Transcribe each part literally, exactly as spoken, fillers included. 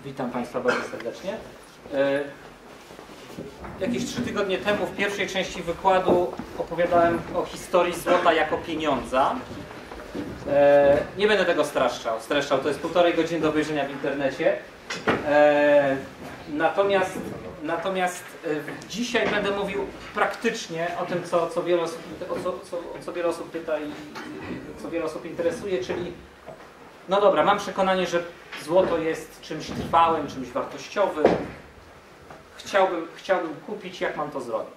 Witam Państwa bardzo serdecznie. Jakieś trzy tygodnie temu w pierwszej części wykładu opowiadałem o historii złota jako pieniądza. Nie będę tego streszczał, streszczał. To jest półtorej godziny do obejrzenia w internecie. Natomiast, natomiast dzisiaj będę mówił praktycznie o tym, co, co, wiele, osób, o co, co, o co wiele osób pyta i co wiele osób interesuje, czyli no dobra, mam przekonanie, że złoto jest czymś trwałym, czymś wartościowym. Chciałbym, chciałbym kupić, jak mam to zrobić.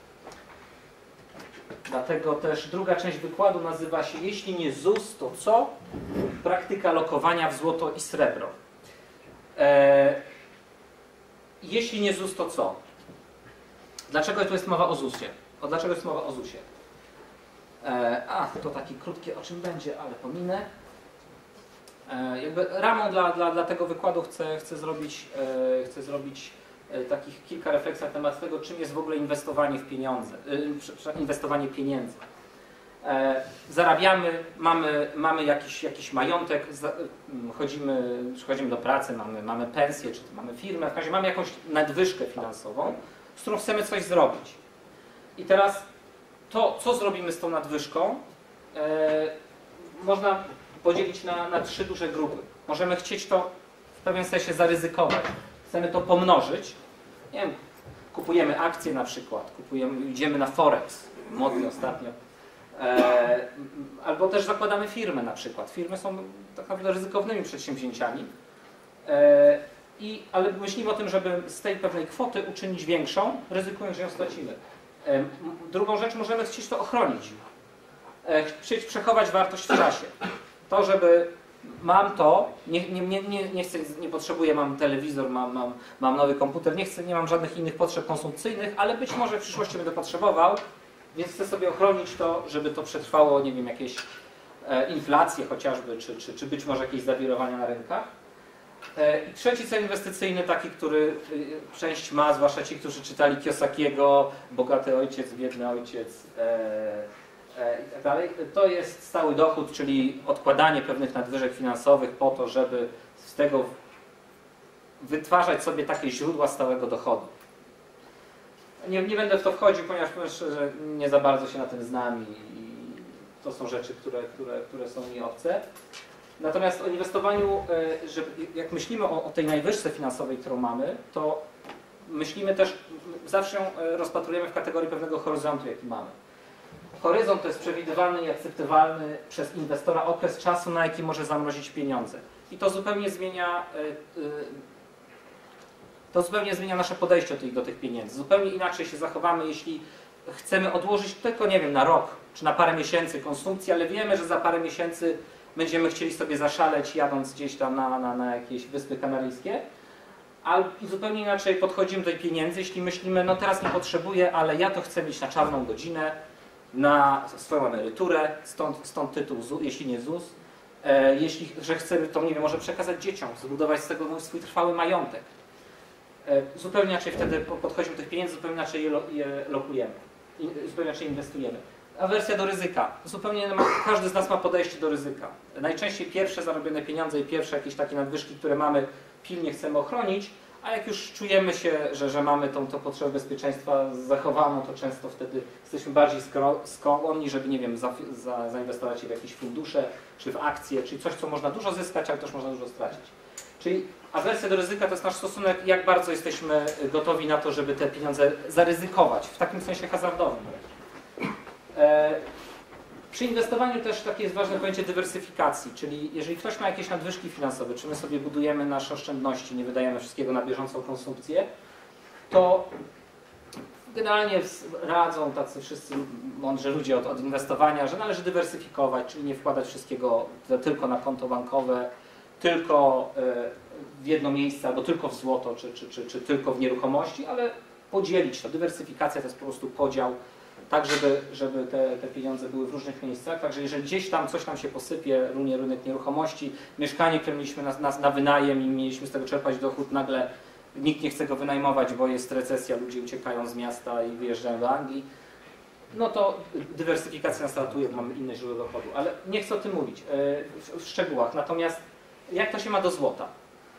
Dlatego też druga część wykładu nazywa się "Jeśli nie Z U S, to co?" Praktyka lokowania w złoto i srebro. Eee, jeśli nie Z U S, to co? Dlaczego tu jest mowa o Z U S ie? O, dlaczego jest mowa o Z U S ie? Eee, a, to takie krótkie, o czym będzie, ale pominę. Eee, jakby ramą dla, dla, dla tego wykładu chcę, chcę zrobić, e, chcę zrobić takich kilka refleksji na temat tego, czym jest w ogóle inwestowanie w pieniądze, inwestowanie pieniędzy. Zarabiamy, mamy, mamy jakiś, jakiś majątek, chodzimy, przychodzimy do pracy, mamy, mamy pensję, czy mamy firmę, w razie mamy jakąś nadwyżkę finansową, z którą chcemy coś zrobić. I teraz to, co zrobimy z tą nadwyżką, można podzielić na, na trzy duże grupy. Możemy chcieć to w pewien sensie zaryzykować. Chcemy to pomnożyć. Nie wiem, kupujemy akcje na przykład, kupujemy, idziemy na Forex, modnie ostatnio. E, albo też zakładamy firmę na przykład. Firmy są tak naprawdę ryzykownymi przedsięwzięciami. E, i, ale myślimy o tym, żeby z tej pewnej kwoty uczynić większą, ryzykując, że ją stracimy. E, drugą rzecz, możemy chcieć to ochronić. E, chcieć przechować wartość w czasie. To, żeby mam to, nie, nie, nie, nie, chcę, nie potrzebuję, mam telewizor, mam, mam, mam nowy komputer, nie, chcę, nie mam żadnych innych potrzeb konsumpcyjnych, ale być może w przyszłości będę potrzebował, więc chcę sobie ochronić to, żeby to przetrwało, nie wiem, jakieś e, inflacje chociażby, czy, czy, czy być może jakieś zawirowania na rynkach. E, I trzeci cel inwestycyjny, taki, który e, część ma, zwłaszcza ci, którzy czytali Kiyosakiego, Bogaty ojciec, biedny ojciec, e, i tak dalej, to jest stały dochód, czyli odkładanie pewnych nadwyżek finansowych po to, żeby z tego wytwarzać sobie takie źródła stałego dochodu. Nie, nie będę w to wchodził, ponieważ powiem szczerze, nie za bardzo się na tym znam i, i to są rzeczy, które, które, które są mi obce. Natomiast o inwestowaniu, że jak myślimy o, o tej najwyższej finansowej, którą mamy, to myślimy też, zawsze ją rozpatrujemy w kategorii pewnego horyzontu, jaki mamy. Horyzont to jest przewidywalny i akceptowalny przez inwestora okres czasu, na jaki może zamrozić pieniądze. I to zupełnie zmienia, to zupełnie zmienia nasze podejście do tych, do tych pieniędzy. Zupełnie inaczej się zachowamy, jeśli chcemy odłożyć tylko, nie wiem, na rok czy na parę miesięcy konsumpcji, ale wiemy, że za parę miesięcy będziemy chcieli sobie zaszaleć, jadąc gdzieś tam na, na, na jakieś Wyspy Kanaryjskie. A zupełnie inaczej podchodzimy do tej pieniędzy, jeśli myślimy, no teraz nie potrzebuję, ale ja to chcę mieć na czarną godzinę, na swoją emeryturę, stąd, stąd tytuł, jeśli nie Z U S, e, jeśli, że chcemy to, nie wiem, może przekazać dzieciom, zbudować z tego swój trwały majątek. E, zupełnie inaczej wtedy podchodzimy do tych pieniędzy, zupełnie inaczej je, je lokujemy, I, zupełnie inaczej inwestujemy. Awersja do ryzyka. Zupełnie każdy z nas ma podejście do ryzyka. Najczęściej pierwsze zarobione pieniądze i pierwsze jakieś takie nadwyżki, które mamy, pilnie chcemy ochronić, a jak już czujemy się, że, że mamy tą, tą potrzebę bezpieczeństwa zachowaną, to często wtedy jesteśmy bardziej skłonni, żeby, nie wiem, za, za, zainwestować się w jakieś fundusze, czy w akcje, czyli coś, co można dużo zyskać, ale też można dużo stracić. Czyli awersja do ryzyka to jest nasz stosunek, jak bardzo jesteśmy gotowi na to, żeby te pieniądze zaryzykować, w takim sensie hazardowym. E, Przy inwestowaniu też takie jest ważne pojęcie dywersyfikacji, czyli jeżeli ktoś ma jakieś nadwyżki finansowe, czy my sobie budujemy nasze oszczędności, nie wydajemy wszystkiego na bieżącą konsumpcję, to generalnie radzą tacy wszyscy mądrzy ludzie od, od inwestowania, że należy dywersyfikować, czyli nie wkładać wszystkiego tylko na konto bankowe, tylko w jedno miejsce, albo tylko w złoto, czy, czy, czy, czy tylko w nieruchomości, ale podzielić to. Dywersyfikacja to jest po prostu podział, tak żeby, żeby te, te pieniądze były w różnych miejscach. Także jeżeli gdzieś tam coś nam się posypie, runie rynek nieruchomości, mieszkanie, które mieliśmy na, na, na wynajem i mieliśmy z tego czerpać dochód, nagle nikt nie chce go wynajmować, bo jest recesja, ludzie uciekają z miasta i wyjeżdżają do Anglii, no to dywersyfikacja nas ratuje, bo mamy inne źródła dochodu. Ale nie chcę o tym mówić w szczegółach. Natomiast jak to się ma do złota?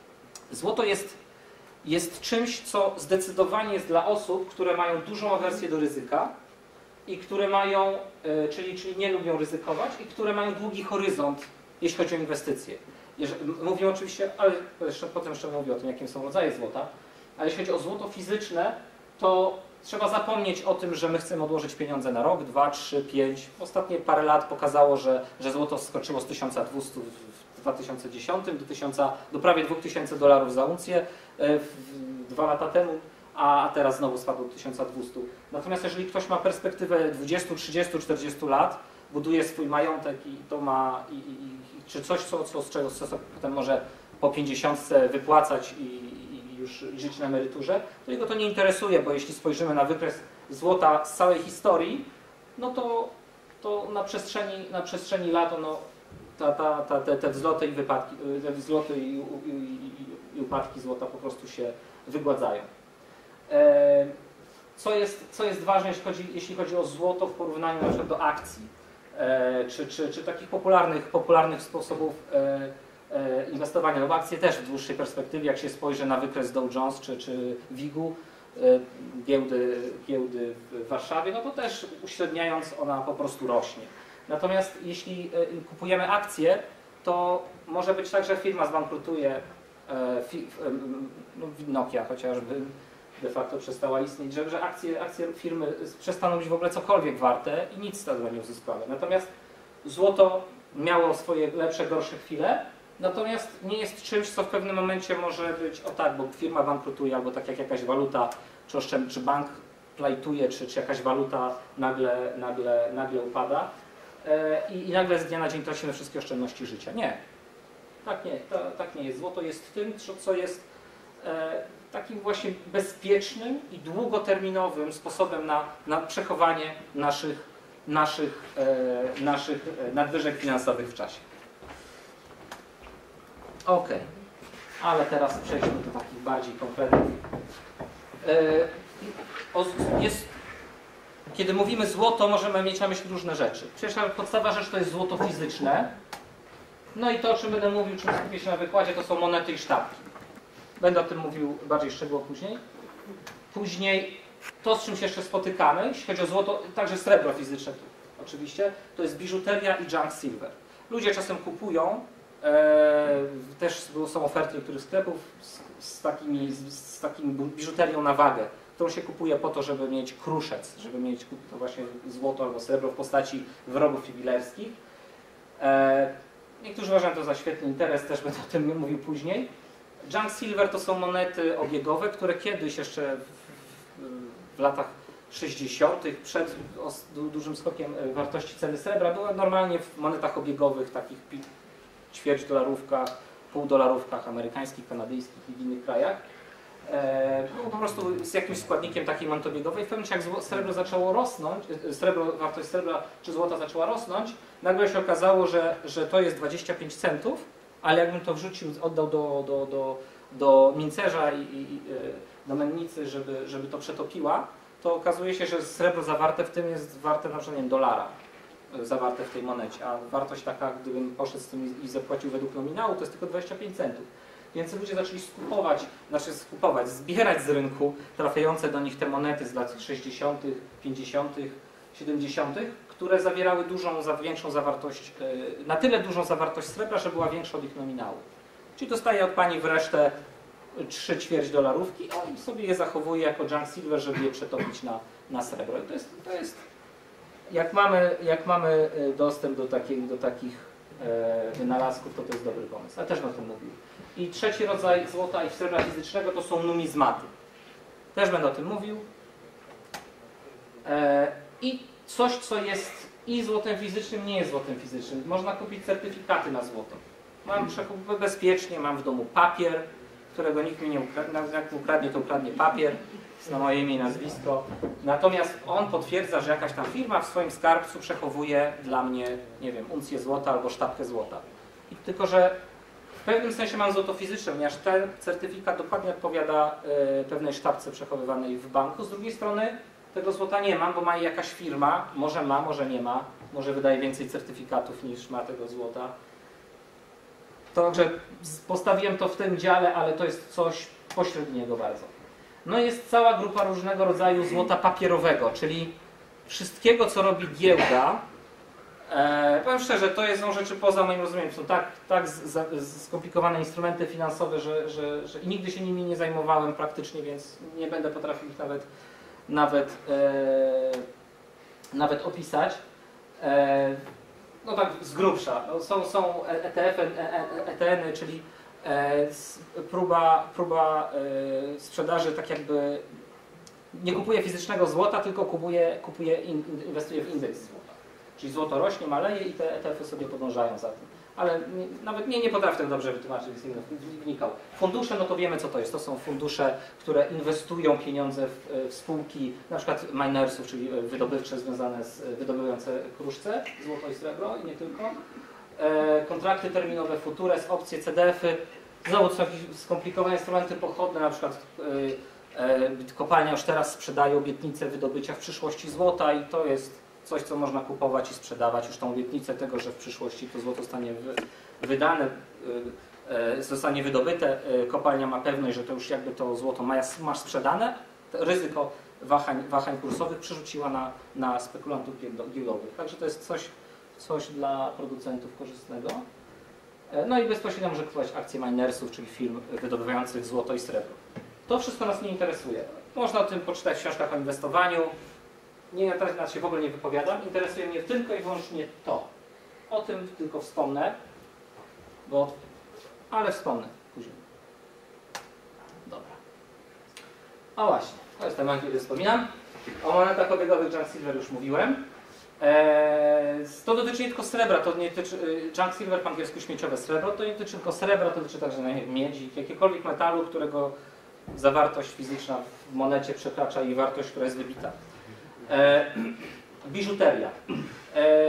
Złoto jest, jest czymś, co zdecydowanie jest dla osób, które mają dużą awersję do ryzyka i które mają, yy, czyli, czyli nie lubią ryzykować i które mają długi horyzont, jeśli chodzi o inwestycje. Jeżeli, mówię oczywiście, ale jeszcze, potem jeszcze mówię o tym, jakie są rodzaje złota, ale jeśli chodzi o złoto fizyczne, to trzeba zapomnieć o tym, że my chcemy odłożyć pieniądze na rok, dwa, trzy, pięć. Ostatnie parę lat pokazało, że, że złoto skoczyło z tysiąc dwieście w dwa tysiące dziesiątym do, tysiąca, do prawie dwa tysiące dolarów za uncję dwa lata temu, a teraz znowu spadło do tysiąc dwieście. Natomiast jeżeli ktoś ma perspektywę dwudziestu, trzydziestu, czterdziestu lat, buduje swój majątek i to ma, i, i, i, czy coś, co, co, z czego co potem może po pięćdziesiątce wypłacać i już żyć na emeryturze, to jego to nie interesuje, bo jeśli spojrzymy na wykres złota z całej historii, no to, to na przestrzeni, na przestrzeni lat ono, ta, ta, ta, te, te wzloty i wypadki, te wzloty i, i, i, i upadki złota po prostu się wygładzają. E, co, jest, co jest ważne, jeśli chodzi, jeśli chodzi o złoto w porównaniu na przykład do akcji, e, czy, czy, czy takich popularnych, popularnych sposobów e, inwestowania. No w akcje też w dłuższej perspektywie, jak się spojrzy na wykres Dow Jones czy, czy wigu, giełdy, giełdy w Warszawie, no to też uśredniając ona po prostu rośnie. Natomiast jeśli kupujemy akcje, to może być tak, że firma zbankrutuje, no Nokia chociażby de facto przestała istnieć, że, że akcje, akcje firmy przestaną być w ogóle cokolwiek warte i nic z tego nie uzyskamy. Natomiast złoto miało swoje lepsze, gorsze chwile, natomiast nie jest czymś, co w pewnym momencie może być, o tak, bo firma bankrutuje, albo tak jak jakaś waluta, czy, oszczęd, czy bank plajtuje, czy, czy jakaś waluta nagle, nagle, nagle upada e, i, i nagle z dnia na dzień tracimy wszystkie oszczędności życia. Nie. Tak nie, to, tak nie jest. Złoto jest tym, co jest e, takim właśnie bezpiecznym i długoterminowym sposobem na, na przechowanie naszych, naszych, e, naszych nadwyżek finansowych w czasie. Ok, ale teraz przejdźmy do takich bardziej konkretnych. Jest, kiedy mówimy złoto, możemy mieć na myśli różne rzeczy. Pierwsza podstawowa rzecz to jest złoto fizyczne. No i to, o czym będę mówił, czym skupię się na wykładzie, to są monety i sztabki. Będę o tym mówił bardziej szczegółowo później. Później to, z czym się jeszcze spotykamy, jeśli chodzi o złoto, także srebro fizyczne oczywiście, to jest biżuteria i junk silver. Ludzie czasem kupują, e, też są oferty niektórych sklepów z, z, takimi, z, z takimi biżuterią na wagę, którą się kupuje po to, żeby mieć kruszec, żeby mieć to właśnie złoto albo srebro w postaci wyrobów jubilerskich. E, niektórzy uważają to za świetny interes, też będę o tym mówił później. Junk silver to są monety obiegowe, które kiedyś jeszcze w, w, w latach sześćdziesiątych przed dużym skokiem wartości ceny srebra były normalnie w monetach obiegowych, takich ćwierć dolarówkach, pół dolarówkach amerykańskich, kanadyjskich i w innych krajach. Było po prostu z jakimś składnikiem takiej monety obiegowej. W pewnym momencie jak srebro zaczęło rosnąć, srebro, wartość srebra czy złota zaczęła rosnąć, nagle się okazało, że, że to jest dwadzieścia pięć centów, ale jakbym to wrzucił, oddał do, do, do, do mincerza i, i do mennicy, żeby, żeby to przetopiła, to okazuje się, że srebro zawarte w tym jest warte na przykład nie wiem, dolara zawarte w tej monecie, a wartość taka, gdybym poszedł z tym i zapłacił według nominału, to jest tylko dwadzieścia pięć centów. Więc ludzie zaczęli skupować, znaczy skupować, zbierać z rynku trafiające do nich te monety z lat sześćdziesiątych, pięćdziesiątych, siedemdziesiątych, które zawierały dużą, większą zawartość, na tyle dużą zawartość srebra, że była większa od ich nominału. Czyli dostaje od pani w resztę trzy ćwierć dolarówki, a on sobie je zachowuje jako junk silver, żeby je przetopić na, na srebro. I to jest, to jest jak, mamy, jak mamy dostęp do, takiej, do takich e, wynalazków, to to jest dobry pomysł. Ale też o tym mówił. I trzeci rodzaj złota i srebra fizycznego to są numizmaty. Też będę o tym mówił. E, I coś, co jest i złotem fizycznym, nie jest złotem fizycznym. Można kupić certyfikaty na złoto. Mam bezpiecznie, mam w domu papier, którego nikt mi nie ukradnie, jak ukradnie, to ukradnie papier, jest na moje imię i nazwisko. Natomiast on potwierdza, że jakaś tam firma w swoim skarbcu przechowuje dla mnie, nie wiem, uncję złota albo sztabkę złota. I tylko, że w pewnym sensie mam złoto fizyczne, ponieważ ten certyfikat dokładnie odpowiada y, pewnej sztabce przechowywanej w banku. Z drugiej strony tego złota nie mam, bo ma jakaś firma, może ma, może nie ma, może wydaje więcej certyfikatów niż ma tego złota. Także postawiłem to w tym dziale, ale to jest coś pośredniego bardzo. No jest cała grupa różnego rodzaju złota papierowego, czyli wszystkiego, co robi giełda. E, powiem szczerze, to są rzeczy poza moim rozumieniem. Są tak, tak z, z, skomplikowane instrumenty finansowe, że, że, że i nigdy się nimi nie zajmowałem praktycznie, więc nie będę potrafił ich nawet, nawet, e, nawet opisać. E, no tak z grubsza. No, są są E T F, E T N-y, czyli e, próba, próba e, sprzedaży, tak jakby nie kupuje fizycznego złota, tylko kupuje, kupuje in, inwestuje w indeks złota. Czyli złoto rośnie, maleje i te E T F-y sobie podążają za tym. Ale nie, nawet nie, nie potrafię tego dobrze wytłumaczyć, więc nie wnikał. Fundusze, no to wiemy co to jest. To są fundusze, które inwestują pieniądze w, w spółki, na przykład minersów, czyli wydobywcze związane z wydobywające kruszce, złoto i srebro i nie tylko. E, kontrakty terminowe, futures, opcje, C D F-y. Znowu to są jakieś skomplikowane instrumenty pochodne, na przykład e, e, kopalnia już teraz sprzedaje obietnicę wydobycia w przyszłości złota i to jest coś, co można kupować i sprzedawać, już tą obietnicę tego, że w przyszłości to złoto zostanie wydane, zostanie wydobyte, kopalnia ma pewność, że to już jakby to złoto masz sprzedane, ryzyko wahań, wahań kursowych przerzuciła na, na spekulantów giełdowych. Także to jest coś, coś dla producentów korzystnego. No i bezpośrednio może kupować akcje minersów, czyli firm wydobywających złoto i srebro. To wszystko nas nie interesuje. Można o tym poczytać w książkach o inwestowaniu. Nie, ja teraz się w ogóle nie wypowiadam. Interesuje mnie tylko i wyłącznie to. O tym tylko wspomnę, bo... ale wspomnę później. Dobra. A właśnie, to jest temat, który wspominam. O monetach obiegowych Junk Silver już mówiłem. Eee, to dotyczy nie tylko srebra, to nie dotyczy... Junk Silver, po angielsku śmieciowe srebro, to nie dotyczy tylko srebra, to dotyczy także miedzi, jakiegokolwiek metalu, którego zawartość fizyczna w monecie przekracza jej wartość, która jest wybita. E, biżuteria. E,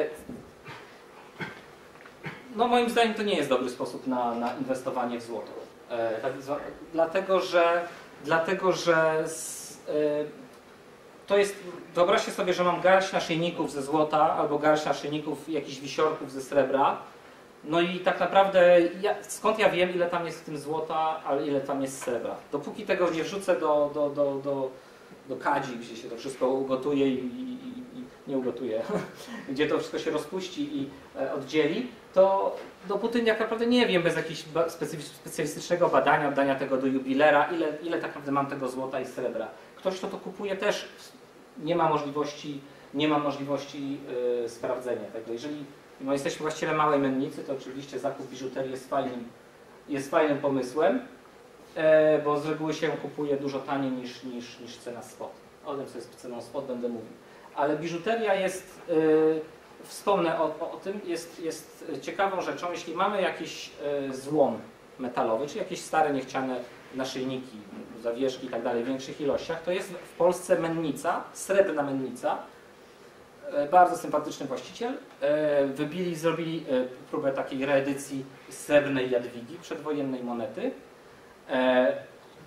no moim zdaniem to nie jest dobry sposób na, na inwestowanie w złoto. E, tak, z, dlatego, że, dlatego, że z, e, to jest, wyobraźcie sobie, że mam garść naszyjników ze złota albo garść naszyjników jakichś wisiorków ze srebra. No i tak naprawdę ja, skąd ja wiem, ile tam jest w tym złota, ale ile tam jest srebra. Dopóki tego nie wrzucę do, do, do, do do kadzi, gdzie się to wszystko ugotuje i, i, i nie ugotuje, gdzie to wszystko się rozpuści i e, oddzieli, to dopóty tak naprawdę nie wiem, bez jakiegoś specjalistycznego badania, oddania tego do jubilera, ile, ile tak naprawdę mam tego złota i srebra. Ktoś, kto to kupuje, też nie ma możliwości, nie ma możliwości e, sprawdzenia tego. Jeżeli no, jesteśmy właścicielem małej mennicy, to oczywiście zakup biżuterii jest fajnym, jest fajnym pomysłem, bo z reguły się kupuje dużo taniej niż, niż, niż cena spot. O tym, co jest ceną spot, będę mówił. Ale biżuteria jest, yy, wspomnę o, o, o tym, jest, jest ciekawą rzeczą. Jeśli mamy jakiś yy, złom metalowy, czy jakieś stare, niechciane naszyjniki, zawieszki i tak dalej w większych ilościach, to jest w Polsce mennica, srebrna mennica, yy, bardzo sympatyczny właściciel. Yy, wybili, zrobili yy, próbę takiej reedycji srebrnej Jadwigi, przedwojennej monety. E,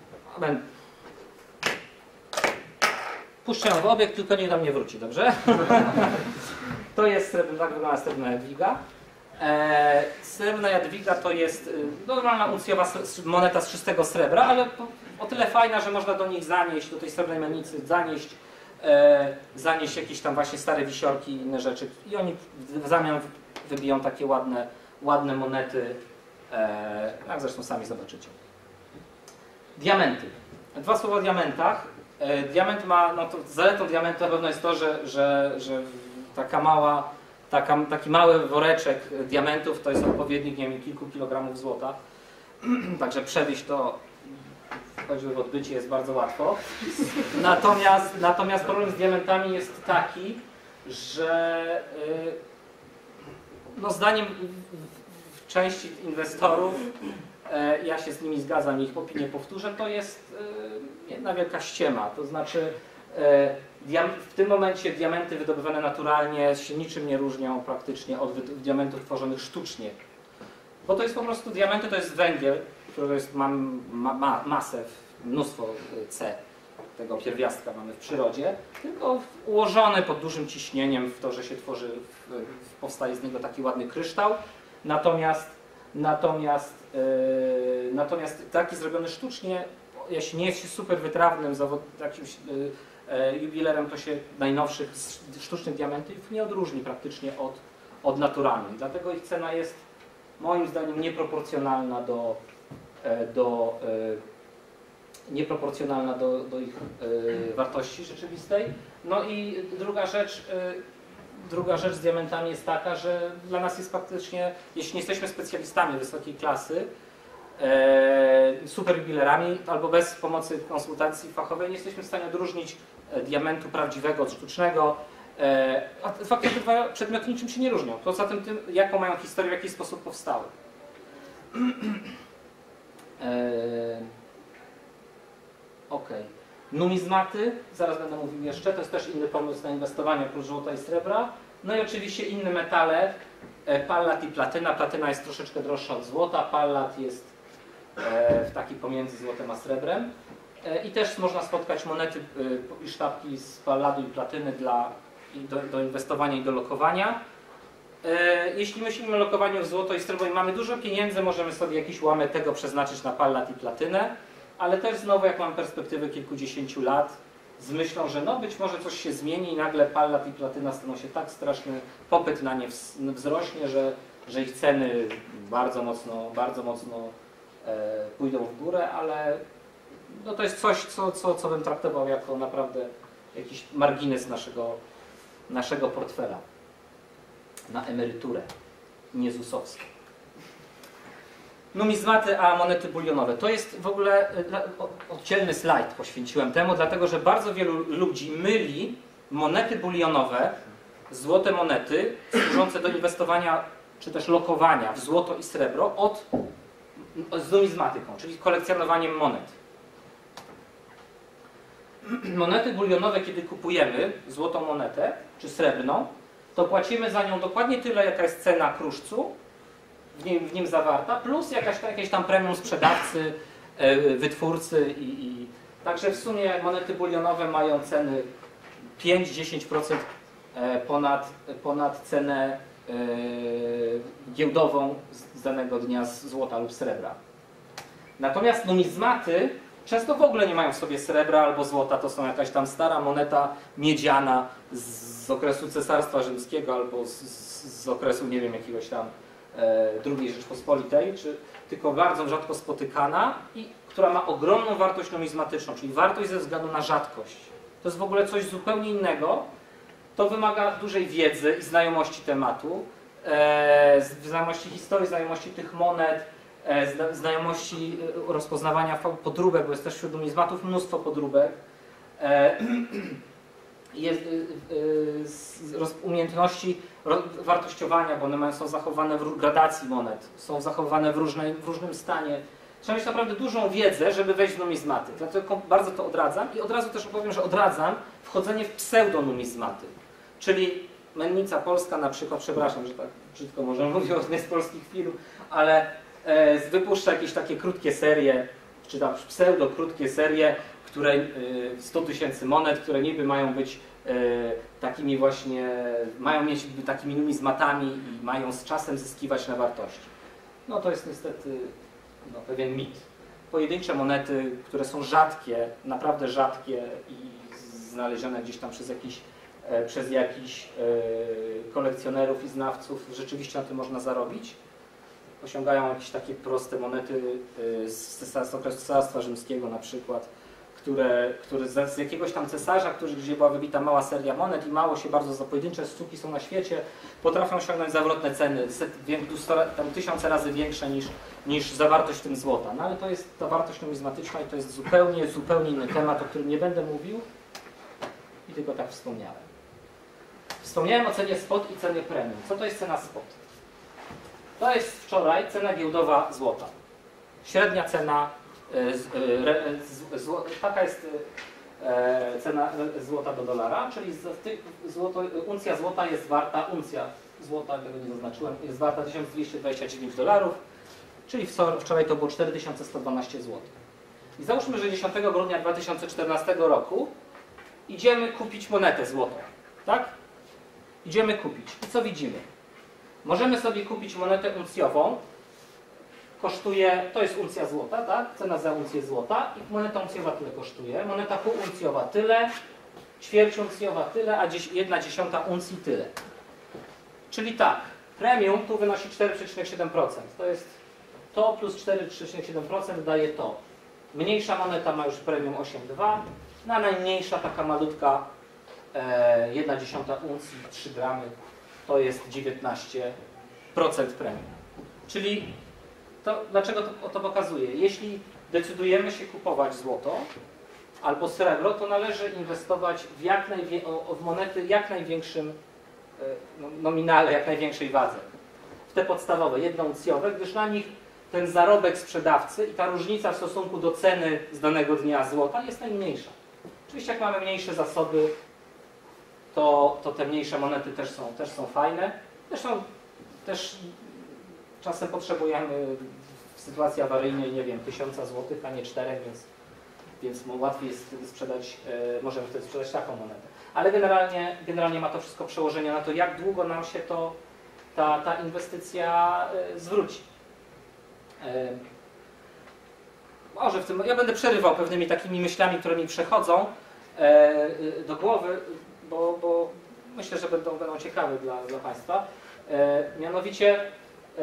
Puszczę ją w obieg, tylko niech do mnie wróci, dobrze? To jest srebrna, tak wygląda srebrna Jadwiga. E, srebrna Jadwiga to jest y, normalna uncjowa moneta z czystego srebra, ale o tyle fajna, że można do niej zanieść, do tej srebrnej mennicy zanieść, e, zanieść jakieś tam właśnie stare wisiorki i inne rzeczy. I oni w zamian wybiją takie ładne, ładne monety, e, jak zresztą sami zobaczycie. Diamenty. Dwa słowa o diamentach. Diament ma, no to zaletą diamentu na pewno jest to, że, że, że taka mała, taka, taki mały woreczek diamentów to jest odpowiednik, nie wiem, kilku kilogramów złota. Także przewieźć to, choćby w odbycie, jest bardzo łatwo. Natomiast, natomiast problem z diamentami jest taki, że no zdaniem części inwestorów, ja się z nimi zgadzam, ich opinię powtórzę, to jest jedna wielka ściema. To znaczy w tym momencie diamenty wydobywane naturalnie się niczym nie różnią praktycznie od diamentów tworzonych sztucznie. Bo to jest po prostu, diamenty to jest węgiel, który jest, ma, ma masę, mnóstwo C tego pierwiastka mamy w przyrodzie, tylko ułożony pod dużym ciśnieniem w to, że się tworzy, w, powstaje z niego taki ładny kryształ. Natomiast Natomiast, yy, natomiast taki zrobiony sztucznie, jeśli nie jest się super wytrawnym zawod, jakimś yy, yy, jubilerem, to się najnowszych sztucznych diamentów nie odróżni praktycznie od, od naturalnych. Dlatego ich cena jest moim zdaniem nieproporcjonalna do, yy, do, yy, nieproporcjonalna do, do ich yy, wartości rzeczywistej. No i druga rzecz, yy, Druga rzecz z diamentami jest taka, że dla nas jest faktycznie, jeśli nie jesteśmy specjalistami wysokiej klasy, e, super jubilerami, albo bez pomocy konsultacji fachowej, nie jesteśmy w stanie odróżnić diamentu prawdziwego od sztucznego. E, a faktycznie te dwa przedmioty niczym się nie różnią. Poza tym, tym jaką mają historię, w jaki sposób powstały. e, Okej. Okay. Numizmaty, zaraz będę mówił jeszcze, to jest też inny pomysł na inwestowanie oprócz złota i srebra. No i oczywiście inne metale, pallat i platyna. Platyna jest troszeczkę droższa od złota, pallat jest w taki pomiędzy złotem a srebrem. I też można spotkać monety i sztabki z palladu i platyny dla, do, do inwestowania i do lokowania. Jeśli myślimy o lokowaniu w złoto i srebro i mamy dużo pieniędzy, możemy sobie jakiś ułamek tego przeznaczyć na pallat i platynę. Ale też znowu, jak mam perspektywę kilkudziesięciu lat, z myślą, że no być może coś się zmieni i nagle pallat i platyna staną się tak straszny, popyt na nie wzrośnie, że, że ich ceny bardzo mocno, bardzo mocno e, pójdą w górę, ale no to jest coś, co, co, co bym traktował jako naprawdę jakiś margines naszego, naszego portfela na emeryturę, nie zusowską. Numizmaty, a monety bulionowe. To jest w ogóle oddzielny slajd poświęciłem temu, dlatego że bardzo wielu ludzi myli monety bulionowe, złote monety służące do inwestowania czy też lokowania w złoto i srebro od, z numizmatyką, czyli kolekcjonowaniem monet. Monety bulionowe, kiedy kupujemy złotą monetę czy srebrną, to płacimy za nią dokładnie tyle, jaka jest cena kruszcu, W nim, w nim zawarta, plus jakaś, jakieś tam premium sprzedawcy, wytwórcy i, i także w sumie monety bulionowe mają ceny pięć do dziesięciu procent ponad, ponad cenę giełdową z danego dnia z złota lub srebra. Natomiast numizmaty często w ogóle nie mają w sobie srebra albo złota, to są jakaś tam stara moneta miedziana z okresu Cesarstwa Rzymskiego albo z, z, z okresu, nie wiem, jakiegoś tam drugiej Rzeczpospolitej, czy tylko bardzo rzadko spotykana i która ma ogromną wartość numizmatyczną, czyli wartość ze względu na rzadkość. To jest w ogóle coś zupełnie innego. To wymaga dużej wiedzy i znajomości tematu, e, znajomości historii, znajomości tych monet, e, znajomości rozpoznawania podróbek, bo jest też wśród numizmatów mnóstwo podróbek. E, Jest, y, y, umiejętności wartościowania, bo one mają, są zachowane w gradacji monet, są zachowane w, różnej, w różnym stanie. Trzeba mieć naprawdę dużą wiedzę, żeby wejść w numizmaty. Dlatego bardzo to odradzam i od razu też opowiem, że odradzam wchodzenie w pseudonumizmaty. Czyli Mennica Polska na przykład, przepraszam, że tak brzydko może mówię o jednej z polskich firm, ale e, wypuszcza jakieś takie krótkie serie, czy tam pseudo krótkie serie, które sto tysięcy monet, które niby mają być e, takimi właśnie, mają mieć takimi numizmatami i mają z czasem zyskiwać na wartości. No to jest niestety no, pewien mit. Pojedyncze monety, które są rzadkie, naprawdę rzadkie i znalezione gdzieś tam przez jakiś, e, przez jakichś e, kolekcjonerów i znawców, rzeczywiście na tym można zarobić. Osiągają jakieś takie proste monety e, z, z okresu Cesarstwa Rzymskiego na przykład, które, które z jakiegoś tam cesarza, który, gdzie była wybita mała seria monet i mało się bardzo za pojedyncze sztuki są na świecie, potrafią osiągnąć zawrotne ceny, set, tam tysiące razy większe niż, niż zawartość w tym złota. No ale to jest ta wartość numizmatyczna i to jest zupełnie, zupełnie inny temat, o którym nie będę mówił i tylko tak wspomniałem. Wspomniałem o cenie spot i cenie premium. Co to jest cena spot? To jest wczoraj cena giełdowa złota. Średnia cena Z, z, z, taka jest e, cena złota do dolara, czyli z, ty, złoto, uncja złota jest warta, uncja złota, tego nie zaznaczyłem, jest warta tysiąc dwieście dwadzieścia dziewięć dolarów, czyli wczoraj to było cztery tysiące sto dwanaście złotych. I załóżmy, że dziesiątego grudnia dwa tysiące czternastego roku idziemy kupić monetę złotą, tak? Idziemy kupić. I co widzimy? Możemy sobie kupić monetę uncjową kosztuje, to jest uncja złota, tak? Cena za uncję złota i moneta uncjowa tyle kosztuje, moneta półuncjowa tyle, ćwierć uncjowa tyle, a jedna dziesiąta uncji tyle. Czyli tak, premium tu wynosi cztery przecinek siedem procent. To jest to plus cztery przecinek siedem procent daje to. Mniejsza moneta ma już premium osiem przecinek dwa, a najmniejsza taka malutka e, jedna dziesiąta uncji, trzy gramy, to jest dziewiętnaście procent premium. Czyli to, dlaczego to, to pokazuje? Jeśli decydujemy się kupować złoto albo srebro, to należy inwestować w, jak najwie, w monety jak największym nominale, jak największej wadze. W te podstawowe, jednouncjowe, gdyż na nich ten zarobek sprzedawcy i ta różnica w stosunku do ceny z danego dnia złota jest najmniejsza. Oczywiście jak mamy mniejsze zasoby, to, to te mniejsze monety też są, też są fajne. Zresztą też czasem potrzebujemy w sytuacji awaryjnej, nie wiem, tysiąca złotych, a nie czterech, więc, więc łatwiej jest wtedy sprzedać, e, możemy wtedy sprzedać taką monetę. Ale generalnie, generalnie ma to wszystko przełożenie na to, jak długo nam się to, ta, ta inwestycja e, zwróci. E, może w tym, ja będę przerywał pewnymi takimi myślami, które mi przechodzą e, do głowy, bo, bo myślę, że będą, będą ciekawe dla, dla Państwa. E, mianowicie, e,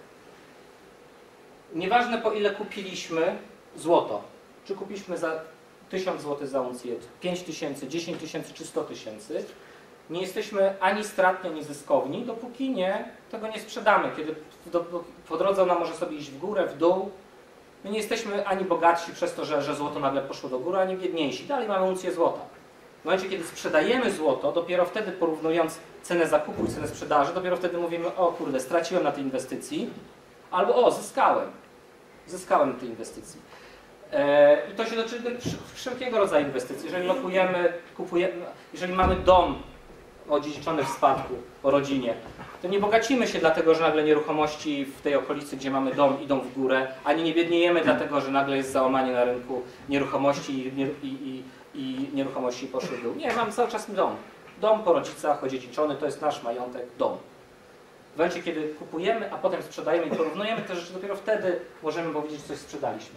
nieważne po ile kupiliśmy złoto, czy kupiliśmy za tysiąc złotych za uncję, pięć tysięcy, dziesięć tysięcy czy sto tysięcy, nie jesteśmy ani stratni, ani zyskowni, dopóki nie, tego nie sprzedamy. Kiedy do, po drodze ona może sobie iść w górę, w dół. My nie jesteśmy ani bogatsi przez to, że, że złoto nagle poszło do góry, ani biedniejsi. Dalej mamy uncję złota. W momencie, kiedy sprzedajemy złoto, dopiero wtedy porównując cenę zakupu i cenę sprzedaży, dopiero wtedy mówimy, o kurde, straciłem na tej inwestycji, albo o, zyskałem. Zyskałem na tej inwestycji. I to się dotyczy wszelkiego rodzaju inwestycji. Jeżeli lokujemy, kupujemy, jeżeli mamy dom odziedziczony w spadku po rodzinie, to nie bogacimy się dlatego, że nagle nieruchomości w tej okolicy, gdzie mamy dom, idą w górę, ani nie biedniejemy dlatego, że nagle jest załamanie na rynku nieruchomości i, i, i, i nieruchomości poszły w dół. Nie, mamy cały czas dom. Dom po rodzicach, odziedziczony, to jest nasz majątek, dom. W momencie, kiedy kupujemy, a potem sprzedajemy i porównujemy te rzeczy, dopiero wtedy możemy powiedzieć, że coś sprzedaliśmy.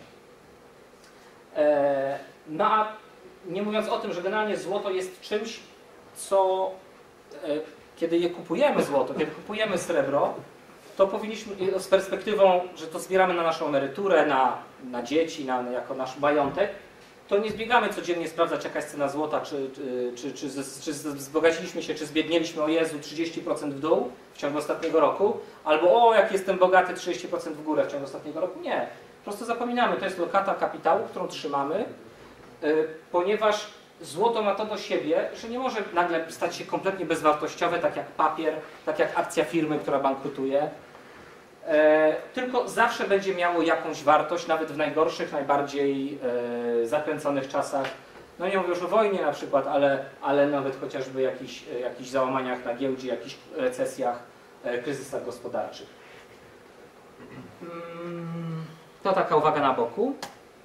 No a nie mówiąc o tym, że generalnie złoto jest czymś, co kiedy je kupujemy złoto, kiedy kupujemy srebro, to powinniśmy z perspektywą, że to zbieramy na naszą emeryturę, na, na dzieci, na, jako nasz majątek, to nie zbiegamy codziennie sprawdzać, jaka jest cena złota, czy, czy, czy, czy, czy wzbogaciliśmy się, czy zbiednieliśmy, o Jezu, trzydzieści procent w dół w ciągu ostatniego roku, albo o, jak jestem bogaty, trzydzieści procent w górę w ciągu ostatniego roku. Nie. Po prostu zapominamy, to jest lokata kapitału, którą trzymamy, yy, ponieważ złoto ma to do siebie, że nie może nagle stać się kompletnie bezwartościowe, tak jak papier, tak jak akcja firmy, która bankrutuje, yy, tylko zawsze będzie miało jakąś wartość, nawet w najgorszych, najbardziej yy, zakręconych czasach. No nie mówię już o wojnie na przykład, ale, ale nawet chociażby jakichś, jakichś załamaniach na giełdzie, jakichś recesjach, yy, kryzysach gospodarczych. Yy. To taka uwaga na boku.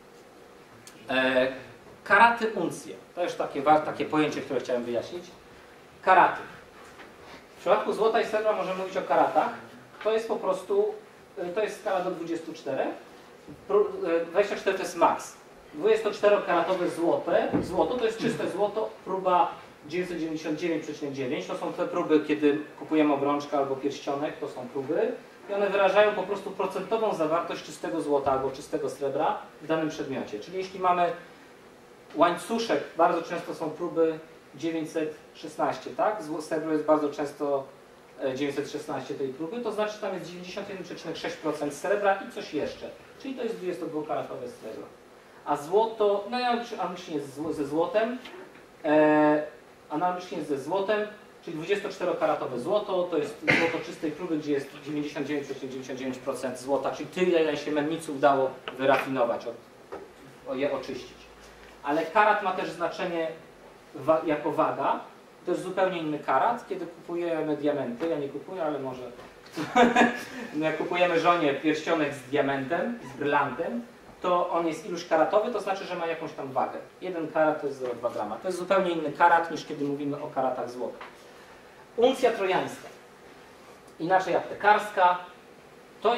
E, karaty uncje. To już takie, takie pojęcie, które chciałem wyjaśnić. Karaty. W przypadku złota i srebra możemy mówić o karatach. To jest po prostu, to jest skala do dwudziestu czterech. dwadzieścia cztery to jest max. dwudziestoczterokaratowe złote, złoto to jest czyste złoto, próba dziewięćset dziewięćdziesiąt dziewięć przecinek dziewięć. To są te próby, kiedy kupujemy obrączkę albo pierścionek, to są próby. I one wyrażają po prostu procentową zawartość czystego złota albo czystego srebra w danym przedmiocie. Czyli jeśli mamy łańcuszek, bardzo często są próby dziewięćset szesnaście, tak? Srebro jest bardzo często dziewięćset szesnaście tej próby, to znaczy, że tam jest dziewięćdziesiąt jeden przecinek sześć procent srebra i coś jeszcze. Czyli to jest dwudziestodwukaratowe srebro. A złoto, no analogicznie jest ze złotem, e, analogicznie jest ze złotem, czyli dwudziestoczterokaratowe złoto, to jest złoto czystej próby, gdzie jest dziewięćdziesiąt dziewięć przecinek dziewięćdziesiąt dziewięć procent złota, czyli tyle, ile się mennicy udało wyrafinować, od, je oczyścić. Ale karat ma też znaczenie wa jako waga. To jest zupełnie inny karat, kiedy kupujemy diamenty. Ja nie kupuję, ale może jak kupujemy żonie pierścionek z diamentem, z brylantem, to on jest iluś karatowy, to znaczy, że ma jakąś tam wagę. Jeden karat to jest zero przecinek dwa grama. To jest zupełnie inny karat, niż kiedy mówimy o karatach złota. Uncja trojańska, inaczej aptekarska, to jest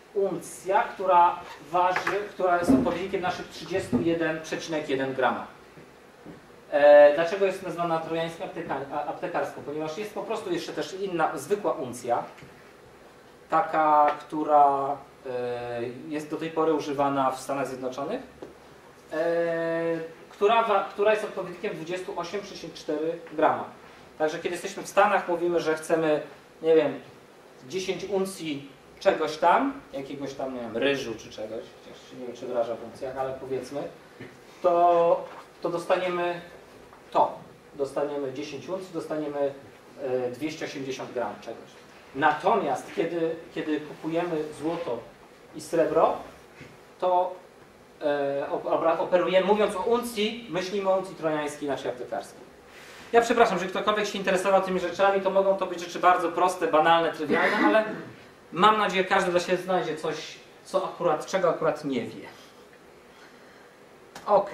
uncja, która waży, która jest odpowiednikiem naszych trzydziestu jeden przecinek jeden grama. E, dlaczego jest nazwana trojańską aptekarską? Ponieważ jest po prostu jeszcze też inna, zwykła uncja, taka, która e, jest do tej pory używana w Stanach Zjednoczonych, e, która, która jest odpowiednikiem dwudziestu ośmiu przecinek czterech grama. Także kiedy jesteśmy w Stanach, mówimy, że chcemy, nie wiem, dziesięć uncji czegoś tam, jakiegoś tam, nie wiem, ryżu czy czegoś, chociaż nie wiem, czy wyraża w uncjach, ale powiedzmy, to, to dostaniemy to. Dostaniemy dziesięć uncji, dostaniemy dwieście osiemdziesiąt gram czegoś. Natomiast kiedy, kiedy kupujemy złoto i srebro, to e, operujemy, mówiąc o uncji, myślimy o uncji trojańskiej, naszej aptekarskiej. Ja przepraszam, że ktokolwiek się interesował tymi rzeczami, to mogą to być rzeczy bardzo proste, banalne, trywialne, ale mam nadzieję, że każdy dla siebie znajdzie coś, co akurat, czego akurat nie wie. Ok.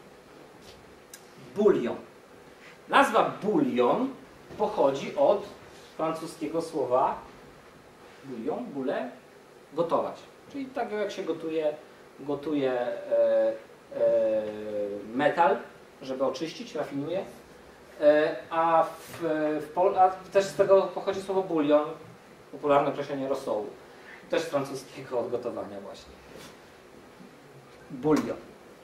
Bulion. Nazwa bulion pochodzi od francuskiego słowa bulion, bule, gotować. Czyli tak jak się gotuje, gotuje e, e, metal, żeby oczyścić, rafinuje. E, a, w, w, a też z tego pochodzi słowo bulion, popularne określenie rosołu. Też z francuskiego od gotowania właśnie. Bulion.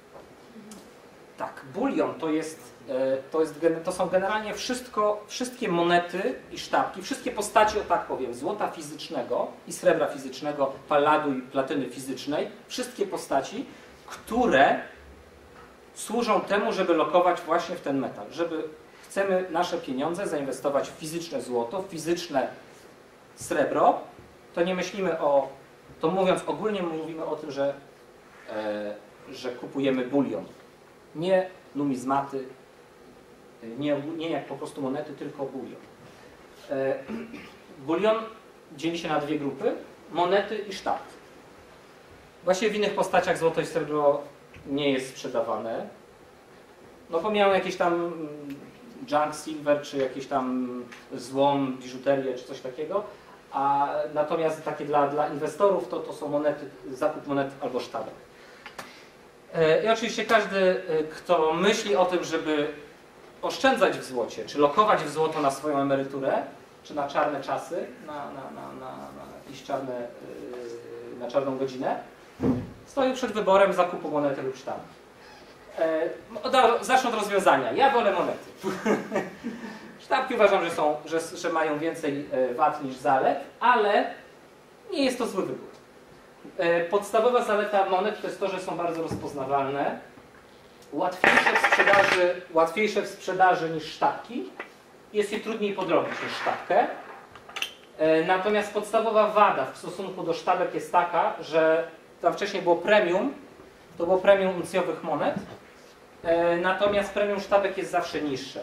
Tak, bulion to jest, to jest, to są generalnie wszystko, wszystkie monety i sztabki, wszystkie postaci, o tak powiem, złota fizycznego i srebra fizycznego, palladu i platyny fizycznej, wszystkie postaci, które służą temu, żeby lokować właśnie w ten metal, żeby chcemy nasze pieniądze zainwestować w fizyczne złoto, w fizyczne srebro, to nie myślimy o, to mówiąc ogólnie mówimy o tym, że, e, że kupujemy bulion. Nie numizmaty, nie, nie jak po prostu monety, tylko bulion. E, bulion dzieli się na dwie grupy, monety i sztabki. Właściwie w innych postaciach złoto i srebro nie jest sprzedawane. No pomijam jakieś tam junk silver, czy jakieś tam złom, biżuterię, czy coś takiego. A natomiast takie dla, dla inwestorów to, to są monety, zakup monet albo sztabek. I oczywiście każdy, kto myśli o tym, żeby oszczędzać w złocie, czy lokować w złoto na swoją emeryturę, czy na czarne czasy, na, na, na, na, na jakieś czarne, na czarną godzinę, stoi przed wyborem zakupu monety lub sztabki. Zacznę od rozwiązania. Ja wolę monety. Sztabki uważam, że, są, że, że mają więcej wad niż zalet, ale nie jest to zły wybór. Podstawowa zaleta monet to jest to, że są bardzo rozpoznawalne, łatwiejsze w sprzedaży, łatwiejsze w sprzedaży niż sztabki, jest je trudniej podrobić niż sztabkę. Natomiast podstawowa wada w stosunku do sztabek jest taka, że tam wcześniej było premium, to było premium uncjowych monet, natomiast premium sztabek jest zawsze niższe.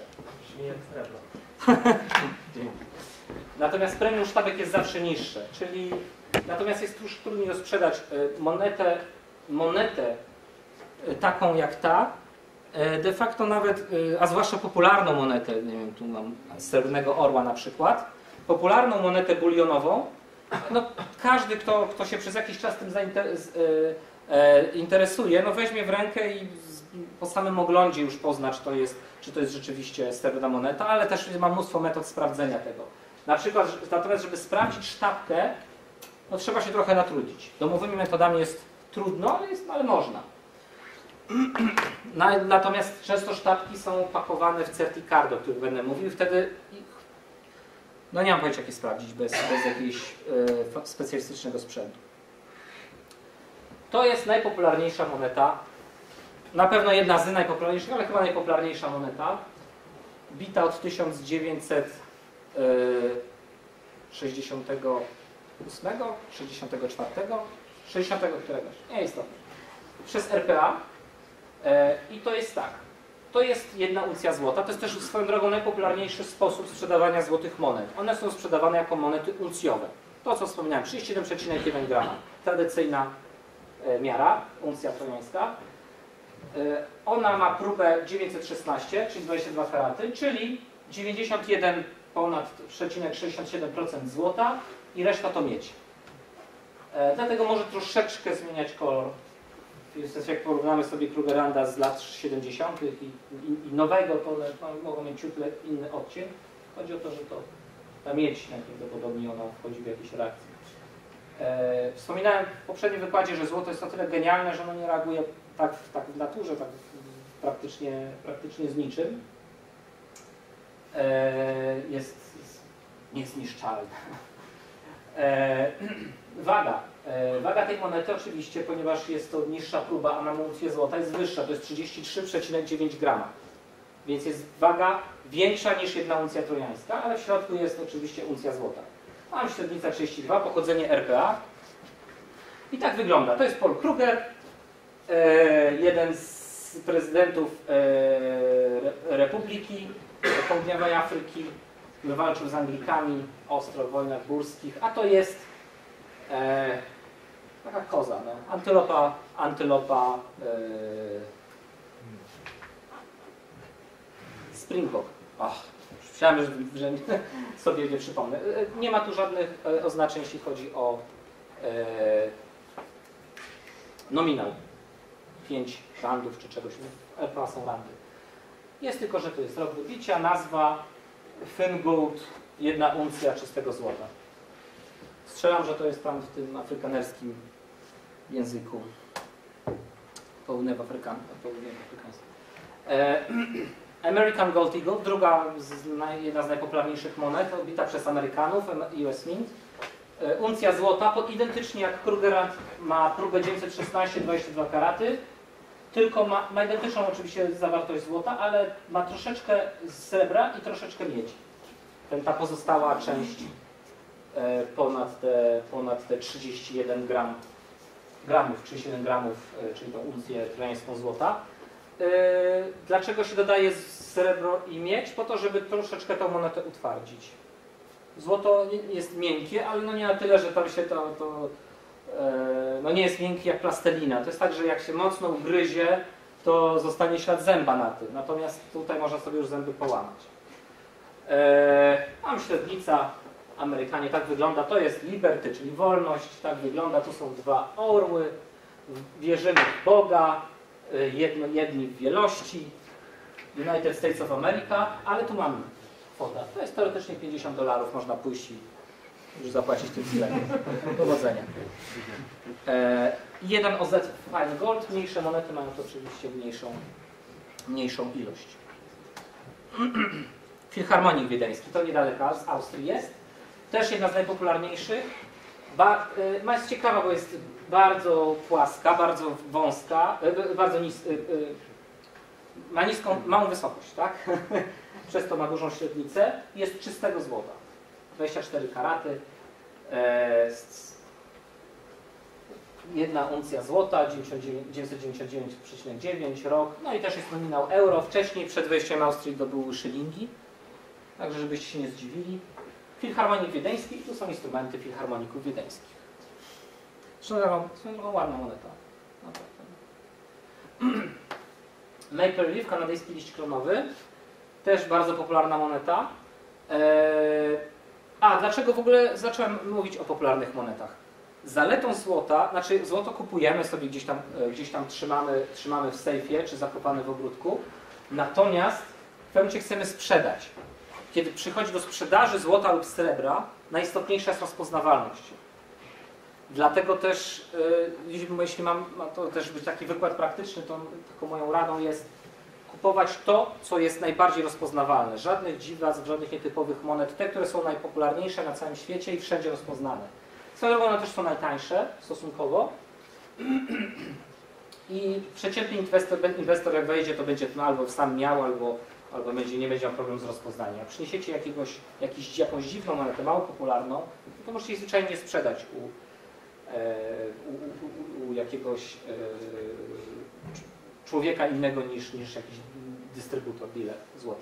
Natomiast premium sztabek jest zawsze niższe, czyli natomiast jest już trudniej sprzedać monetę, monetę taką jak ta, de facto nawet, a zwłaszcza popularną monetę, nie wiem, tu mam Srebrnego Orła na przykład, popularną monetę bulionową, no każdy, kto, kto się przez jakiś czas tym zainteresuje, no weźmie w rękę i po samym oglądzie już pozna, czy to jest, czy to jest rzeczywiście srebrna moneta, ale też ma mnóstwo metod sprawdzenia tego. Na przykład, natomiast żeby sprawdzić sztabkę, no trzeba się trochę natrudzić. Domowymi metodami jest trudno, ale, jest, ale można. Natomiast często sztabki są pakowane w certicardy, o których będę mówił, wtedy no nie mam pojęcia, jak je sprawdzić bez, bez jakiegoś e, specjalistycznego sprzętu. To jest najpopularniejsza moneta, na pewno jedna z najpopularniejszych, ale chyba najpopularniejsza moneta, bita od tysiąc dziewięćset sześćdziesiątego ósmego, sześćdziesiątego czwartego, sześćdziesiątego któregoś, nie jest to, przez R P A. I to jest tak, to jest jedna uncja złota, to jest też swoją drogą najpopularniejszy sposób sprzedawania złotych monet. One są sprzedawane jako monety uncjowe. To, co wspomniałem, trzydzieści jeden przecinek jeden grama, tradycyjna miara, uncja trojańska. Ona ma próbę dziewięćset szesnaście, czyli dwadzieścia dwa karaty, czyli dziewięćdziesiąt jeden ponad sześćdziesiąt siedem procent złota i reszta to miedź. E, dlatego może troszeczkę zmieniać kolor. W sensie jak porównamy sobie Krugerranda z lat siedemdziesiątych i, i, i nowego, to one no, mogą mieć ciut inny odcień. Chodzi o to, że to ta miedź najprawdopodobniej ona wchodzi w jakieś reakcje. E, wspominałem w poprzednim wykładzie, że złoto jest o tyle genialne, że ono nie reaguje tak, tak w naturze, tak praktycznie, praktycznie z niczym. E, jest niezniszczalne. E, waga. E, waga tej monety oczywiście, ponieważ jest to niższa próba, a mamy uncję złota, jest wyższa, to jest trzydzieści trzy przecinek dziewięć grama. Więc jest waga większa niż jedna uncja trojańska, ale w środku jest oczywiście uncja złota. Mam średnica trzydzieści dwa, pochodzenie R P A. I tak wygląda. To jest Paul Kruger, e, jeden z prezydentów e, Republiki Południowej Afryki, który walczył z Anglikami ostro w wojnach górskich, a to jest e, taka koza, no. antylopa, antylopa e, Springbok. Och, myślałem, że, że sobie nie przypomnę. Nie ma tu żadnych oznaczeń, jeśli chodzi o e, nominał. Pięć randów czy czegoś. R P A są randy. Jest tylko, że to jest rok wybicia, nazwa, Fingold, jedna uncja czystego złota. Strzelam, że to jest tam w tym afrykanerskim języku południowoafrykańskim. E, American Gold Eagle, druga, z, naj, jedna z najpopularniejszych monet, odbita przez Amerykanów, U S Mint. E, uncja złota, pod, identycznie jak Krugerrand, ma próbę dziewięćset szesnaście, dwadzieścia dwa karaty, tylko ma, ma identyczną oczywiście zawartość złota, ale ma troszeczkę srebra i troszeczkę miedzi. Ten, ta pozostała część e, ponad, te, ponad te trzydzieści jeden gram, gramów, trzydzieści jeden gramów, e, czyli tą uncję trojańską złota. Dlaczego się dodaje srebro i miedź? Po to, żeby troszeczkę tą monetę utwardzić. Złoto jest miękkie, ale no nie na tyle, że tam się to, to no nie jest miękkie jak plastelina. To jest tak, że jak się mocno ugryzie, to zostanie ślad zęba na tym. Natomiast tutaj można sobie już zęby połamać. Mam średnica, Amerykanie, tak wygląda. To jest liberty, czyli wolność. Tak wygląda. Tu są dwa orły. Wierzymy w Boga. Jedno, jedni w wielości, United States of America, ale tu mamy kwota. To jest teoretycznie pięćdziesiąt dolarów, można pójść i już zapłacić tym sklepem. Powodzenia. E, jeden O Z Fine Gold, mniejsze monety mają to oczywiście mniejszą, mniejszą ilość. Filharmonik Wiedeński, to niedaleko z Austrii jest. Też jedna z najpopularniejszych. Ba, y, jest ciekawa, bo jest bardzo płaska, bardzo wąska, y, bardzo nis, y, y, ma niską, małą wysokość, tak? Przez to ma dużą średnicę. Jest czystego złota. dwadzieścia cztery karaty. E, jedna uncja złota, dziewięćset dziewięćdziesiąt dziewięć przecinek dziewięć rok. No i też jest nominał euro. Wcześniej, przed wejściem Austrii, to były szylingi. Także żebyście się nie zdziwili. Filharmonik Wiedeński i tu są instrumenty filharmoników wiedeńskich. Zresztą są ładna moneta. Maple Leaf, kanadyjski liść klonowy. Też bardzo popularna moneta. Eee... A, dlaczego w ogóle zacząłem mówić o popularnych monetach? Zaletą złota, znaczy złoto kupujemy sobie gdzieś tam, gdzieś tam trzymamy, trzymamy w sejfie, czy zakopane w ogródku. Natomiast w pewnym momencie chcemy sprzedać. Kiedy przychodzi do sprzedaży złota lub srebra, najistotniejsza jest rozpoznawalność. Dlatego też, yy, jeśli mam, ma to też być taki wykład praktyczny, to taką moją radą jest kupować to, co jest najbardziej rozpoznawalne. Żadnych dziwactw, żadnych nietypowych monet. Te, które są najpopularniejsze na całym świecie i wszędzie rozpoznane. Swoją drogą one też są najtańsze stosunkowo. I przeciętny inwestor, inwestor jak wejdzie, to będzie to albo sam miał, albo albo będzie, nie będzie miał problemu z rozpoznaniem. Jak przyniesiecie jakiegoś, jakiś, jakąś dziwną monetę, mało popularną, to możecie jej zwyczajnie sprzedać u, e, u, u, u jakiegoś e, człowieka innego niż, niż jakiś dystrybutor, dealer złota.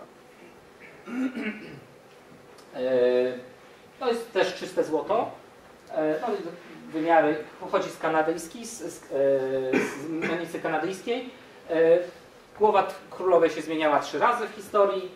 E, to jest też czyste złoto. E, no, wymiary pochodzi z kanadyjskiej, z, z, z menicy kanadyjskiej. E, Głowa królowej się zmieniała trzy razy w historii.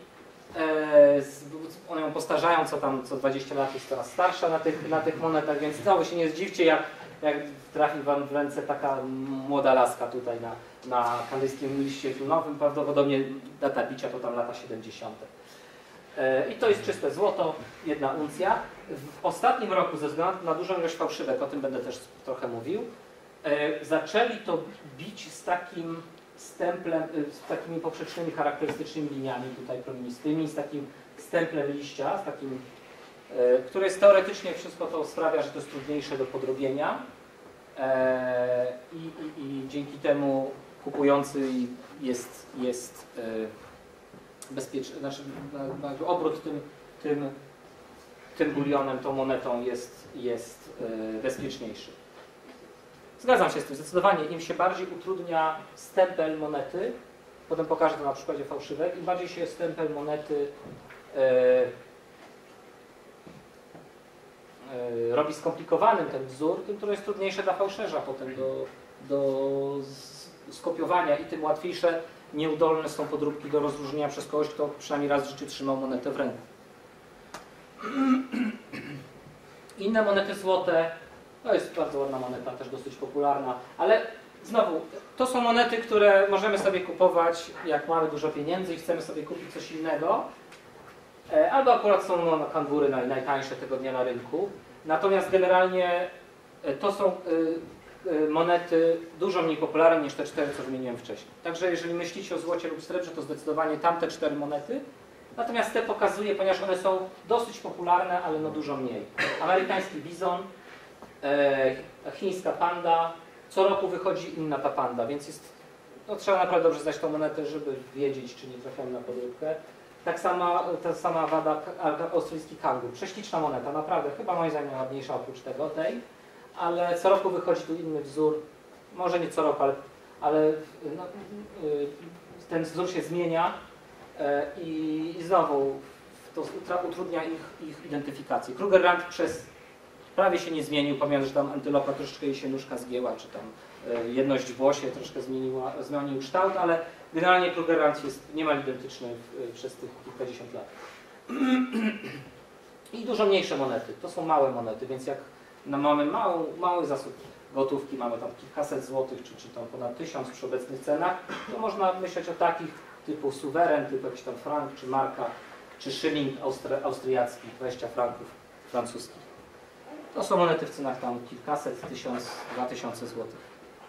One ją postarzają, co tam co dwadzieścia lat jest coraz starsza na tych, na tych monetach, więc znowu się nie zdziwcie, jak jak trafi wam w ręce taka młoda laska tutaj na, na kanadyjskim liście filmowym, prawdopodobnie data bicia to tam lata siedemdziesiąte. I to jest czyste złoto, jedna uncja. W ostatnim roku, ze względu na dużą ilość fałszywek, o tym będę też trochę mówił, zaczęli to bić z takim stemplem, z takimi poprzecznymi charakterystycznymi liniami tutaj promienistymi, z takim stemplem liścia, z takim, które jest teoretycznie, wszystko to sprawia, że to jest trudniejsze do podrobienia i, i, i dzięki temu kupujący jest, jest bezpieczny, znaczy obrót tym, tym, tym bulionem, tą monetą jest, jest bezpieczniejszy. Zgadzam się z tym, zdecydowanie im się bardziej utrudnia stempel monety, potem pokażę to na przykładzie fałszywek, im bardziej się stempel monety e, e, robi skomplikowanym ten wzór, tym to jest trudniejsze dla fałszerza potem do, do skopiowania i tym łatwiejsze, nieudolne są podróbki do rozróżnienia przez kogoś, kto przynajmniej raz w życiu trzymał monetę w ręku. Inne monety złote, to jest bardzo ładna moneta, też dosyć popularna, ale znowu, to są monety, które możemy sobie kupować, jak mamy dużo pieniędzy i chcemy sobie kupić coś innego, albo akurat są no, kanwury naj, najtańsze tego dnia na rynku. Natomiast generalnie to są monety dużo mniej popularne niż te cztery, co wymieniłem wcześniej. Także jeżeli myślicie o złocie lub srebrze, to zdecydowanie tamte cztery monety. Natomiast te pokazuję, ponieważ one są dosyć popularne, ale no dużo mniej. Amerykański bizon, e, chińska panda, co roku wychodzi inna ta panda, więc jest, no, trzeba naprawdę dobrze znać tą monetę, żeby wiedzieć, czy nie trafiamy na podróbkę. Tak sama, ta sama wada australijski kangur. Prześliczna moneta, naprawdę, chyba moim zdaniem ładniejsza oprócz tego, tej, ale co roku wychodzi tu inny wzór, może nie co roku, ale, ale no, ten wzór się zmienia i, i znowu to utrudnia ich, ich identyfikację. Krugerrand przez prawie się nie zmienił, pomimo że tam antylopa troszeczkę jej się nóżka zgięła, czy tam jedność w włosie troszkę zmieniła, zmienił kształt, ale generalnie Krugerrand jest niemal identyczny w, przez tych kilkadziesiąt lat. I dużo mniejsze monety, to są małe monety, więc jak no, mamy małą, mały zasób gotówki, mamy tam kilkaset złotych, czy, czy tam ponad tysiąc przy obecnych cenach, to można myśleć o takich typu suweren, typu jakiś tam frank, czy marka, czy szyling austri austriacki, dwadzieścia franków francuskich. To są monety w cenach tam kilkaset, tysiąc, dwa tysiące złotych.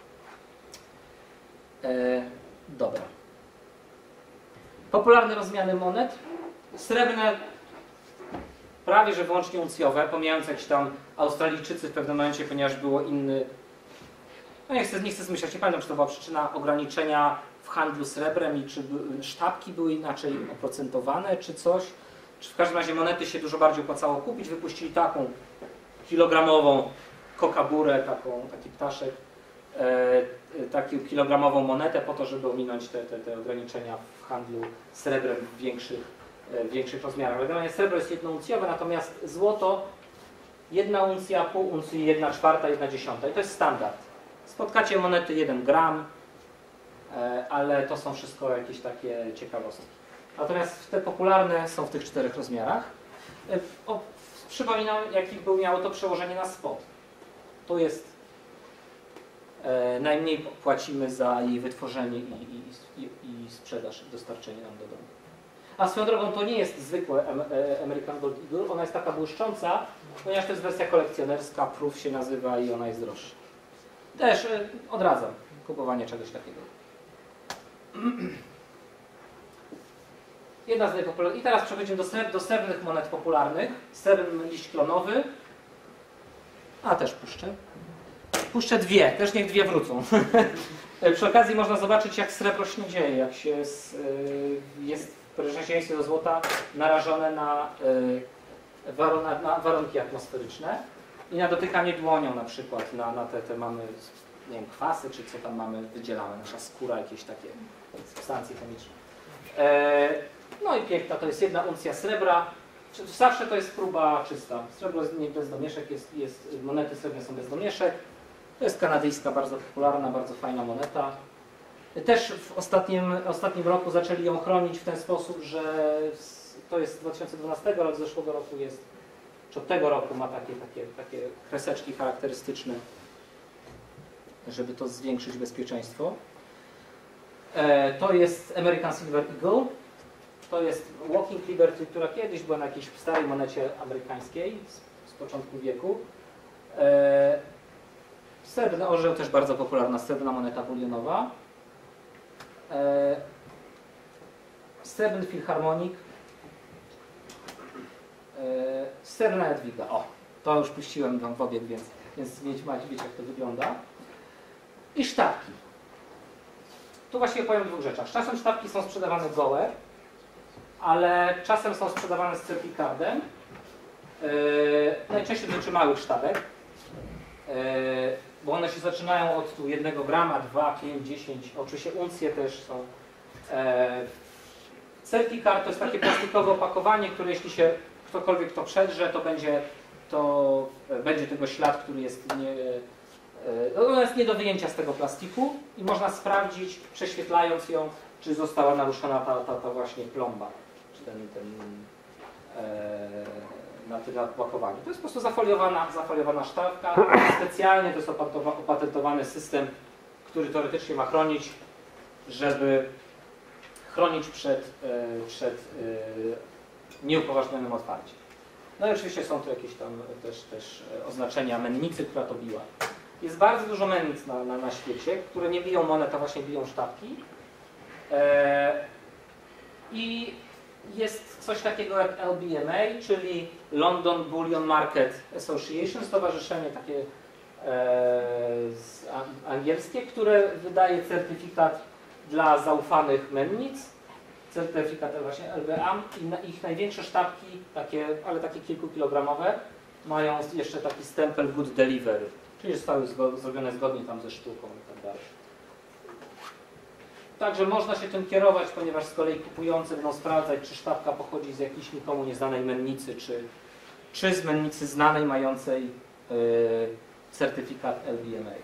E, dobra. Popularne rozmiany monet. Srebrne prawie że wyłącznie uncjowe, pomijając jakieś tam Australijczycy w pewnym momencie, ponieważ było inny... No nie chcę, nie chcę zmyślać, nie pamiętam, czy to była przyczyna ograniczenia w handlu srebrem i czy sztabki były inaczej oprocentowane, czy coś. Czy w każdym razie monety się dużo bardziej opłacało kupić. Wypuścili taką kilogramową kokaburę, taką, taki ptaszek, e, taką kilogramową monetę po to, żeby ominąć te, te, te ograniczenia w handlu srebrem w większych, e, w większych rozmiarach. Ale generalnie srebro jest jednouncjowe, natomiast złoto jedna uncja, pół uncji, jedna czwarta, jedna dziesiąta i to jest standard. Spotkacie monety jeden gram, e, ale to są wszystko jakieś takie ciekawostki. Natomiast te popularne są w tych czterech rozmiarach. E, o, Przypominam, jakie był miało to przełożenie na spot. Tu jest e, najmniej płacimy za jej wytworzenie i, i, i, i sprzedaż, dostarczenie nam do domu. A swoją drogą to nie jest zwykłe American Gold Eagle, ona jest taka błyszcząca, ponieważ to jest wersja kolekcjonerska, Proof się nazywa i ona jest droższa. Też e, odradzam kupowanie czegoś takiego. Jedna z najpopularniejszych. I teraz przechodzimy do, srebr, do srebrnych monet popularnych. Srebrny liść klonowy. A też puszczę. Puszczę dwie, też niech dwie wrócą. Przy okazji można zobaczyć, jak srebro się dzieje, jak się jest, jest w przeciwieństwie do złota narażone na, na warunki atmosferyczne i na dotykanie dłonią na przykład, na, na te, te mamy, nie wiem, kwasy, czy co tam mamy wydzielane, nasza skóra, jakieś takie substancje chemiczne. No i piękna, to jest jedna uncja srebra. Zawsze to jest próba czysta. Srebro jest nie bez domieszek, jest, jest, monety srebrne są bez domieszek. To jest kanadyjska, bardzo popularna, bardzo fajna moneta. Też w ostatnim, ostatnim roku zaczęli ją chronić w ten sposób, że to jest dwa tysiące dwunastego rok, z zeszłego roku jest, czy od tego roku ma takie, takie, takie kreseczki charakterystyczne żeby to zwiększyć bezpieczeństwo. E, to jest American Silver Eagle. To jest Walking Liberty, która kiedyś była na jakiejś starej monecie amerykańskiej z, z początku wieku. E, srebrny orzeł, też bardzo popularna srebrna moneta bulionowa. E, srebrny filharmonik. E, srebrna jadwiga. O, to już puściłem wam w obieg, więc, więc wiecie, wiecie jak to wygląda. I sztabki. Tu właściwie powiem o dwóch rzeczach. Czasem sztabki są sprzedawane gołe, ale czasem są sprzedawane z certificardem. Yy, najczęściej dotyczy małych sztabek, yy, bo one się zaczynają od tu jednego grama, dwa, pięć, dziesięć, oczywiście uncje też są. Yy, certificard to jest takie plastikowe opakowanie, które jeśli się ktokolwiek to przedrze, to będzie, to będzie tego ślad, który jest nie... Ona jest nie do wyjęcia z tego plastiku i można sprawdzić, prześwietlając ją, czy została naruszona ta, ta, ta właśnie plomba, czy ten, ten e, na tym opakowaniu. To jest po prostu zafoliowana, zafoliowana sztabka. Specjalnie to jest opatentowany system, który teoretycznie ma chronić, żeby chronić przed, e, przed e, nieupoważnionym otwarciem. No i oczywiście są tu jakieś tam też, też oznaczenia mennicy, która to biła. Jest bardzo dużo mennic na, na, na świecie, które nie biją monet, a właśnie biją sztabki. E, I jest coś takiego jak L B M A, czyli London Bullion Market Association, stowarzyszenie takie e, z, a, angielskie, które wydaje certyfikat dla zaufanych mennic. Certyfikat właśnie L B M i na, ich największe sztabki, takie, ale takie kilkukilogramowe, mają jeszcze taki stempel Good Delivery. Czyli zostały zrobione zgodnie tam ze sztuką i tak dalej. Także można się tym kierować, ponieważ z kolei kupujący będą sprawdzać, czy sztabka pochodzi z jakiejś nikomu nieznanej mennicy, czy, czy z mennicy znanej, mającej yy, certyfikat L B M A.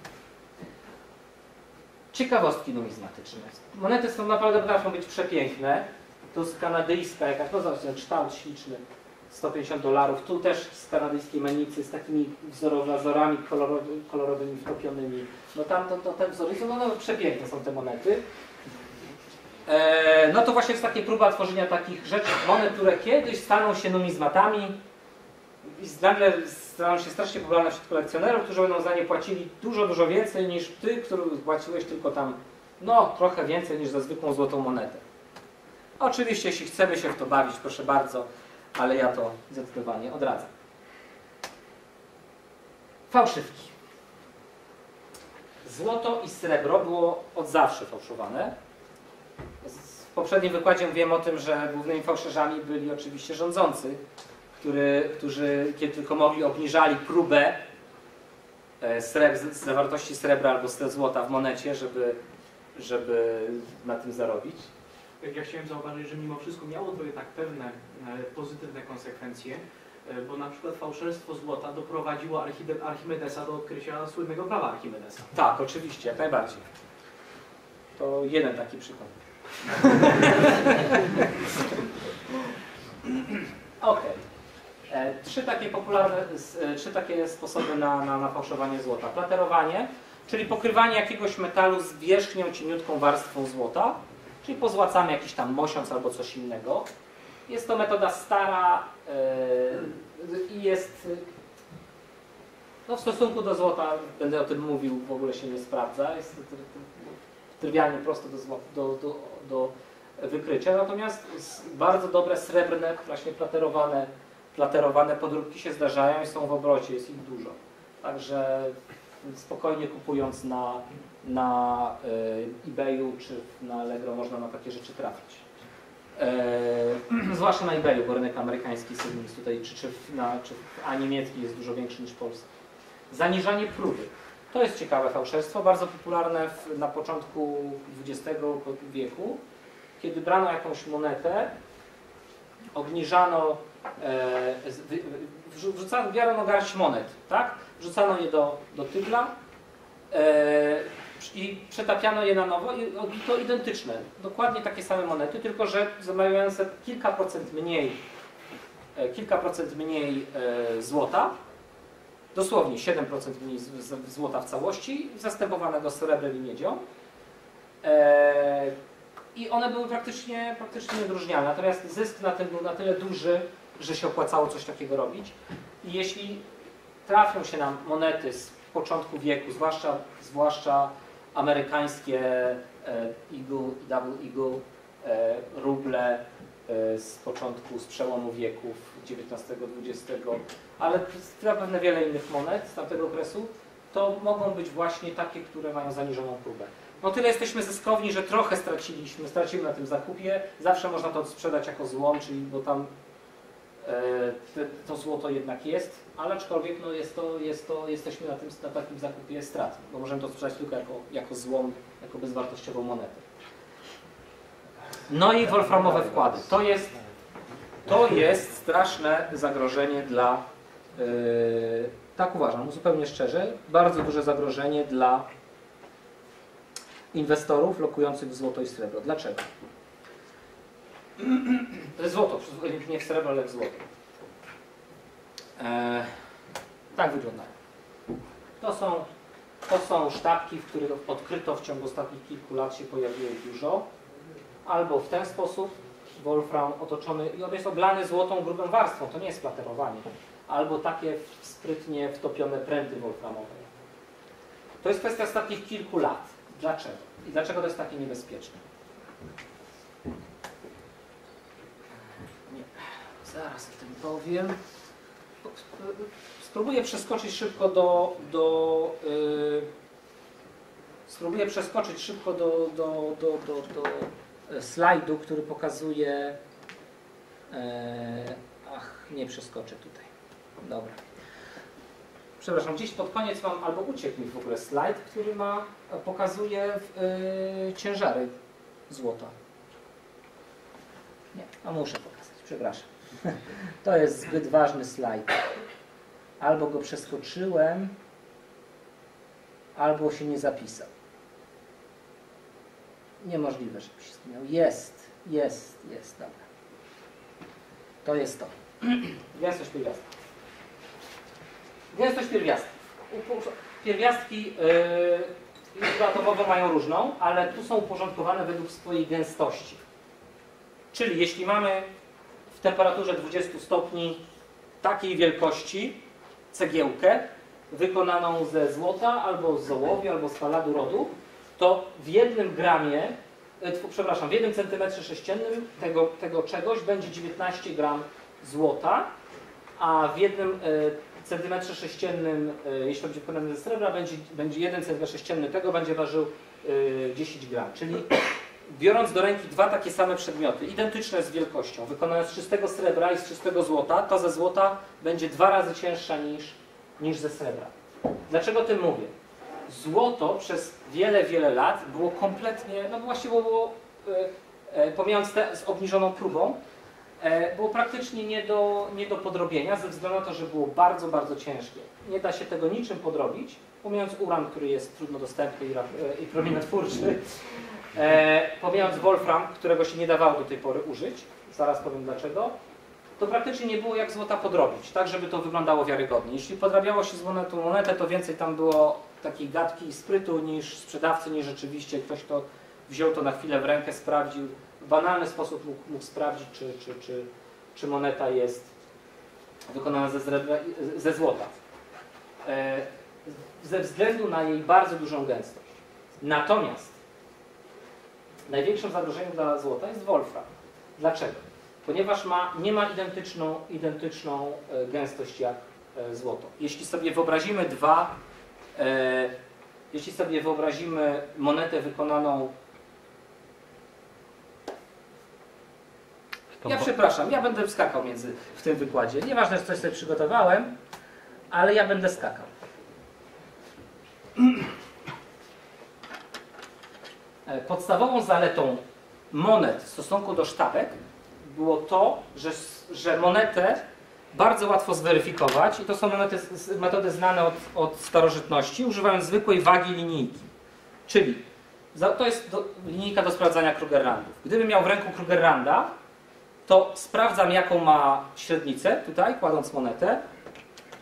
Ciekawostki numizmatyczne. Monety są naprawdę potrafią być przepiękne. To jest kanadyjska jakaś, no zobaczcie, kształt śliczny. sto pięćdziesiąt dolarów. Tu też z kanadyjskiej mennicy z takimi wzorami kolorowymi, kolorowymi wtopionymi. No tam to, to te wzory są, no, no przepiękne są te monety. E, no to właśnie jest taka próba tworzenia takich rzeczy, monet, które kiedyś staną się numizmatami i nagle staną się strasznie popularne wśród kolekcjonerów, którzy będą za nie płacili dużo, dużo więcej niż ty, który płaciłeś tylko tam, no trochę więcej niż za zwykłą złotą monetę. Oczywiście, jeśli chcemy się w to bawić, proszę bardzo, ale ja to zdecydowanie odradzam. Fałszywki. Złoto i srebro było od zawsze fałszowane. W poprzednim wykładzie mówiłem o tym, że głównymi fałszerzami byli oczywiście rządzący, który, którzy kiedy tylko mogli obniżali próbę srebr, zawartości srebra albo złota w monecie, żeby, żeby na tym zarobić. Ja chciałem zauważyć, że mimo wszystko miało to jednak pewne pozytywne konsekwencje, bo na przykład fałszerstwo złota doprowadziło Archimedesa do odkrycia słynnego prawa Archimedesa. Tak, oczywiście, jak najbardziej. To jeden taki przykład. Ok. Trzy takie popularne, trzy takie sposoby na, na, na fałszowanie złota. Platerowanie, czyli pokrywanie jakiegoś metalu z wierzchnią, cieniutką warstwą złota, czyli pozłacamy jakiś tam mosiąc albo coś innego. Jest to metoda stara yy, i jest, no w stosunku do złota, będę o tym mówił, w ogóle się nie sprawdza. Jest trywialnie prosto do, do, do, do wykrycia, natomiast bardzo dobre srebrne, właśnie platerowane, platerowane podróbki się zdarzają i są w obrocie, jest ich dużo. Także spokojnie kupując na, na y, eBayu czy na Allegro można na takie rzeczy trafić. E, zwłaszcza na eBayu, bo rynek amerykański jest tutaj, czy, czy, na, czy a niemiecki jest dużo większy niż polski. Zaniżanie próby. To jest ciekawe fałszerstwo, bardzo popularne w, na początku dwudziestego wieku, kiedy brano jakąś monetę, obniżano, e, wrzucano, bierono garść monet, tak? Wrzucano je do, do tygla e, i przetapiano je na nowo i to identyczne, dokładnie takie same monety, tylko że zamawiające kilka procent mniej, e, kilka procent mniej e, złota dosłownie siedem procent mniej z, z, złota w całości, zastępowanego srebrem i miedzią. E, I one były praktycznie, praktycznie nieodróżnialne. Natomiast zysk na tym był na tyle duży, że się opłacało coś takiego robić. I jeśli trafią się nam monety z początku wieku, zwłaszcza, zwłaszcza amerykańskie e, Eagle, Double Eagle, e, ruble e, z początku, z przełomu wieków dziewiętnastego dwudziestego, ale zapewne wiele innych monet z tamtego okresu, to mogą być właśnie takie, które mają zaniżoną próbę. No tyle jesteśmy zyskowni, że trochę straciliśmy, stracimy na tym zakupie. Zawsze można to sprzedać jako złom, czyli bo tam e, te, to złoto jednak jest, ale aczkolwiek no jest to, jest to, jesteśmy na, tym, na takim zakupie stratni, bo możemy to sprzedać tylko jako, jako złom, jako bezwartościową monetę. No i wolframowe wkłady. To jest, to jest straszne zagrożenie dla, yy, tak uważam, zupełnie szczerze, bardzo duże zagrożenie dla inwestorów lokujących w złoto i srebro. Dlaczego? To jest złoto, nie w srebro, ale w złoto. Eee, tak wyglądają. To są, to są sztabki, w których odkryto w ciągu ostatnich kilku lat się pojawiło dużo. Albo w ten sposób wolfram otoczony i on jest oblany złotą grubą warstwą, to nie jest platerowanie. Albo takie sprytnie wtopione pręty wolframowe. To jest kwestia ostatnich kilku lat. Dlaczego? I dlaczego to jest takie niebezpieczne? Nie. Zaraz o tym powiem. Spróbuję przeskoczyć szybko do... do yy, spróbuję przeskoczyć szybko do, do, do, do, do slajdu, który pokazuje... Yy, ach, nie przeskoczę tutaj. Dobra. Przepraszam, gdzieś pod koniec mam, albo uciekł mi w ogóle slajd, który ma, pokazuje yy, ciężary złota. Nie, a muszę pokazać, przepraszam. To jest zbyt ważny slajd. Albo go przeskoczyłem, albo się nie zapisał. Niemożliwe, żeby się zmieniał. Jest, jest, jest, dobra. To jest to. Gęstość pierwiastków. Gęstość pierwiastków. Pierwiastki yy, atomowe mają różną, ale tu są uporządkowane według swojej gęstości. Czyli jeśli mamy w temperaturze dwudziestu stopni takiej wielkości cegiełkę wykonaną ze złota, albo z ołowiu, albo z faladu rodu, to w jednym gramie, yy, przepraszam, w jednym centymetrze sześciennym tego, tego czegoś będzie dziewiętnaście gram złota, a w jednym yy, centymetrze sześciennym, jeśli to będzie wykonane ze srebra, będzie, będzie jeden centymetr sześcienny tego będzie ważył y, dziesięć gram. Czyli biorąc do ręki dwa takie same przedmioty, identyczne z wielkością, wykonane z czystego srebra i z czystego złota, to ze złota będzie dwa razy cięższa niż, niż ze srebra. Dlaczego o tym mówię? Złoto przez wiele, wiele lat było kompletnie, no właściwie było, y, y, pomijając te z obniżoną próbą, było praktycznie nie do, nie do podrobienia, ze względu na to, że było bardzo, bardzo ciężkie. Nie da się tego niczym podrobić, pomijając uran, który jest trudno dostępny i, i promieniotwórczy, e, pomijając wolfram, którego się nie dawało do tej pory użyć, zaraz powiem dlaczego, to praktycznie nie było jak złota podrobić, tak żeby to wyglądało wiarygodnie. Jeśli podrabiało się z monetą monetę, to więcej tam było takiej gadki i sprytu niż sprzedawcy, niż rzeczywiście ktoś, kto wziął to na chwilę w rękę, sprawdził, w banalny sposób mógł, mógł sprawdzić, czy, czy, czy, czy moneta jest wykonana ze, zrebra, ze złota. E, ze względu na jej bardzo dużą gęstość. Natomiast największym zagrożeniem dla złota jest wolfram. Dlaczego? Ponieważ ma, nie ma identyczną, identyczną e, gęstość jak e, złoto. Jeśli sobie wyobrazimy dwa, e, jeśli sobie wyobrazimy monetę wykonaną. Ja przepraszam, ja będę skakał między w tym wykładzie. Nieważne, że coś sobie przygotowałem, ale ja będę skakał. Podstawową zaletą monet w stosunku do sztabek było to, że, że monetę bardzo łatwo zweryfikować i to są monety, metody znane od, od starożytności, używając zwykłej wagi linijki. Czyli to jest do, linijka do sprawdzania Krugerrandów. Gdybym miał w ręku Krugerranda, to sprawdzam, jaką ma średnicę, tutaj, kładąc monetę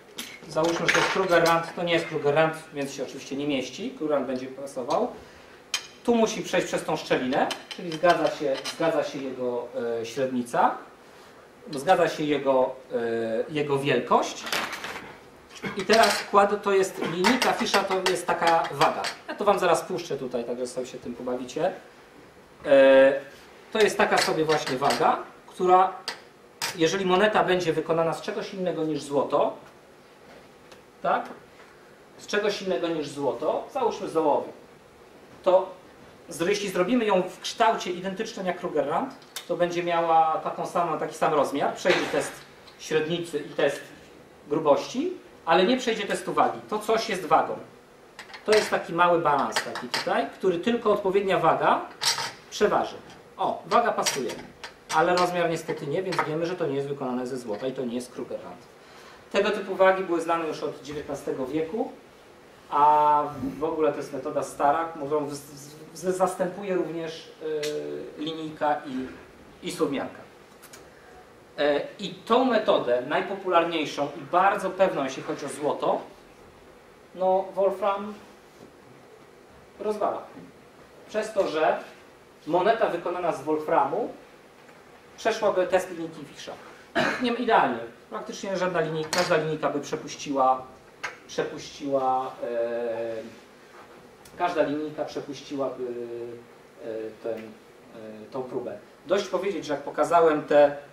Załóżmy, że to jest Krugerrand, to nie jest Krugerrand, więc się oczywiście nie mieści. Krugerrand będzie pasował. Tu musi przejść przez tą szczelinę, czyli zgadza się, zgadza się jego e, średnica, zgadza się jego, e, jego wielkość. I teraz kładę, to jest linijka Fisza, to jest taka waga. Ja to Wam zaraz puszczę tutaj, także sobie się tym pobawicie. E, to jest taka sobie właśnie waga, która, jeżeli moneta będzie wykonana z czegoś innego niż złoto, tak? Z czegoś innego niż złoto, załóżmy z ołowiu, to jeśli zrobimy ją w kształcie identycznym jak Krugerrand, to będzie miała taką samą, taki sam rozmiar, przejdzie test średnicy i test grubości, ale nie przejdzie testu wagi. To coś jest wagą. To jest taki mały balans taki tutaj, który tylko odpowiednia waga przeważy. O, waga pasuje, ale rozmiar niestety nie, więc wiemy, że to nie jest wykonane ze złota i to nie jest Krugerrand. Tego typu wagi były znane już od dziewiętnastego wieku, a w ogóle to jest metoda stara, mówią, zastępuje również yy, linijka i, i słowmianka. Yy, I tą metodę najpopularniejszą i bardzo pewną, jeśli chodzi o złoto, no Wolfram rozwala. Przez to, że moneta wykonana z Wolframu przeszłaby test linijki Fisza. Nie idealnie. Praktycznie żadna linijka, każda linijka by przepuściła, przepuściła e, każda linijka przepuściłaby e, ten, e, tą próbę. Dość powiedzieć, że jak pokazałem te e,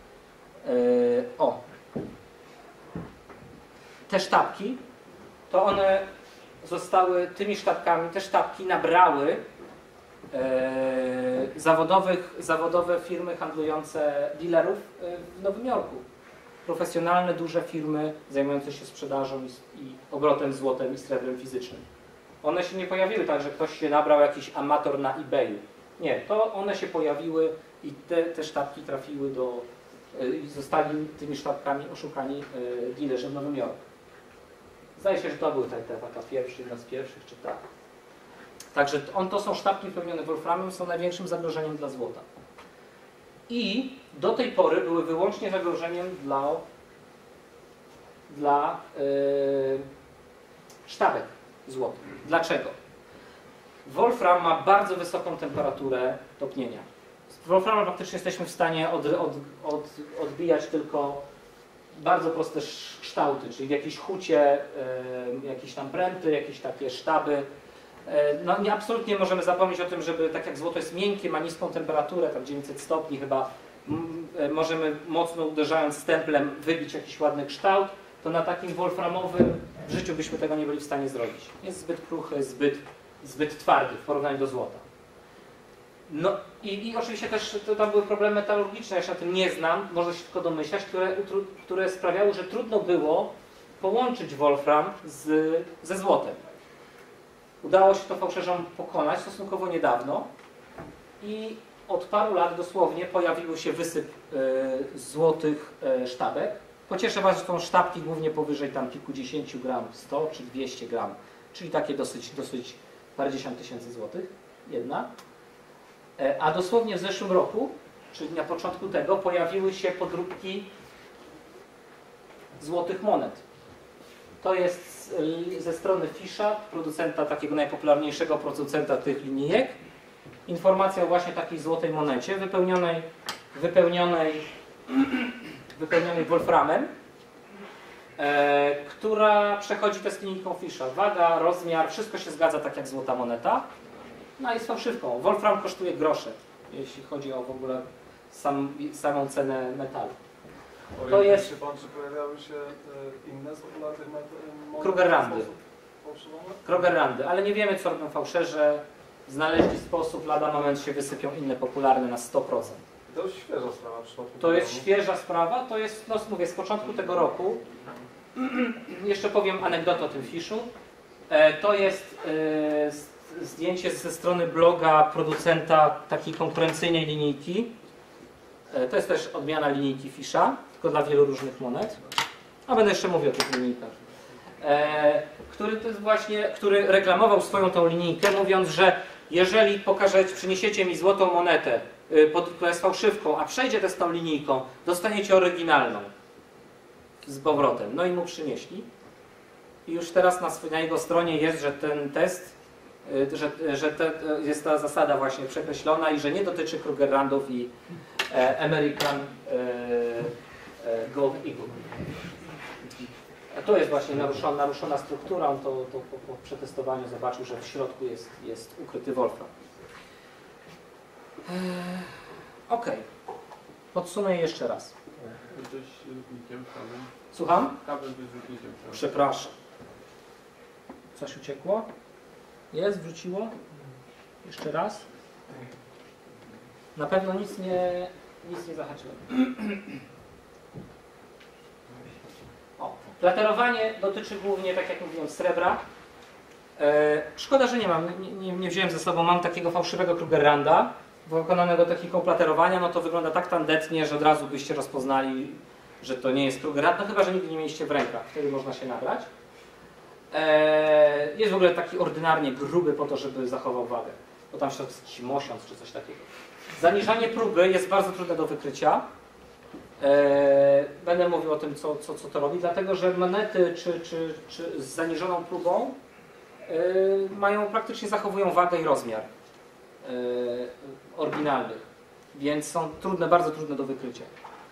o te sztabki, to one zostały tymi sztabkami, te sztabki nabrały e, zawodowych, zawodowe firmy handlujące dealerów w Nowym Jorku. Profesjonalne, duże firmy zajmujące się sprzedażą i, i obrotem złotem i srebrem fizycznym. One się nie pojawiły tak, że ktoś się nabrał jakiś amator na eBayu. Nie, to one się pojawiły i te, te sztabki trafiły do i zostali tymi sztabkami oszukani y, dealerzy w Nowym Jorku. Zdaje się, że to był ten taka pierwszy, jedna z pierwszych, czy tak. Także on, to są sztabki wypełnione wolframem, są największym zagrożeniem dla złota. I do tej pory były wyłącznie zagrożeniem dla, dla yy, sztabek złota. Dlaczego? Wolfram ma bardzo wysoką temperaturę topnienia. Z wolframem praktycznie jesteśmy w stanie od, od, od, odbijać tylko bardzo proste kształty, czyli jakieś hucie, yy, jakieś tam pręty, jakieś takie sztaby. No nie, absolutnie możemy zapomnieć o tym, żeby tak jak złoto jest miękkie, ma niską temperaturę, tam dziewięćset stopni chyba, m, możemy mocno uderzając stemplem wybić jakiś ładny kształt, to na takim wolframowym w życiu byśmy tego nie byli w stanie zrobić. Jest zbyt kruchy, zbyt, zbyt twardy w porównaniu do złota. No i, i oczywiście też to tam były problemy metalurgiczne, ja się na tym nie znam, można się tylko domyślać, które, które sprawiały, że trudno było połączyć wolfram z, ze złotem. Udało się to fałszerzom pokonać stosunkowo niedawno i od paru lat dosłownie pojawił się wysyp y, złotych y, sztabek. Pocieszę Was, że są sztabki głównie powyżej tam kilkudziesięciu gram, sto czy dwieście gram, czyli takie dosyć, dosyć parędziesiąt tysięcy złotych, jedna. E, a dosłownie w zeszłym roku, czyli na początku tego, pojawiły się podróbki złotych monet. To jest ze strony Fisza, producenta, takiego najpopularniejszego producenta tych linijek. Informacja o właśnie takiej złotej monecie, wypełnionej, wypełnionej, wypełnionej wolframem, e, która przechodzi test linijką Fisza. Waga, rozmiar, wszystko się zgadza tak jak złota moneta. No i z fałszywką. Wolfram kosztuje grosze, jeśli chodzi o w ogóle sam, samą cenę metalu. To jest... Się pan, czy pojawiały się inne dla tych monetach? Krugerrandy. Krugerrandy, ale nie wiemy co robią fałszerze. Znaleźli sposób, lada moment się wysypią inne popularne na sto procent. To jest świeża sprawa w przypadku. To jest świeża sprawa, to jest, no mówię, z początku tego roku. Jeszcze powiem anegdotę o tym Fiszu. To jest zdjęcie ze strony bloga producenta takiej konkurencyjnej linijki. To jest też odmiana linijki Fisza, tylko dla wielu różnych monet. A będę jeszcze mówił o tych linijkach. E, który, to jest właśnie, który reklamował swoją tą linijkę, mówiąc, że jeżeli pokażecie, przyniesiecie mi złotą monetę, y, pod, która jest fałszywką, a przejdzie test tą linijką, dostaniecie oryginalną z powrotem. No i mu przynieśli. i już teraz na, swój, na jego stronie jest, że ten test, że, że te, jest ta zasada właśnie przekreślona i że nie dotyczy Krugerrandów i e, American e, e, Gold Eagle. A to jest właśnie naruszona, naruszona struktura, on to, to po, po przetestowaniu zobaczył, że w środku jest, jest ukryty wolfram. E, ok, podsumuję jeszcze raz. Coś z rzutnikiem kabel. Słucham? Kabel bez rzutnikiem. Przepraszam. Coś uciekło? Jest? Wróciło? Jeszcze raz? Na pewno nic nie, nic nie zahaczyłem. O, platerowanie dotyczy głównie, tak jak mówiłem, srebra. E, szkoda, że nie mam, nie, nie, nie wziąłem ze sobą, mam takiego fałszywego Krugerranda, wykonanego techniką platerowania, no to wygląda tak tandetnie, że od razu byście rozpoznali, że to nie jest Krugerrand, no chyba, że nigdy nie mieliście w rękach, wtedy można się nabrać. Eee, jest w ogóle taki ordynarnie gruby po to, żeby zachował wagę, bo tam w środku jest jakiś mosiąc czy coś takiego. Zaniżanie próby jest bardzo trudne do wykrycia. Eee, będę mówił o tym, co, co, co to robi, dlatego że monety czy, czy, czy z zaniżoną próbą eee, mają, praktycznie zachowują wagę i rozmiar eee, oryginalnych, więc są trudne, bardzo trudne do wykrycia.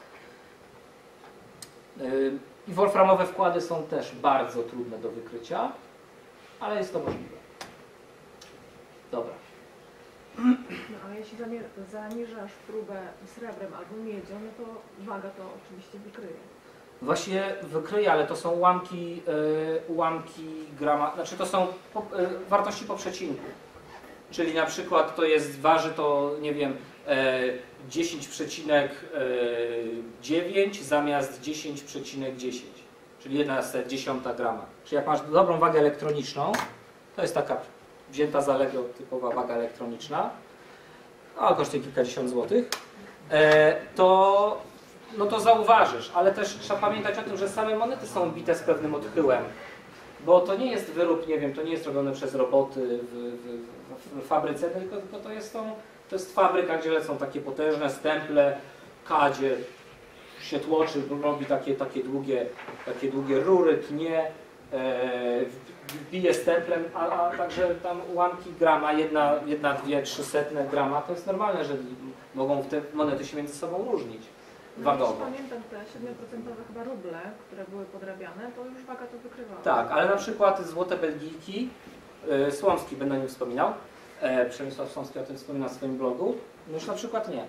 Eee, I wolframowe wkłady są też bardzo trudne do wykrycia, ale jest to możliwe. Dobra. No ale jeśli zaniżasz próbę srebrem albo miedzią, no to waga to oczywiście wykryje. Właściwie wykryje, ale to są ułamki, yy, ułamki grama, znaczy to są po, yy, wartości po przecinku. Czyli na przykład to jest, waży to, nie wiem, yy, dziesięć przecinek dziewięć zamiast dziesięć przecinek dziesięć, czyli jedna dziesiąta grama. Czyli jak masz dobrą wagę elektroniczną, to jest taka wzięta z Allegro typowa waga elektroniczna, a kosztuje kilkadziesiąt złotych, to, no to zauważysz, ale też trzeba pamiętać o tym, że same monety są bite z pewnym odchyłem, bo to nie jest wyrób, nie wiem, to nie jest robione przez roboty w, w, w fabryce, tylko, tylko to jest tą To jest fabryka, gdzie lecą takie potężne stemple, kadzie się tłoczy, robi takie, takie, długie, takie długie rury, tnie, e, bije stemplem, a, a także tam ułamki grama, jedna, jedna, dwie, trzy setne grama, to jest normalne, że mogą te monety się między sobą różnić wagowo. No, pamiętam te siedmioprocentowe chyba ruble, które były podrabiane, to już waga to wykrywała. Tak, ale na przykład złote Belgijki, e, Słomski będę o nim wspominał, E, Przemysław Słomski o tym wspomina w swoim blogu, no już na przykład nie.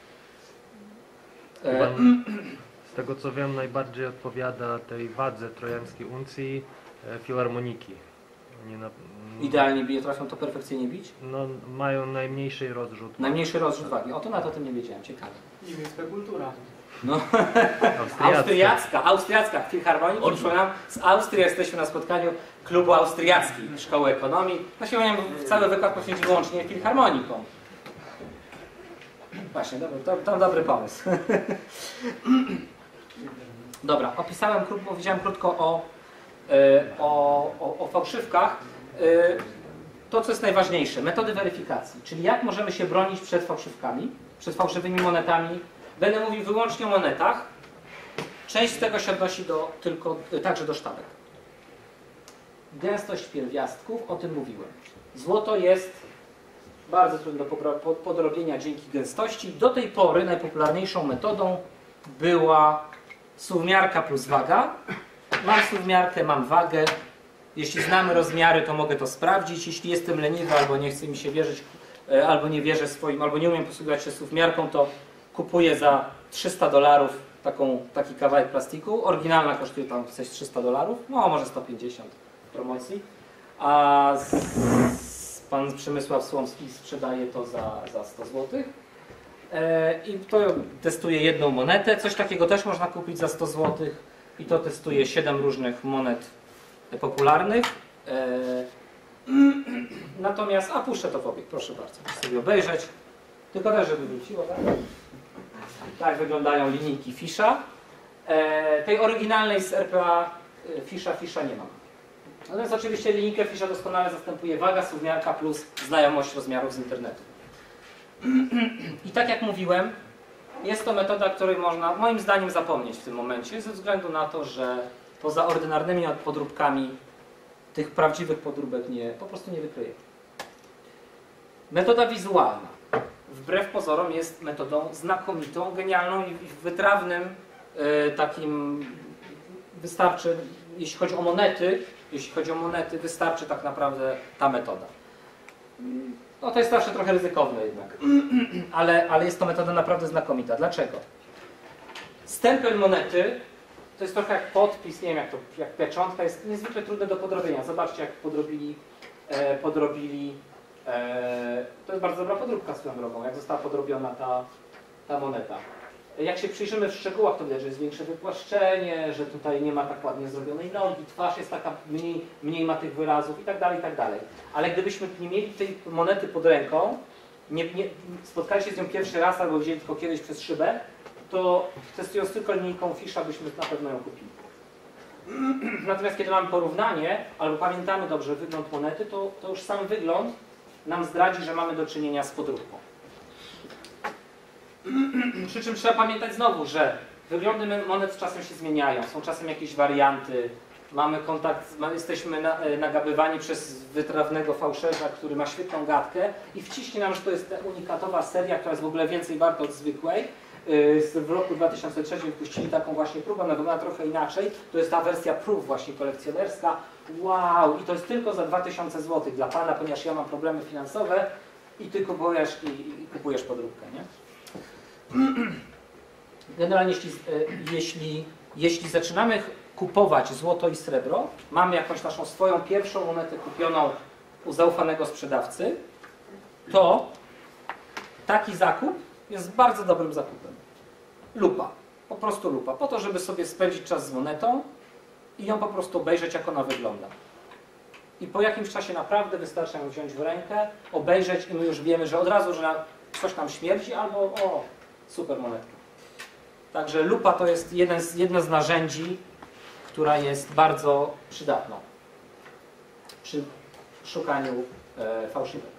E, z tego co wiem, najbardziej odpowiada tej wadze trojańskiej uncji e, filharmoniki. Nie na, Idealnie bije, trafią to perfekcyjnie bić? No, mają najmniejszy rozrzut. Najmniejszy rozrzut wagi. O to nawet o tym nie wiedziałem, ciekawe. Niemiecka kultura. No. Austriacka. Austriacka, austriacka filharmoniki. Przypominam, z Austrii jesteśmy na spotkaniu klubu austriackiej Szkoły Ekonomii. Właściwie cały wykład poświęcił wyłącznie filharmonikom. Właśnie, dobry, to, to dobry pomysł. Dobra, opisałem krótko, powiedziałem krótko o, o, o, o fałszywkach. To, co jest najważniejsze, metody weryfikacji, czyli jak możemy się bronić przed fałszywkami, przed fałszywymi monetami. Będę mówił wyłącznie o monetach. Część z tego się odnosi do, tylko, także do sztabek. Gęstość pierwiastków, o tym mówiłem. Złoto jest bardzo trudne do podrobienia dzięki gęstości. Do tej pory najpopularniejszą metodą była suwmiarka plus waga. Mam suwmiarkę, mam wagę. Jeśli znamy rozmiary, to mogę to sprawdzić. Jeśli jestem leniwy albo nie chce mi się wierzyć, albo nie wierzę swoim, albo nie umiem posługiwać się suwmiarką, to kupuję za trzysta dolarów taką, taki kawałek plastiku. Oryginalna kosztuje tam coś trzysta dolarów, no może sto pięćdziesiąt w promocji. A z, z pan Przemysław Słomski sprzedaje to za, za sto złotych. E, I to testuje jedną monetę. Coś takiego też można kupić za sto złotych. I to testuje siedem różnych monet popularnych. E, natomiast, a puszczę to w obieg, proszę bardzo, proszę sobie obejrzeć. Tylko też, żeby wróciło, tak? Tak wyglądają linijki Fisza. E, tej oryginalnej z R P A Fisza, Fisza nie mam. Natomiast oczywiście linijkę Fisza doskonale zastępuje waga, suwmiarka plus znajomość rozmiarów z internetu. I tak jak mówiłem, jest to metoda, której można moim zdaniem zapomnieć w tym momencie, ze względu na to, że poza ordynarnymi podróbkami tych prawdziwych podróbek nie, po prostu nie wykryje. Metoda wizualna, wbrew pozorom, jest metodą znakomitą, genialną i wytrawnym yy, takim, wystarczy, jeśli chodzi o monety, jeśli chodzi o monety, wystarczy tak naprawdę ta metoda. No to jest zawsze trochę ryzykowne jednak, ale, ale jest to metoda naprawdę znakomita. Dlaczego? Stempel monety to jest trochę jak podpis, nie wiem jak to, jak pieczątka, jest niezwykle trudne do podrobienia. Zobaczcie jak podrobili, e, podrobili e, to jest bardzo dobra podróbka swoją drogą, jak została podrobiona ta, ta moneta. Jak się przyjrzymy w szczegółach, to widać, że jest większe wypłaszczenie, że tutaj nie ma tak ładnie zrobionej nogi, twarz jest taka, mniej, mniej ma tych wyrazów i tak dalej, i tak dalej. Ale gdybyśmy nie mieli tej monety pod ręką, nie, nie, spotkali się z nią pierwszy raz albo wzięli tylko kiedyś przez szybę, to testując tylko linijką Fisza byśmy na pewno ją kupili. Natomiast kiedy mamy porównanie, albo pamiętamy dobrze wygląd monety, to, to już sam wygląd nam zdradzi, że mamy do czynienia z podróbką. Przy czym trzeba pamiętać znowu, że wyglądy monet czasem się zmieniają, są czasem jakieś warianty, mamy kontakt, jesteśmy nagabywani przez wytrawnego fałszerza, który ma świetną gadkę i wciśnie nam, że to jest unikatowa seria, która jest w ogóle więcej warta od zwykłej. W roku dwa tysiące trzecim wypuścili taką właśnie próbę, ona wygląda trochę inaczej. To jest ta wersja prób właśnie kolekcjonerska. Wow! I to jest tylko za dwa tysiące złotych dla Pana, ponieważ ja mam problemy finansowe i Ty kupujesz, i, i kupujesz podróbkę, nie? Generalnie jeśli, jeśli, jeśli zaczynamy kupować złoto i srebro, mamy jakąś naszą swoją pierwszą monetę kupioną u zaufanego sprzedawcy, to taki zakup jest bardzo dobrym zakupem. Lupa. Po prostu lupa. Po to, żeby sobie spędzić czas z monetą i ją po prostu obejrzeć, jak ona wygląda. I po jakimś czasie naprawdę wystarczy ją wziąć w rękę, obejrzeć i my już wiemy, że od razu, że coś nam śmierdzi albo o, super monetka. Także lupa to jest jeden z, jedno z narzędzi, która jest bardzo przydatna przy szukaniu e, fałszywek.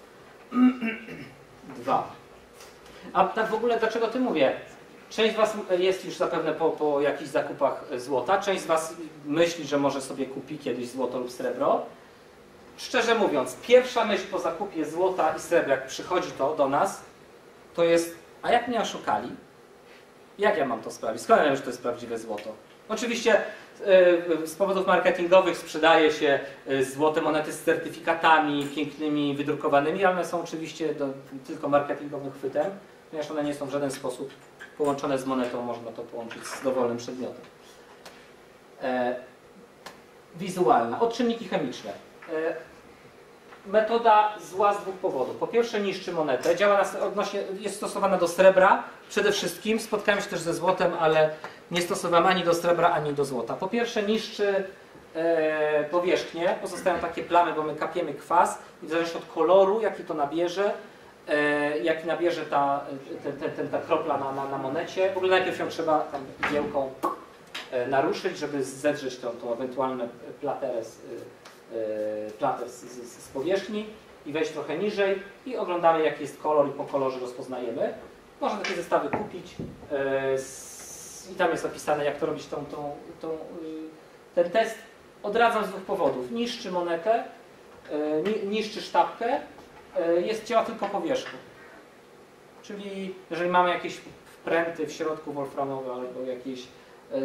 Dwa. A tak w ogóle dlaczego ty mówię? Część z Was jest już zapewne po, po jakichś zakupach złota, część z Was myśli, że może sobie kupi kiedyś złoto lub srebro. Szczerze mówiąc, pierwsza myśl po zakupie złota i srebra, jak przychodzi to do nas, to jest, a jak mnie oszukali? Jak ja mam to sprawić? Skąd ja wiem, że to jest prawdziwe złoto? Oczywiście yy, z powodów marketingowych sprzedaje się yy, złote monety z certyfikatami pięknymi, wydrukowanymi, ale one są oczywiście do, tylko marketingowym chwytem, ponieważ one nie są w żaden sposób połączone z monetą, można to połączyć z dowolnym przedmiotem. E, wizualna, odczynniki chemiczne. E, metoda zła z dwóch powodów. Po pierwsze niszczy monetę, działa nas odnośnie, jest stosowana do srebra przede wszystkim, spotkałem się też ze złotem, ale nie stosowałem ani do srebra, ani do złota. Po pierwsze niszczy e, powierzchnię, pozostają takie plamy, bo my kapiemy kwas i w zależności od koloru, jaki to nabierze, e, jaki nabierze ta, ten, ten, ten, ta kropla na, na, na monecie, w ogóle najpierw ją trzeba tam igiełką e, naruszyć, żeby zedrzeć tą, tą ewentualne platerę z, e, plater z, z, z powierzchni i wejść trochę niżej i oglądamy jaki jest kolor i po kolorze rozpoznajemy. Można takie zestawy kupić e, z, i tam jest opisane jak to robić tą, tą, tą, y, ten test. Odradzam z dwóch powodów. Niszczy monetę, e, ni, niszczy sztabkę, e, jest, działa tylko po wierzchu. Czyli jeżeli mamy jakieś wpręty w środku wolframowe albo jakieś e,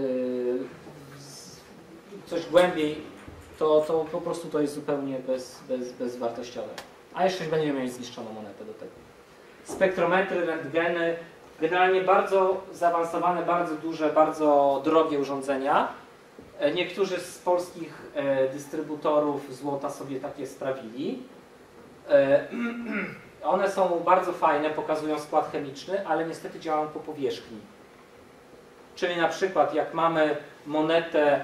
coś głębiej, to, to po prostu to jest zupełnie bez, bez, bezwartościowe. A jeszcze będziemy mieli zniszczoną monetę do tego. Spektrometry, rentgeny, generalnie bardzo zaawansowane, bardzo duże, bardzo drogie urządzenia. Niektórzy z polskich e, dystrybutorów złota sobie takie sprawili. E, one są bardzo fajne, pokazują skład chemiczny, ale niestety działają po powierzchni. Czyli na przykład jak mamy monetę,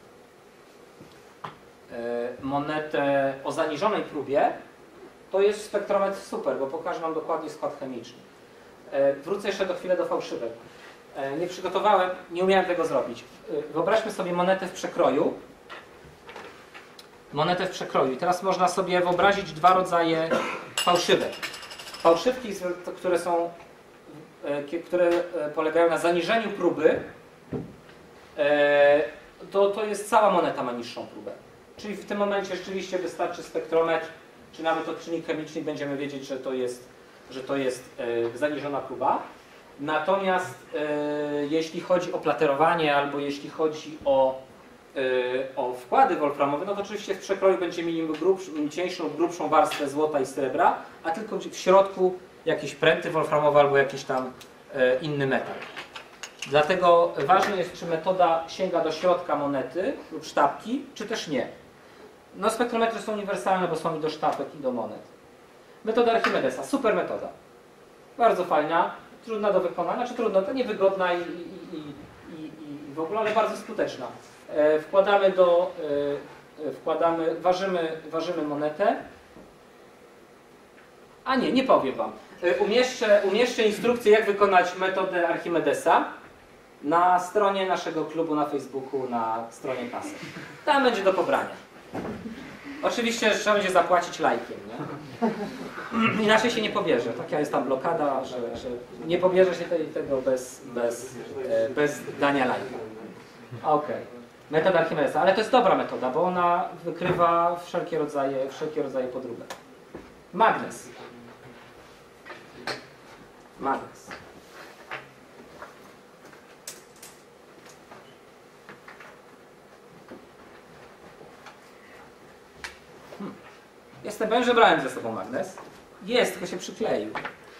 e, monetę o zaniżonej próbie, to jest spektrometr super, bo pokaże nam dokładnie skład chemiczny. E, wrócę jeszcze do chwilę do fałszywek. E, nie przygotowałem, nie umiałem tego zrobić. E, wyobraźmy sobie monetę w przekroju. Monetę w przekroju. I teraz można sobie wyobrazić dwa rodzaje fałszywek. Fałszywki, które są, e, które polegają na zaniżeniu próby, e, to, to jest cała moneta ma niższą próbę. Czyli w tym momencie rzeczywiście wystarczy spektrometr, czy nawet odczynnik chemiczny, będziemy wiedzieć, że to jest, że to jest e, zaniżona próba. Natomiast e, jeśli chodzi o platerowanie albo jeśli chodzi o, e, o wkłady wolframowe, no to oczywiście w przekroju będziemy mieli grubsz, cieńszą, grubszą warstwę złota i srebra, a tylko w środku jakieś pręty wolframowe albo jakiś tam e, inny metal. Dlatego ważne jest, czy metoda sięga do środka monety lub sztabki, czy też nie. No spektrometry są uniwersalne, bo są i do sztabek, i do monet. Metoda Archimedesa, super metoda. Bardzo fajna, trudna do wykonania, czy trudna, to niewygodna i, i, i, i, i w ogóle, ale bardzo skuteczna. E, wkładamy do, e, wkładamy, ważymy, ważymy monetę. A nie, nie powiem Wam. E, umieszczę, umieszczę instrukcję, jak wykonać metodę Archimedesa na stronie naszego klubu na Facebooku, na stronie kasy. Tam będzie do pobrania. Oczywiście trzeba będzie zapłacić lajkiem, nie? Inaczej się nie pobierze. Taka jest tam blokada, że, że nie pobierze się tej, tego bez, bez, bez dania lajka. Okej. Okay. Metoda Archimedesa. Ale to jest dobra metoda, bo ona wykrywa wszelkie rodzaje, wszelkie rodzaje podróbek. Magnes. Magnes. Jestem pewien, że brałem ze sobą magnes. Jest, tylko się przykleił.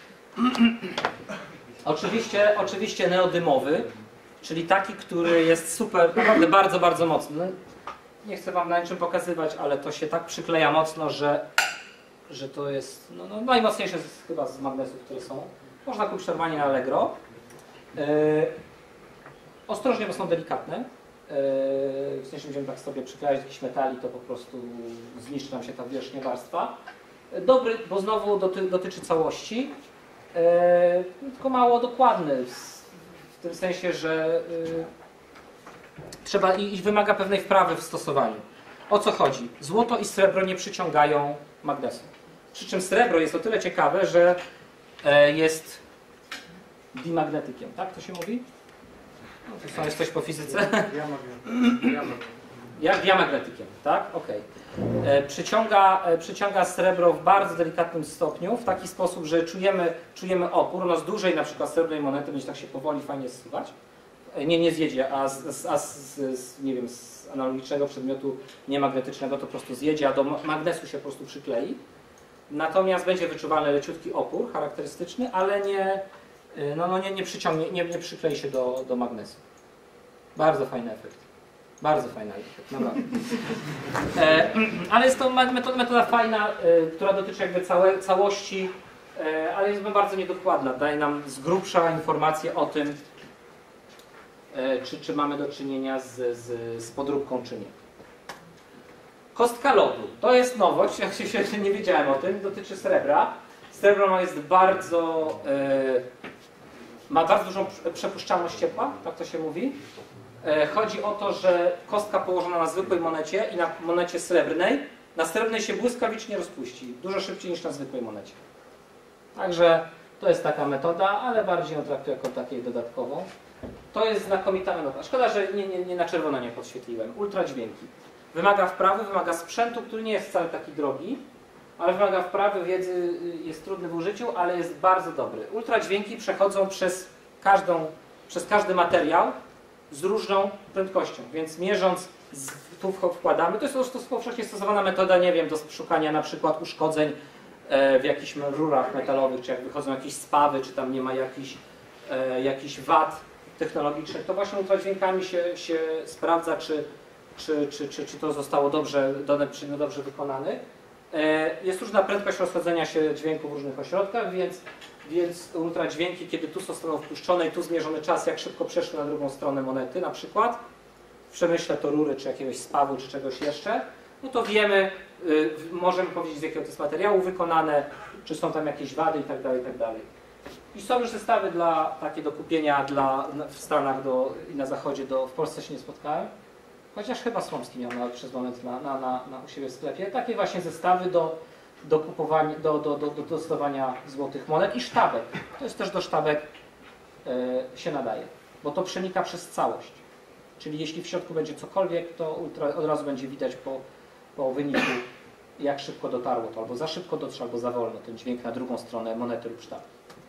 oczywiście, oczywiście neodymowy, czyli taki, który jest super, naprawdę bardzo, bardzo mocny. Nie chcę Wam na niczym pokazywać, ale to się tak przykleja mocno, że, że to jest no, no, najmocniejsze z, chyba z magnesów, które są. Można kupić normalnie na Allegro. Yy, ostrożnie, bo są delikatne. W sensie będziemy tak sobie przyklejać jakiś metali, to po prostu zniszczy nam się ta wierzchnia warstwa. Dobry, bo znowu doty, dotyczy całości, e, tylko mało dokładny, w, w tym sensie, że e, trzeba i, i wymaga pewnej wprawy w stosowaniu. O co chodzi? Złoto i srebro nie przyciągają magnesu. Przy czym srebro jest o tyle ciekawe, że e, jest dimagnetykiem, tak to się mówi? No, to jest coś po fizyce. Jak diamagnetykiem, tak? Okej. Okay. Przyciąga, e, przyciąga srebro w bardzo delikatnym stopniu, w taki sposób, że czujemy, czujemy opór. No z dużej na przykład srebrnej monety będzie tak się powoli fajnie zsuwać. E, nie, nie zjedzie, a, z, a z, z, nie wiem, z analogicznego przedmiotu niemagnetycznego to po prostu zjedzie, a do magnesu się po prostu przyklei. Natomiast będzie wyczuwalny leciutki opór charakterystyczny, ale nie, no, no nie, nie przyciągnie, nie, nie przyklei się do, do magnesu. Bardzo fajny efekt. Bardzo fajny efekt, naprawdę. E, ale jest to metoda, metoda fajna, e, która dotyczy jakby całe, całości, e, ale jest bardzo niedokładna. Daje nam z grubsza informacje o tym, e, czy, czy mamy do czynienia z, z, z podróbką, czy nie. Kostka lodu. To jest nowość, jak się, się nie wiedziałem o tym, dotyczy srebra. Srebro jest bardzo, e, ma bardzo dużą przepuszczalność ciepła, tak to się mówi. E, chodzi o to, że kostka położona na zwykłej monecie i na monecie srebrnej, na srebrnej się błyskawicznie rozpuści, dużo szybciej niż na zwykłej monecie. Także to jest taka metoda, ale bardziej ją traktuję jako takiej dodatkową. To jest znakomita metoda. Szkoda, że nie, nie, nie na czerwono nie podświetliłem. Ultradźwięki. Wymaga wprawy, wymaga sprzętu, który nie jest wcale taki drogi, ale wymaga wprawy, wiedzy, jest trudny w użyciu, ale jest bardzo dobry. Ultradźwięki przechodzą przez, każdą, przez każdy materiał z różną prędkością, więc mierząc, z, tu wkładamy, to jest to powszechnie stosowana metoda, nie wiem, do szukania na przykład uszkodzeń e, w jakichś rurach metalowych, czy jak wychodzą jakieś spawy, czy tam nie ma jakichś e, jakichś wad technologicznych, to właśnie ultradźwiękami się, się sprawdza, czy Czy, czy, czy, czy to zostało dobrze, dane przedmiot dobrze wykonany. E, jest różna prędkość rozchodzenia się dźwięku w różnych ośrodkach, więc, więc ultradźwięki, kiedy tu zostaną wpuszczone i tu zmierzony czas, jak szybko przeszły na drugą stronę monety na przykład, w przemyśle to rury, czy jakiegoś spawu, czy czegoś jeszcze, no to wiemy, y, możemy powiedzieć, z jakiego to jest materiału wykonane, czy są tam jakieś wady i tak dalej, i tak dalej. I są już zestawy dla, takie do kupienia dla, w Stanach do, i na zachodzie, do, w Polsce się nie spotkałem. Chociaż chyba Słomski miał nawet przez moment na, na, na, na u siebie w sklepie. Takie właśnie zestawy do, do kupowania, do, do, do, do dostawania złotych monet i sztabek. To jest też do sztabek e, się nadaje, bo to przenika przez całość. Czyli jeśli w środku będzie cokolwiek, to ultra, od razu będzie widać po, po wyniku, jak szybko dotarło to, albo za szybko dotrze, albo za wolno ten dźwięk na drugą stronę monety lub sztabu.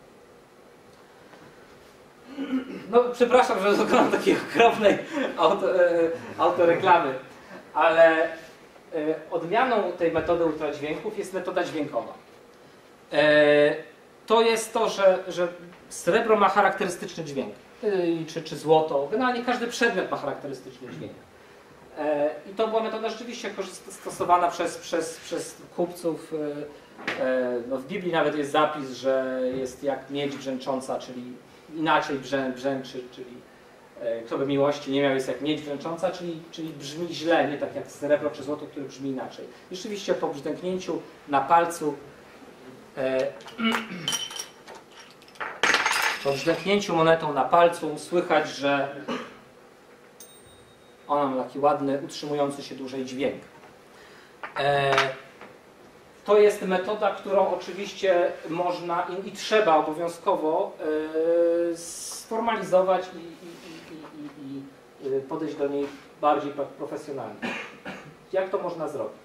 No, przepraszam, że dokonam takiej okropnej auto, e, autoreklamy, ale e, odmianą tej metody ultradźwięków jest metoda dźwiękowa. E, to jest to, że, że srebro ma charakterystyczny dźwięk, e, czy, czy złoto, generalnie każdy przedmiot ma charakterystyczny dźwięk. E, I to była metoda rzeczywiście stosowana przez, przez, przez kupców. E, e, no w Biblii nawet jest zapis, że jest jak miedź brzęcząca, czyli inaczej brzę, brzęczy, czyli e, kto by miłości nie miał, jest jak miedź brzęcząca, czyli, czyli brzmi źle, nie tak jak srebro czy złoto, które brzmi inaczej. I rzeczywiście po brzdęknięciu na palcu, e, po brzdęknięciu monetą na palcu słychać, że ona ma taki ładny, utrzymujący się dłużej dźwięk. E, To jest metoda, którą oczywiście można i, i trzeba obowiązkowo y, sformalizować i, i, i, i, i podejść do niej bardziej profesjonalnie. Jak to można zrobić?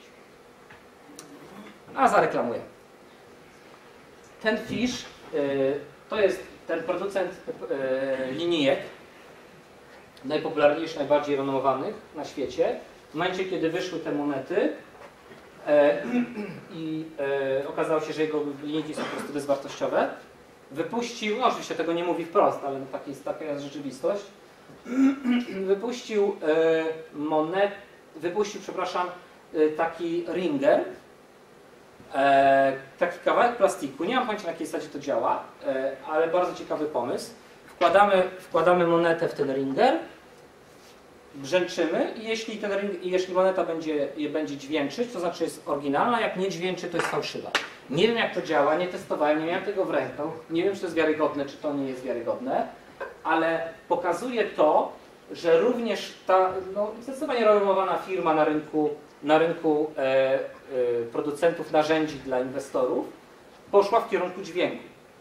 A zareklamuję. Ten Fish y, to jest ten producent y, linijek, najpopularniejszych, najbardziej renomowanych na świecie. W momencie, kiedy wyszły te monety, E, i e, okazało się, że jego linijki są po prostu bezwartościowe. Wypuścił, no oczywiście tego nie mówi wprost, ale no taki jest, taka jest rzeczywistość. Wypuścił e, monet, wypuścił, przepraszam, e, taki ringer, e, taki kawałek plastiku. Nie mam pojęcia, na jakiej zasadzie to działa, e, ale bardzo ciekawy pomysł. Wkładamy, wkładamy monetę w ten ringer, brzęczymy i jeśli, ten ring, jeśli moneta będzie, będzie dźwięczyć, to znaczy jest oryginalna, jak nie dźwięczy, to jest fałszywa. Nie wiem, jak to działa, nie testowałem, nie miałem tego w ręku, nie wiem, czy to jest wiarygodne, czy to nie jest wiarygodne, ale pokazuje to, że również ta no, zdecydowanie renomowana firma na rynku, na rynku e, e, producentów narzędzi dla inwestorów poszła w kierunku dźwięku.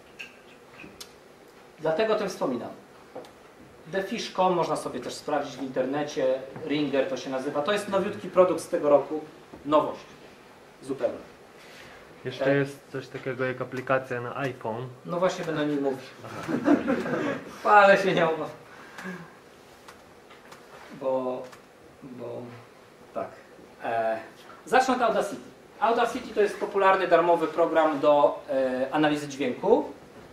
Dlatego o tym wspominam. The Fish kropka com można sobie też sprawdzić w internecie, Ringer to się nazywa. To jest nowiutki produkt z tego roku, nowość zupełnie. Jeszcze Tak. jest coś takiego jak aplikacja na iPhone. No właśnie będę o nim mówił. Ale się nie obaw. Bo, bo tak. E, zacznę od Audacity. Audacity to jest popularny, darmowy program do e, analizy dźwięku.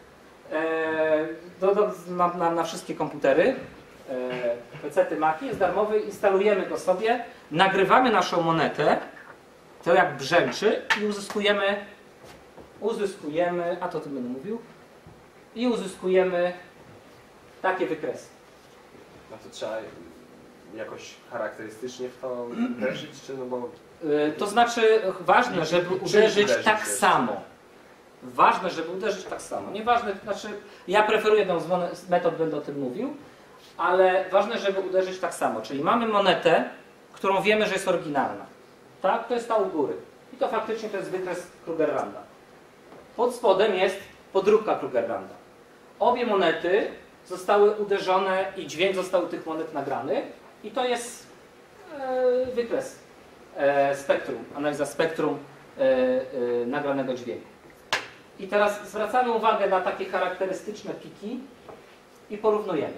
Do, do, na, na, na wszystkie komputery, pecety, Maci, jest darmowy, instalujemy go sobie, nagrywamy naszą monetę, to jak brzęczy i uzyskujemy, uzyskujemy, a to o tym będę mówił, i uzyskujemy takie wykresy. No to trzeba jakoś charakterystycznie w to uderzyć, czy no bo... To znaczy ważne, żeby uderzyć uderzyć tak jest? samo. Ważne, żeby uderzyć tak samo. Nieważne, znaczy ja preferuję jedną z metod, będę o tym mówił, ale ważne, żeby uderzyć tak samo. Czyli mamy monetę, którą wiemy, że jest oryginalna. Tak? To jest ta u góry. I to faktycznie to jest wykres Krugerranda. Pod spodem jest podróbka Krugerranda. Obie monety zostały uderzone i dźwięk został tych monet nagrany. I to jest e, wykres e, spektrum, analiza spektrum e, e, nagranego dźwięku. I teraz zwracamy uwagę na takie charakterystyczne piki i porównujemy.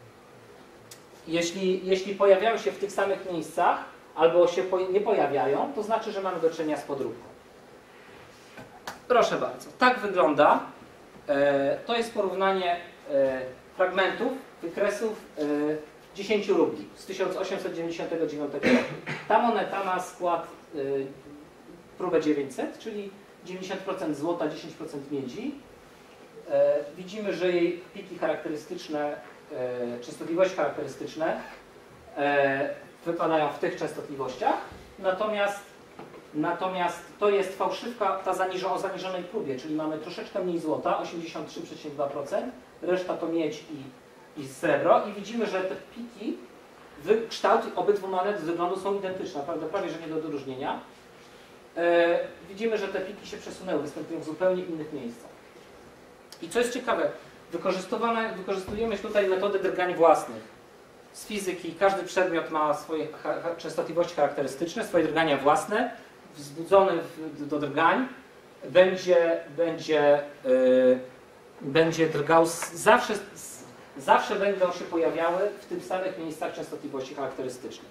Jeśli, jeśli pojawiają się w tych samych miejscach, albo się po, nie pojawiają, to znaczy, że mamy do czynienia z podróbką. Proszę bardzo, tak wygląda. E, to jest porównanie e, fragmentów, wykresów e, dziesięć rubli z tysiąc osiemset dziewięćdziesiątego dziewiątego roku. Ta moneta ma skład e, próbę dziewięćset, czyli dziewięćdziesiąt procent złota, dziesięć procent miedzi. E, widzimy, że jej piki charakterystyczne, e, częstotliwości charakterystyczne e, wypadają w tych częstotliwościach, natomiast, natomiast to jest fałszywka ta zaniżo, o zaniżonej próbie, czyli mamy troszeczkę mniej złota, osiemdziesiąt trzy przecinek dwa procent, reszta to miedź i, i srebro i widzimy, że te piki, kształt obydwu monet z wyglądu są identyczne, naprawdę prawie że nie do odróżnienia. E, widzimy, że te piki się przesunęły, występują w zupełnie innych miejscach. I co jest ciekawe, wykorzystujemy tutaj metody drgań własnych. z fizyki. Każdy przedmiot ma swoje cha częstotliwości charakterystyczne, swoje drgania własne. Wzbudzony w, do drgań będzie, będzie, yy, będzie drgał, z, zawsze, z, zawsze będą się pojawiały w tych samych miejscach częstotliwości charakterystyczne.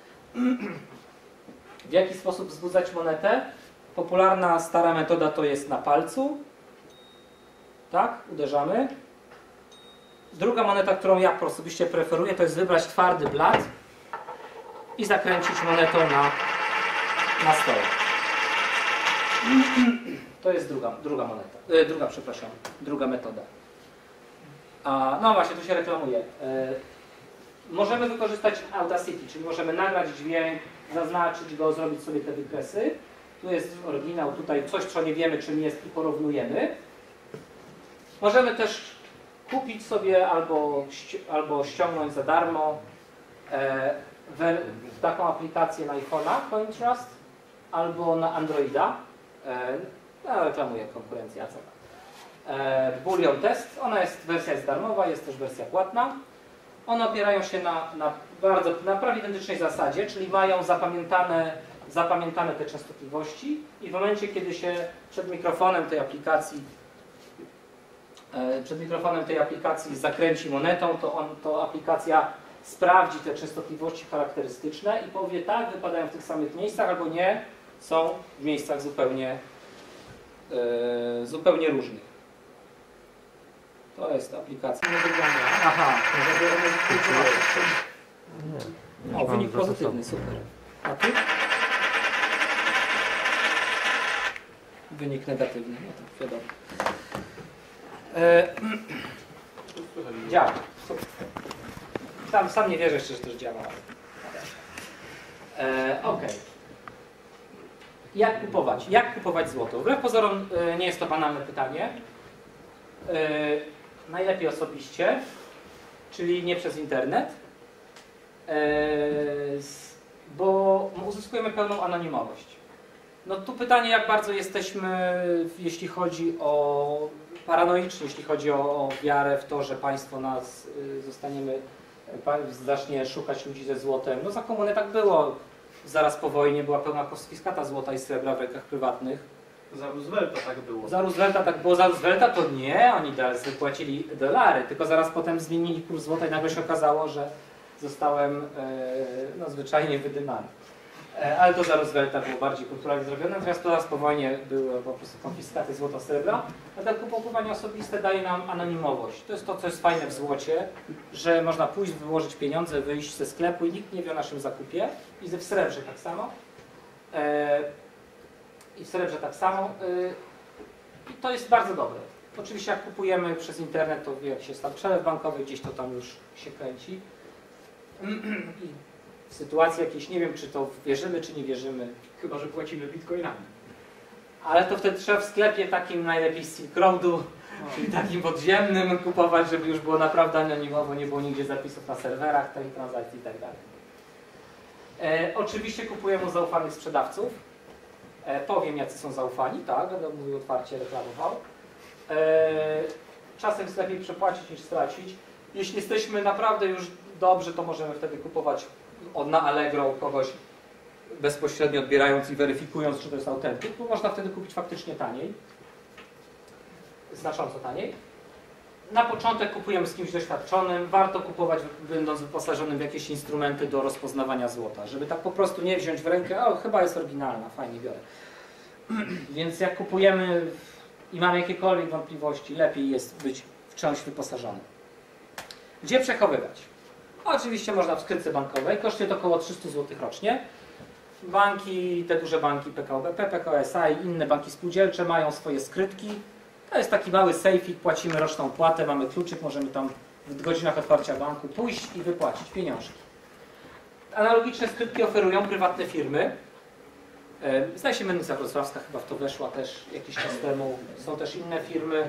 W jaki sposób wzbudzać monetę? Popularna, stara metoda to jest na palcu. Tak, uderzamy. Druga moneta, którą ja osobiście preferuję, to jest wybrać twardy blat i zakręcić monetą na, na stole. To jest druga, druga moneta. E, druga, przepraszam, druga metoda. A, no właśnie, tu się reklamuje. E, możemy wykorzystać Audacity, czyli możemy nagrać dźwięk, zaznaczyć go, zrobić sobie te wykresy. Tu jest oryginał, tutaj coś, co nie wiemy, czym jest i porównujemy. Możemy też kupić sobie albo, albo ściągnąć za darmo e, we, taką aplikację na iPhone'a, CoinTrust, albo na Androida. E, no, reklamuję konkurencję, a co tam. E, Bullion Test, ona jest, wersja jest darmowa, jest też wersja płatna. One opierają się na, na bardzo, na prawie identycznej zasadzie, czyli mają zapamiętane, zapamiętane te częstotliwości i w momencie, kiedy się przed mikrofonem tej aplikacji przed mikrofonem tej aplikacji zakręci monetą, to, on, to aplikacja sprawdzi te częstotliwości charakterystyczne i powie tak, wypadają w tych samych miejscach, albo nie, są w miejscach zupełnie, yy, zupełnie różnych. To jest aplikacja. Aha, o, wynik pozytywny, super. A tu? Wynik negatywny, no to wiadomo. E, działa. Sam, sam nie wierzę jeszcze, że też działa. E, ok. Jak kupować? Jak kupować złoto? Wbrew pozorom e, nie jest to banalne pytanie. E, najlepiej osobiście, czyli nie przez internet, e, bo uzyskujemy pełną anonimowość. No tu pytanie, jak bardzo jesteśmy, jeśli chodzi o paranoiczni, jeśli chodzi o, o wiarę w to, że państwo nas y, zostaniemy, y, zacznie szukać ludzi ze złotem. No za komuny tak było. Zaraz po wojnie była pełna konfiskata złota i srebra w rękach prywatnych. Za Roosevelta tak było. Za Roosevelta tak było. Za Roosevelta to nie, oni zapłacili dolary, tylko zaraz potem zmienili kurs złota i nagle się okazało, że zostałem y, no, zwyczajnie wydymany. Ale to za Roosevelta było bardziej kulturalnie zrobione, natomiast zaraz po wojnie były po prostu konfiskaty złota, srebra. Dlatego kupowanie osobiste daje nam anonimowość. To jest to, co jest fajne w złocie, że można pójść, wyłożyć pieniądze, wyjść ze sklepu i nikt nie wie o naszym zakupie. I w srebrze tak samo. I w srebrze tak samo. I to jest bardzo dobre. Oczywiście jak kupujemy przez internet, to jak się stał przelew bankowy, gdzieś to tam już się kręci. I w sytuacji jakiejś, nie wiem, czy to wierzymy, czy nie wierzymy. Chyba że płacimy bitcoinami. Ale to wtedy trzeba w sklepie takim najlepiej z Silk Roadu, no. czyli takim podziemnym kupować, żeby już było naprawdę anonimowo, nie było nigdzie zapisów na serwerach tej transakcji i tak dalej. E, oczywiście kupujemy u zaufanych sprzedawców. E, powiem, jacy są zaufani, tak, będę mówił otwarcie, reklamował. E, czasem jest lepiej przepłacić niż stracić. Jeśli jesteśmy naprawdę już dobrzy, to możemy wtedy kupować od na Allegro u kogoś bezpośrednio odbierając i weryfikując, czy to jest autentyk, bo można wtedy kupić faktycznie taniej, znacząco taniej. Na początek kupujemy z kimś doświadczonym, warto kupować będąc wyposażonym w jakieś instrumenty do rozpoznawania złota, żeby tak po prostu nie wziąć w rękę, o chyba jest oryginalna, fajnie biorę. Więc jak kupujemy i mamy jakiekolwiek wątpliwości, lepiej jest być w czymś wyposażonym. Gdzie przechowywać? Oczywiście można w skrytce bankowej, kosztuje to około trzysta złotych rocznie. Banki, te duże banki P K O B P, P K O S A i inne banki spółdzielcze mają swoje skrytki. To jest taki mały sejfik, płacimy roczną opłatę, mamy kluczyk, możemy tam w godzinach otwarcia banku pójść i wypłacić pieniążki. Analogiczne skrytki oferują prywatne firmy. Zdaje się Mennica Wrocławska chyba w to weszła też jakiś czas temu. Są też inne firmy.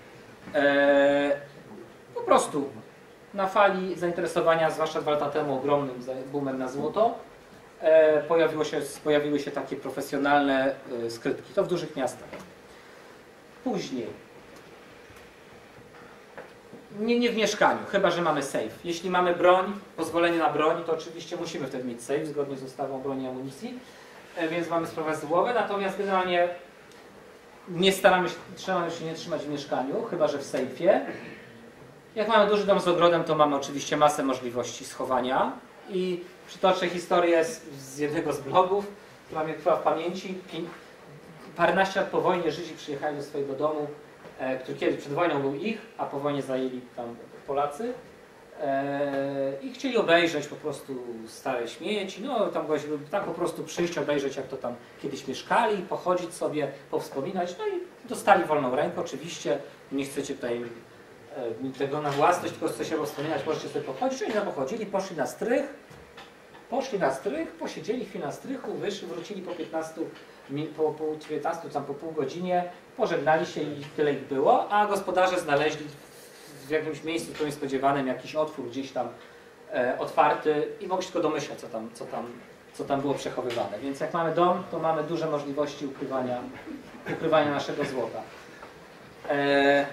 Po prostu na fali zainteresowania, zwłaszcza dwa lata temu, ogromnym boomem na złoto, pojawiło się, pojawiły się takie profesjonalne skrytki. To w dużych miastach. Później Nie, nie w mieszkaniu, chyba że mamy safe. Jeśli mamy broń, pozwolenie na broń, to oczywiście musimy wtedy mieć safe, zgodnie z ustawą o broni i amunicji, e, więc mamy sprawę z głowy, natomiast generalnie nie staramy się, staramy się nie trzymać w mieszkaniu, chyba że w sejfie. Jak mamy duży dom z ogrodem, to mamy oczywiście masę możliwości schowania i przytoczę historię z, z jednego z blogów, która mnie trwa w pamięci. Paręnaście lat po wojnie Żydzi przyjechali do swojego domu, e, który kiedyś przed wojną był ich, a po wojnie zajęli tam Polacy. E, I chcieli obejrzeć po prostu stare śmieci, no tam goś, tak po prostu przyjść, obejrzeć jak to tam kiedyś mieszkali, pochodzić sobie, powspominać, no i dostali wolną rękę oczywiście, nie chcecie tutaj e, tego na własność, tylko chcecie powspominać, możecie sobie pochodzić, oni tam pochodzili, poszli na strych, poszli na strych, posiedzieli chwilę na strychu, wyszli, wrócili po piętnastu, po, po dziewiętnastu, tam po pół godzinie, pożegnali się i tyle ich było, a gospodarze znaleźli w jakimś miejscu zupełnie spodziewanym jakiś otwór gdzieś tam e, otwarty i mogli się tylko domyślać, co tam, co, tam, co tam było przechowywane. Więc jak mamy dom, to mamy duże możliwości ukrywania, ukrywania naszego złota. E,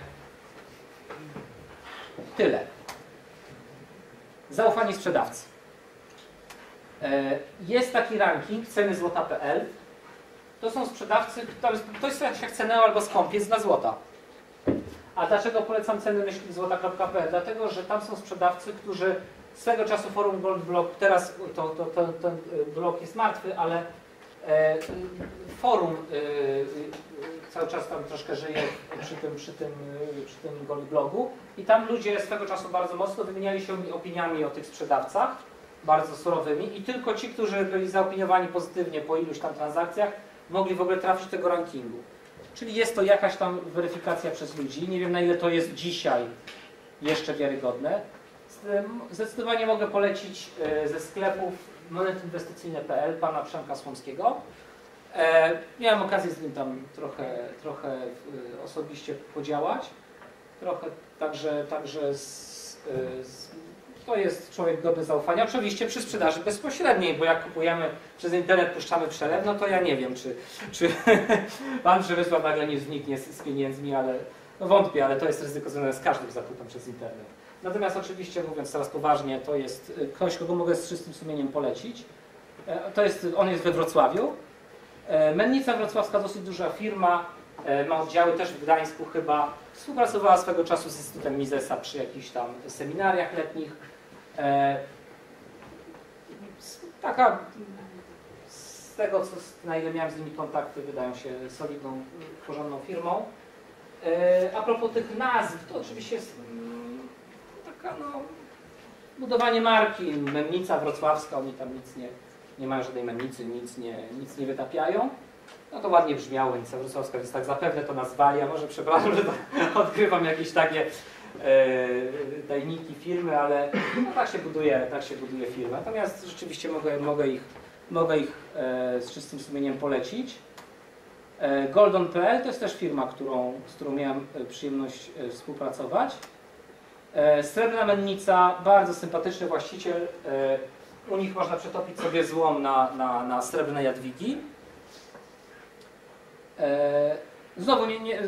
tyle. Zaufanie sprzedawcy. E, jest taki ranking ceny złota kropka pe el. To są sprzedawcy, to jest jak Ceneo albo Skąpiec dla złota. A dlaczego polecam ceny myśli złota kropka pe el? Dlatego, że tam są sprzedawcy, którzy swego czasu forum Gold Blog, teraz to, to, to, ten blog jest martwy, ale e, forum e, cały czas tam troszkę żyje przy tym, przy tym, przy tym Gold Blogu i tam ludzie swego czasu bardzo mocno wymieniali się opiniami o tych sprzedawcach, bardzo surowymi i tylko ci, którzy byli zaopiniowani pozytywnie po iluś tam transakcjach, mogli w ogóle trafić do tego rankingu. Czyli jest to jakaś tam weryfikacja przez ludzi. Nie wiem, na ile to jest dzisiaj jeszcze wiarygodne. Zdecydowanie mogę polecić ze sklepów monetinwestycyjne kropka pe el pana Przemka Słomskiego. Miałem okazję z nim tam trochę, trochę osobiście podziałać. Trochę także, także z, z, to jest człowiek godny zaufania. Oczywiście przy sprzedaży bezpośredniej, bo jak kupujemy przez internet, puszczamy przelew, no to ja nie wiem, czy, czy pan Przemysław nagle nie zniknie z, z pieniędzmi, ale no wątpię, ale to jest ryzyko związane z każdym zakupem przez internet. Natomiast oczywiście, mówiąc teraz poważnie, to jest ktoś, kogo mogę z czystym sumieniem polecić. To jest, on jest we Wrocławiu. Mennica Wrocławska, dosyć duża firma, ma oddziały też w Gdańsku chyba. Współpracowała swego czasu z Instytutem Misesa przy jakichś tam seminariach letnich. Taka, z tego, co, na ile miałem z nimi kontakty, wydają się solidną, porządną firmą. A propos tych nazw, to oczywiście jest taka, no, budowanie marki. Mennica Wrocławska, oni tam nic nie, nie mają żadnej mennicy, nic nie, nic nie wytapiają. No to ładnie brzmiało, Mennica Wrocławska, więc tak zapewne to nazwali, a może przepraszam, że to odkrywam jakieś takie e, tajniki firmy, ale no, tak się buduje, tak się buduje firma. Natomiast rzeczywiście mogę, mogę ich, mogę ich e, z czystym sumieniem polecić. E, Goldon kropka pe el to jest też firma, którą, z którą miałem przyjemność e, współpracować. E, Srebrna Mennica, bardzo sympatyczny właściciel. E, u nich można przetopić sobie złom na, na, na srebrne jadwigi. E, znowu nie, nie,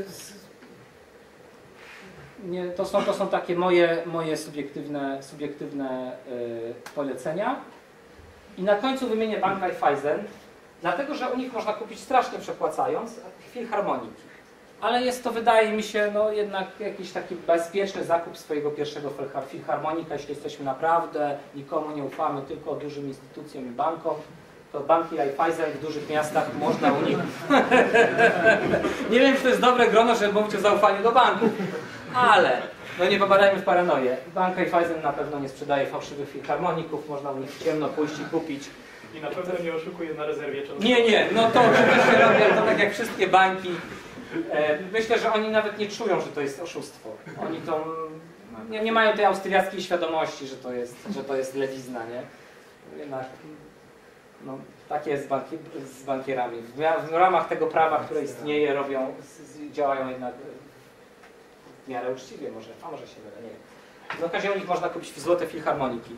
nie, to, są, to są takie moje, moje subiektywne, subiektywne y, polecenia. I na końcu wymienię Bank Raiffeisen, dlatego że u nich można kupić strasznie przepłacając filharmoniki. Ale jest to, wydaje mi się, no jednak jakiś taki bezpieczny zakup swojego pierwszego filharmonika, jeśli jesteśmy naprawdę, nikomu nie ufamy, tylko dużym instytucjom i bankom. To banki Raiffeisen w dużych miastach można u nich... Nie wiem, czy to jest dobre grono, żeby mówić o zaufaniu do banków, ale no nie popadajmy w paranoję. Bank Raiffeisen na pewno nie sprzedaje fałszywych filharmoników, można u nich w ciemno pójść i kupić. I na pewno nie oszukuje na rezerwie czasu. Nie, nie, no to oczywiście robię to tak jak wszystkie banki. Myślę, że oni nawet nie czują, że to jest oszustwo. Oni to nie, nie mają tej austriackiej świadomości, że to jest, że to jest lewizna, nie? Jednak no, tak jest z, banki, z bankierami. W, w ramach tego prawa, które istnieje, robią, działają jednak w miarę uczciwie, może, a może się mylę, nie wiem. W okazji u nich można kupić złote filharmoniki.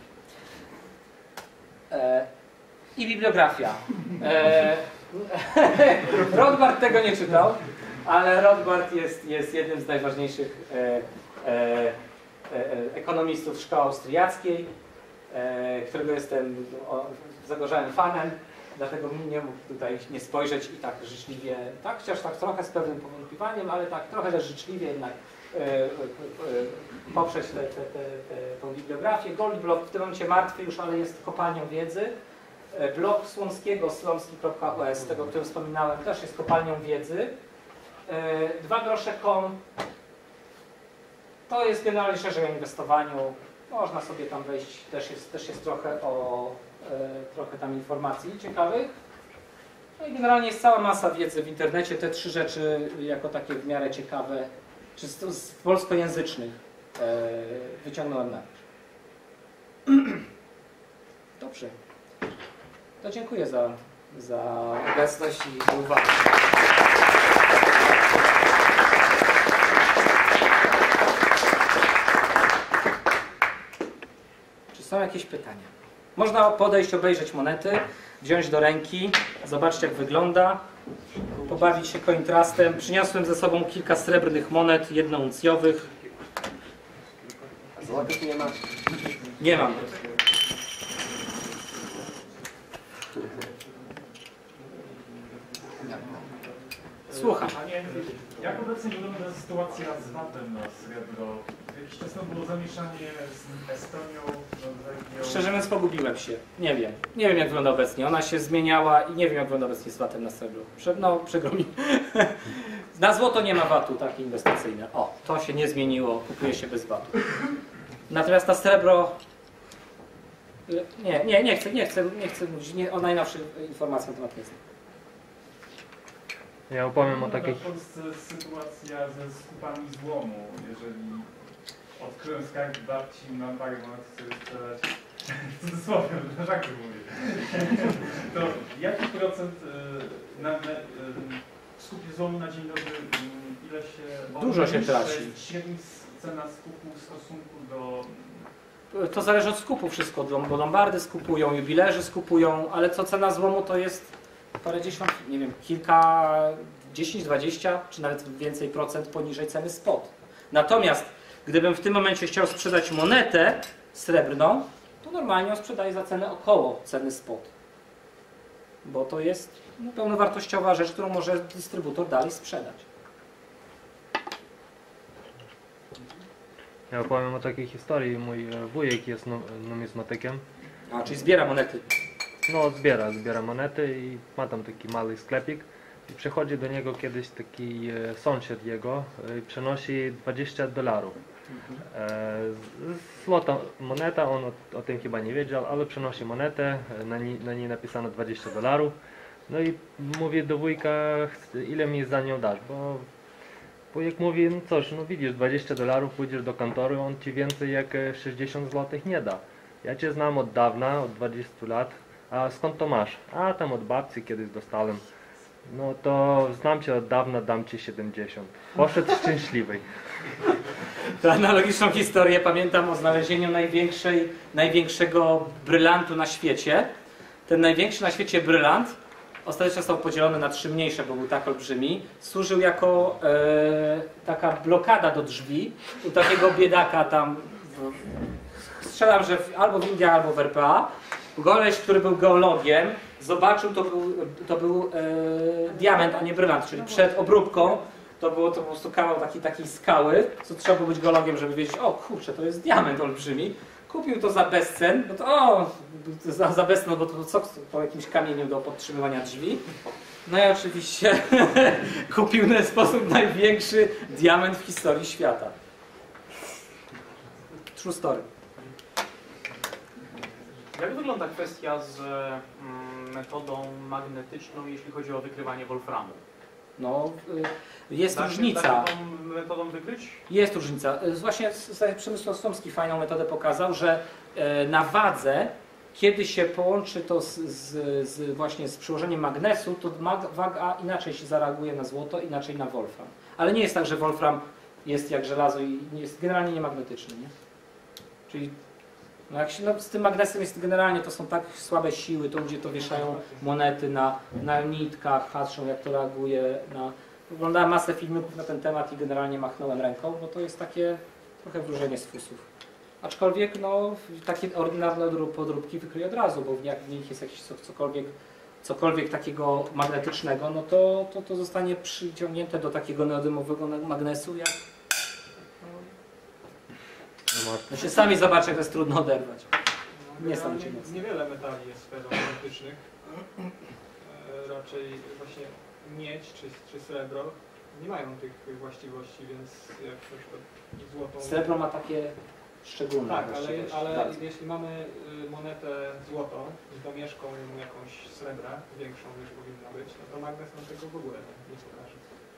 E, I bibliografia. E, Rothbard tego nie czytał, ale Rothbard jest, jest jednym z najważniejszych e, e, e, ekonomistów szkoły austriackiej, e, którego jestem o, zagorzałym fanem, dlatego nie mógł tutaj nie spojrzeć i tak życzliwie, tak, chociaż tak trochę z pewnym powątpiewaniem, ale tak trochę też życzliwie jednak e, e, e, poprzeć te, te, te, te, tą bibliografię. Goldblock w tym momencie martwy już, ale jest kopalnią wiedzy. Blog Słomskiego, slomski kropka o s, tego, o którym wspominałem, też jest kopalnią wiedzy. dwa grosze kropka com to jest generalnie szerzej o inwestowaniu. Można sobie tam wejść, też jest, też jest trochę o trochę tam informacji ciekawych. No i generalnie jest cała masa wiedzy w internecie. Te trzy rzeczy jako takie w miarę ciekawe, czy z, z polskojęzycznych wyciągnąłem na wierzch. Dobrze. To dziękuję za, za obecność i uwagę. Czy są jakieś pytania? Można podejść, obejrzeć monety, wziąć do ręki, zobaczyć jak wygląda, pobawić się cointrustem. Przyniosłem ze sobą kilka srebrnych monet, jednouncjowych. A złotych nie ma? Nie mam. Słucham. Panie, jak obecnie wygląda sytuacja z V A T-em na srebro? Jakiś czas temu było zamieszanie z Estonią, Norwegią. Szczerze mówiąc pogubiłem się. Nie wiem. Nie wiem jak wygląda obecnie. Ona się zmieniała i nie wiem jak wygląda obecnie z V A T-em na srebro. Prze no, przykro mi. Na złoto nie ma V A T-u takie inwestycyjne. O, to się nie zmieniło. Kupuje się bez V A T-u. Natomiast na srebro... Nie, nie, nie chcę, nie chcę, nie chcę mówić nie, o najnowszych informacjach na temat nie znam. Ja opowiem o takiej... W Polsce sytuacja ze skupami złomu. Jeżeli odkryłem skarb babci, mam parę monet, chcę sprzedać, w cudzysłowie, na żarty mówię, to jaki procent y, na, na, y, w skupie złomu na dzień dobry, y, ile się... Dużo się traci. Średnia cena skupu w stosunku do... To zależy od skupu wszystko, bo lombardy skupują, jubilerzy skupują, ale co cena złomu to jest parędziesiąt, nie wiem, kilka, dziesięć, dwadzieścia czy nawet więcej procent poniżej ceny spot. Natomiast gdybym w tym momencie chciał sprzedać monetę srebrną, to normalnie ją sprzedaję za cenę około ceny spot. Bo to jest no, pełnowartościowa rzecz, którą może dystrybutor dalej sprzedać. Ja opowiem o takiej historii. Mój wujek jest numizmatykiem. A, czyli zbiera monety. No, zbiera, zbiera monety i ma tam taki mały sklepik. I przychodzi do niego kiedyś taki e, sąsiad jego i e, przenosi dwadzieścia dolarów. E, złota moneta, on o, o tym chyba nie wiedział, ale przenosi monetę, na, ni, na niej napisano dwadzieścia dolarów. No i mówi do wujka, ile mi za nią dasz, bo wujek mówi, no cóż, no widzisz, dwadzieścia dolarów, pójdziesz do kantoru, on ci więcej jak sześćdziesiąt złotych nie da. Ja cię znam od dawna, od dwudziestu lat, a skąd to masz? A tam od babci kiedyś dostałem. No to znam cię od dawna, dam ci siedemdziesiąt. Poszedł szczęśliwy. Tę analogiczną historię pamiętam o znalezieniu największej, największego brylantu na świecie. Ten największy na świecie brylant ostatecznie został podzielony na trzy mniejsze, bo był tak olbrzymi. Służył jako e, taka blokada do drzwi u takiego biedaka tam, w, strzelam, że w, albo w Indiach, albo w R P A. Goleś, który był geologiem, zobaczył, to był, to był e, diament, a nie brylant, czyli przed obróbką to było to po prostu kawał takiej, takiej skały, co trzeba było być geologiem, żeby wiedzieć, o kurczę, to jest diament olbrzymi. Kupił to za bezcen, bo to o, za, za bezcen, no bo to co po jakimś kamieniu do podtrzymywania drzwi. No i oczywiście kupił w ten sposób największy diament w historii świata. True story. Jak wygląda kwestia z mm, metodą magnetyczną, jeśli chodzi o wykrywanie wolframu? No, y, jest Da się- różnica. Da się tą metodą wykryć? Jest różnica. Y, Właśnie s- s- Przemysław Stomski fajną metodę pokazał, że e, na wadze, kiedy się połączy to z, z, z właśnie z przyłożeniem magnesu, to mag, waga inaczej się zareaguje na złoto, inaczej na wolfram. Ale nie jest tak, że wolfram jest jak żelazo i jest generalnie niemagnetyczny, nie? Czyli no jak się, no z tym magnesem jest generalnie, to są tak słabe siły, to ludzie to wieszają monety na, na nitkach, patrzą jak to reaguje. Na... Oglądałem masę filmików na ten temat i generalnie machnąłem ręką, bo to jest takie trochę wróżenie z fusów. Aczkolwiek no, takie ordynarne podróbki wykryje od razu, bo jak w nich jest jakieś cokolwiek, cokolwiek takiego magnetycznego, no to, to, to zostanie przyciągnięte do takiego neodymowego magnesu, jak no się sami zobaczę, jak to jest trudno oderwać. No, Nie są generalnie ci mocne. Niewiele metali jest ferromagnetycznych. E, raczej właśnie miedź czy, czy srebro nie mają tych właściwości, więc jak na przykład złoto... Srebro ma takie szczególne Tak, ale, właściwości. ale Bardzo. jeśli mamy y, monetę złoto z domieszką jakąś srebra, większą niż powinna być, no to magnes nam tego w ogóle nie pokaże.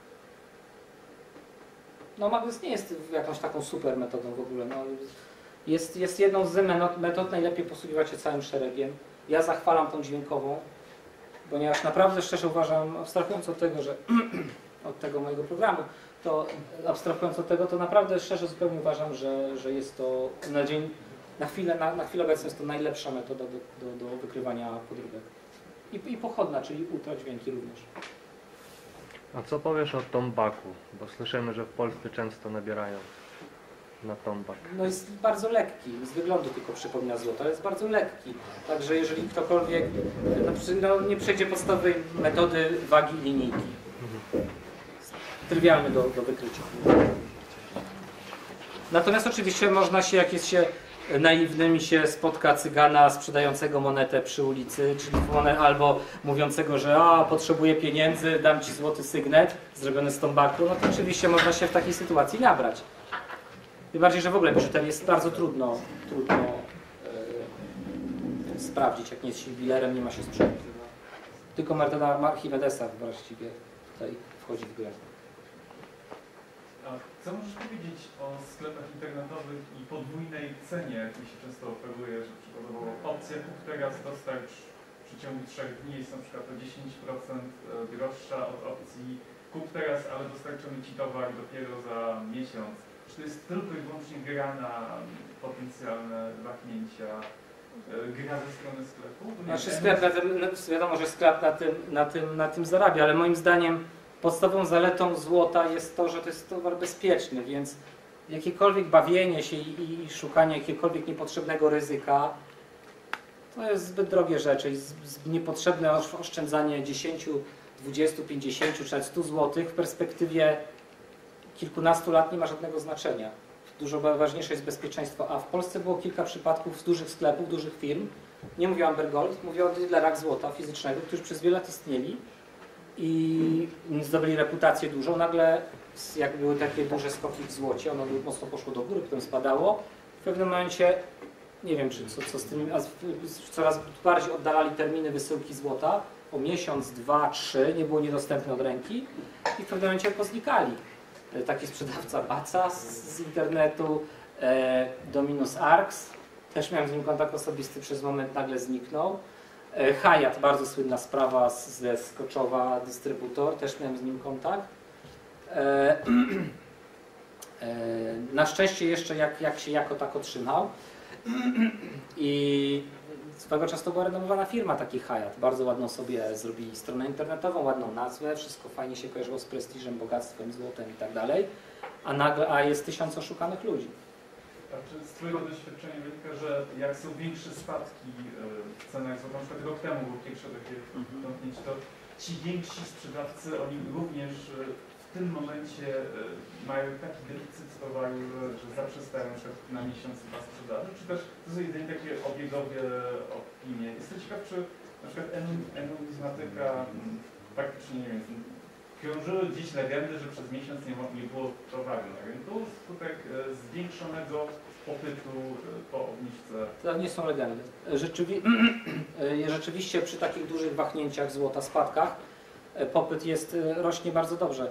No magnes nie jest jakąś taką super metodą w ogóle. No, jest, jest jedną z metod, metod, najlepiej posługiwać się całym szeregiem. Ja zachwalam tą dźwiękową, ponieważ naprawdę szczerze uważam, abstrahując od tego, że od tego mojego programu, to abstrahując od tego, to naprawdę szczerze zupełnie uważam, że, że jest to na dzień, na chwilę, na, na chwilę obecną jest to najlepsza metoda do, do, do wykrywania podróbek. I, I pochodna, czyli ultradźwięki również. A co powiesz o tombaku? Bo słyszymy, że w Polsce często nabierają na tombak. No jest bardzo lekki, z wyglądu tylko przypomina złoto, ale jest bardzo lekki. Także jeżeli ktokolwiek no, no, nie przejdzie podstawowej metody wagi linijki. Trywialny do, do wykrycia. Natomiast oczywiście można się, jak jest się naiwnym i się spotka cygana sprzedającego monetę przy ulicy, czyli monet, albo mówiącego, że a, potrzebuję pieniędzy, dam ci złoty sygnet zrobiony z tombaku, no to oczywiście można się w takiej sytuacji nabrać. Tym bardziej, że w ogóle biżuterię jest bardzo trudno, trudno e, sprawdzić, jak nie jest się jubilerem, nie ma się sprzętu. Tylko metoda Archimedesa właściwie tutaj wchodzi w grę. A co możesz powiedzieć o sklepach internetowych i podwójnej cenie, jakiej się często oferuje, że przykładowo opcja kup teraz, dostarcz w przeciągu trzech dni jest na przykład o dziesięć procent droższa od opcji kup teraz, ale dostarczymy ci towar dopiero za miesiąc. Czy to jest tylko i wyłącznie gra na potencjalne wahnięcia, gra ze strony sklepu? Znaczy sklep na tym, no, wiadomo, że sklep na tym, na, tym, na tym zarabia, ale moim zdaniem podstawową zaletą złota jest to, że to jest towar bezpieczny, więc jakiekolwiek bawienie się i, i, i szukanie jakiegokolwiek niepotrzebnego ryzyka to jest zbyt drogie rzeczy i z, z niepotrzebne oszczędzanie dziesięć, dwadzieścia, pięćdziesiąt czy nawet stu złotych w perspektywie kilkunastu lat nie ma żadnego znaczenia. Dużo ważniejsze jest bezpieczeństwo, a w Polsce było kilka przypadków z dużych sklepów, dużych firm, nie mówię o Amber Gold, mówię o dealerach złota fizycznego, którzy przez wiele lat istnieli i zdobyli reputację dużą. Nagle, jak były takie duże skoki w złocie, ono mocno poszło do góry, potem spadało. W pewnym momencie, nie wiem, czy co, co z tym, a coraz bardziej oddalali terminy wysyłki złota, o miesiąc, dwa, trzy, nie było niedostępne od ręki i w pewnym momencie poznikali. Taki sprzedawca Baca z, z internetu, e, Dominus Arx, też miałem z nim kontakt osobisty, przez moment nagle zniknął. E, Hyatt, bardzo słynna sprawa ze Skoczowa, dystrybutor, też miałem z nim kontakt. E, e, na szczęście jeszcze jak, jak się jako tak otrzymał. I swego czasu to była renomowana firma, taki Hyatt. Bardzo ładną sobie zrobili stronę internetową, ładną nazwę, wszystko fajnie się kojarzyło z prestiżem, bogactwem, złotem i tak dalej. A nagle a jest tysiąc oszukanych ludzi. A czy z Twojego doświadczenia wynika, że jak są większe spadki w cenach złota, na przykład rok temu było pierwsze takie domknięcie, to ci więksi sprzedawcy, oni również w tym momencie mają taki deficyt towaru, że zaprzestają na przykład na miesiąc chyba sprzedaży, czy też to są jedynie takie obiegowe opinie. Jestem ciekaw, czy na przykład enumizmatyka faktycznie, nie wiem, krążyły gdzieś legendy, że przez miesiąc nie, nie było towaru na rynku, skutek zwiększonego popytu po obniżce. To nie są legendy. Rzeczywi rzeczywiście przy takich dużych wahnięciach złota, spadkach, popyt jest, rośnie bardzo dobrze.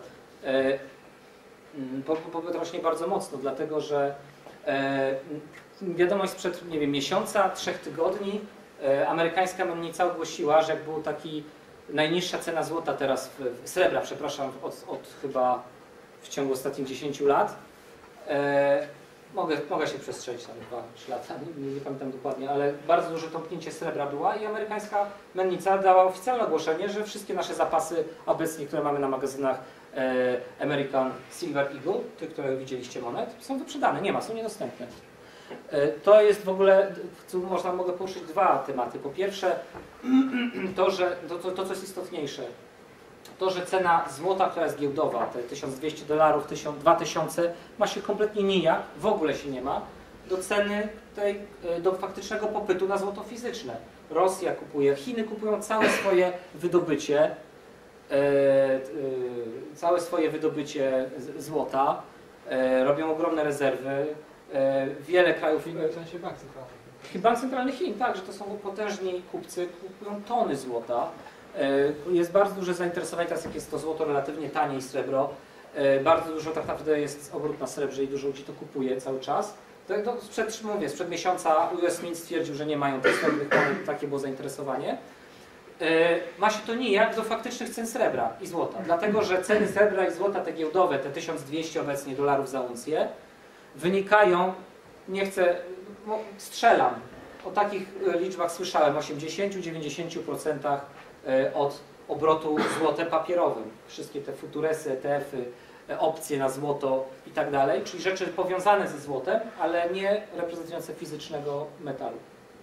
Popyt rośnie bardzo mocno, dlatego że wiadomość sprzed, nie wiem, miesiąca, trzech tygodni, amerykańska mennica ogłosiła, że jak był taki najniższa cena złota teraz, w, srebra, przepraszam, od, od chyba w ciągu ostatnich dziesięciu lat, Mogę, mogę się przestrzelić tam dwa trzy lata, nie, nie pamiętam dokładnie, ale bardzo duże tąpnięcie srebra była i amerykańska mennica dała oficjalne ogłoszenie, że wszystkie nasze zapasy obecnie, które mamy na magazynach e, American Silver Eagle, tych, które widzieliście monet, są wyprzedane, nie ma, są niedostępne. E, to jest w ogóle, tu można, mogę poruszyć dwa tematy. Po pierwsze, to, że to, to, to co jest istotniejsze, to, że cena złota, która jest giełdowa, te tysiąc dwieście dolarów, dwa tysiące, ma się kompletnie nijak, w ogóle się nie ma, do ceny tej, do faktycznego popytu na złoto fizyczne. Rosja kupuje, Chiny kupują całe swoje wydobycie, e, e, całe swoje wydobycie złota, e, robią ogromne rezerwy, e, wiele krajów... W sensie bank centralny. Bank Centralny Chin, tak, że to są potężni kupcy, kupują tony złota. Jest bardzo duże zainteresowanie, teraz jak jest to złoto relatywnie tanie i srebro, bardzo dużo tak naprawdę jest obrót na srebrze i dużo ludzi to kupuje cały czas. To, to sprzed, mówię, sprzed miesiąca U S Mint stwierdził, że nie mają tych srebrnych monet, takie było zainteresowanie. Ma się to nijak do faktycznych cen srebra i złota, dlatego że ceny srebra i złota, te giełdowe, te tysiąc dwieście obecnie dolarów za uncję, wynikają, nie chcę, no, strzelam, o takich liczbach słyszałem, osiemdziesiąt do dziewięćdziesięciu procent od obrotu złotem papierowym. Wszystkie te futuresy, E T F-y, opcje na złoto i tak dalej, czyli rzeczy powiązane ze złotem, ale nie reprezentujące fizycznego metalu.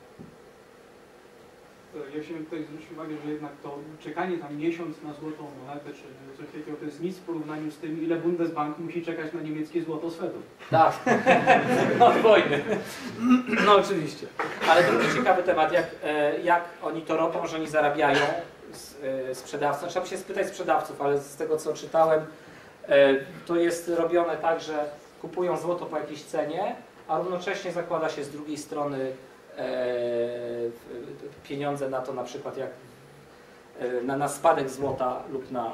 Ja chciałem tutaj zwrócić uwagę, że jednak to czekanie tam miesiąc na złotą monetę, czy coś takiego, to jest nic w porównaniu z tym, ile Bundesbank musi czekać na niemieckie złoto z Fedu. Tak, od wojny. No oczywiście. Ale drugi ciekawy temat, jak, jak oni to robią, że oni zarabiają sprzedawców. Trzeba się spytać sprzedawców, ale z tego co czytałem, to jest robione tak, że kupują złoto po jakiejś cenie, a równocześnie zakłada się z drugiej strony pieniądze na to, na przykład jak na, na spadek złota lub na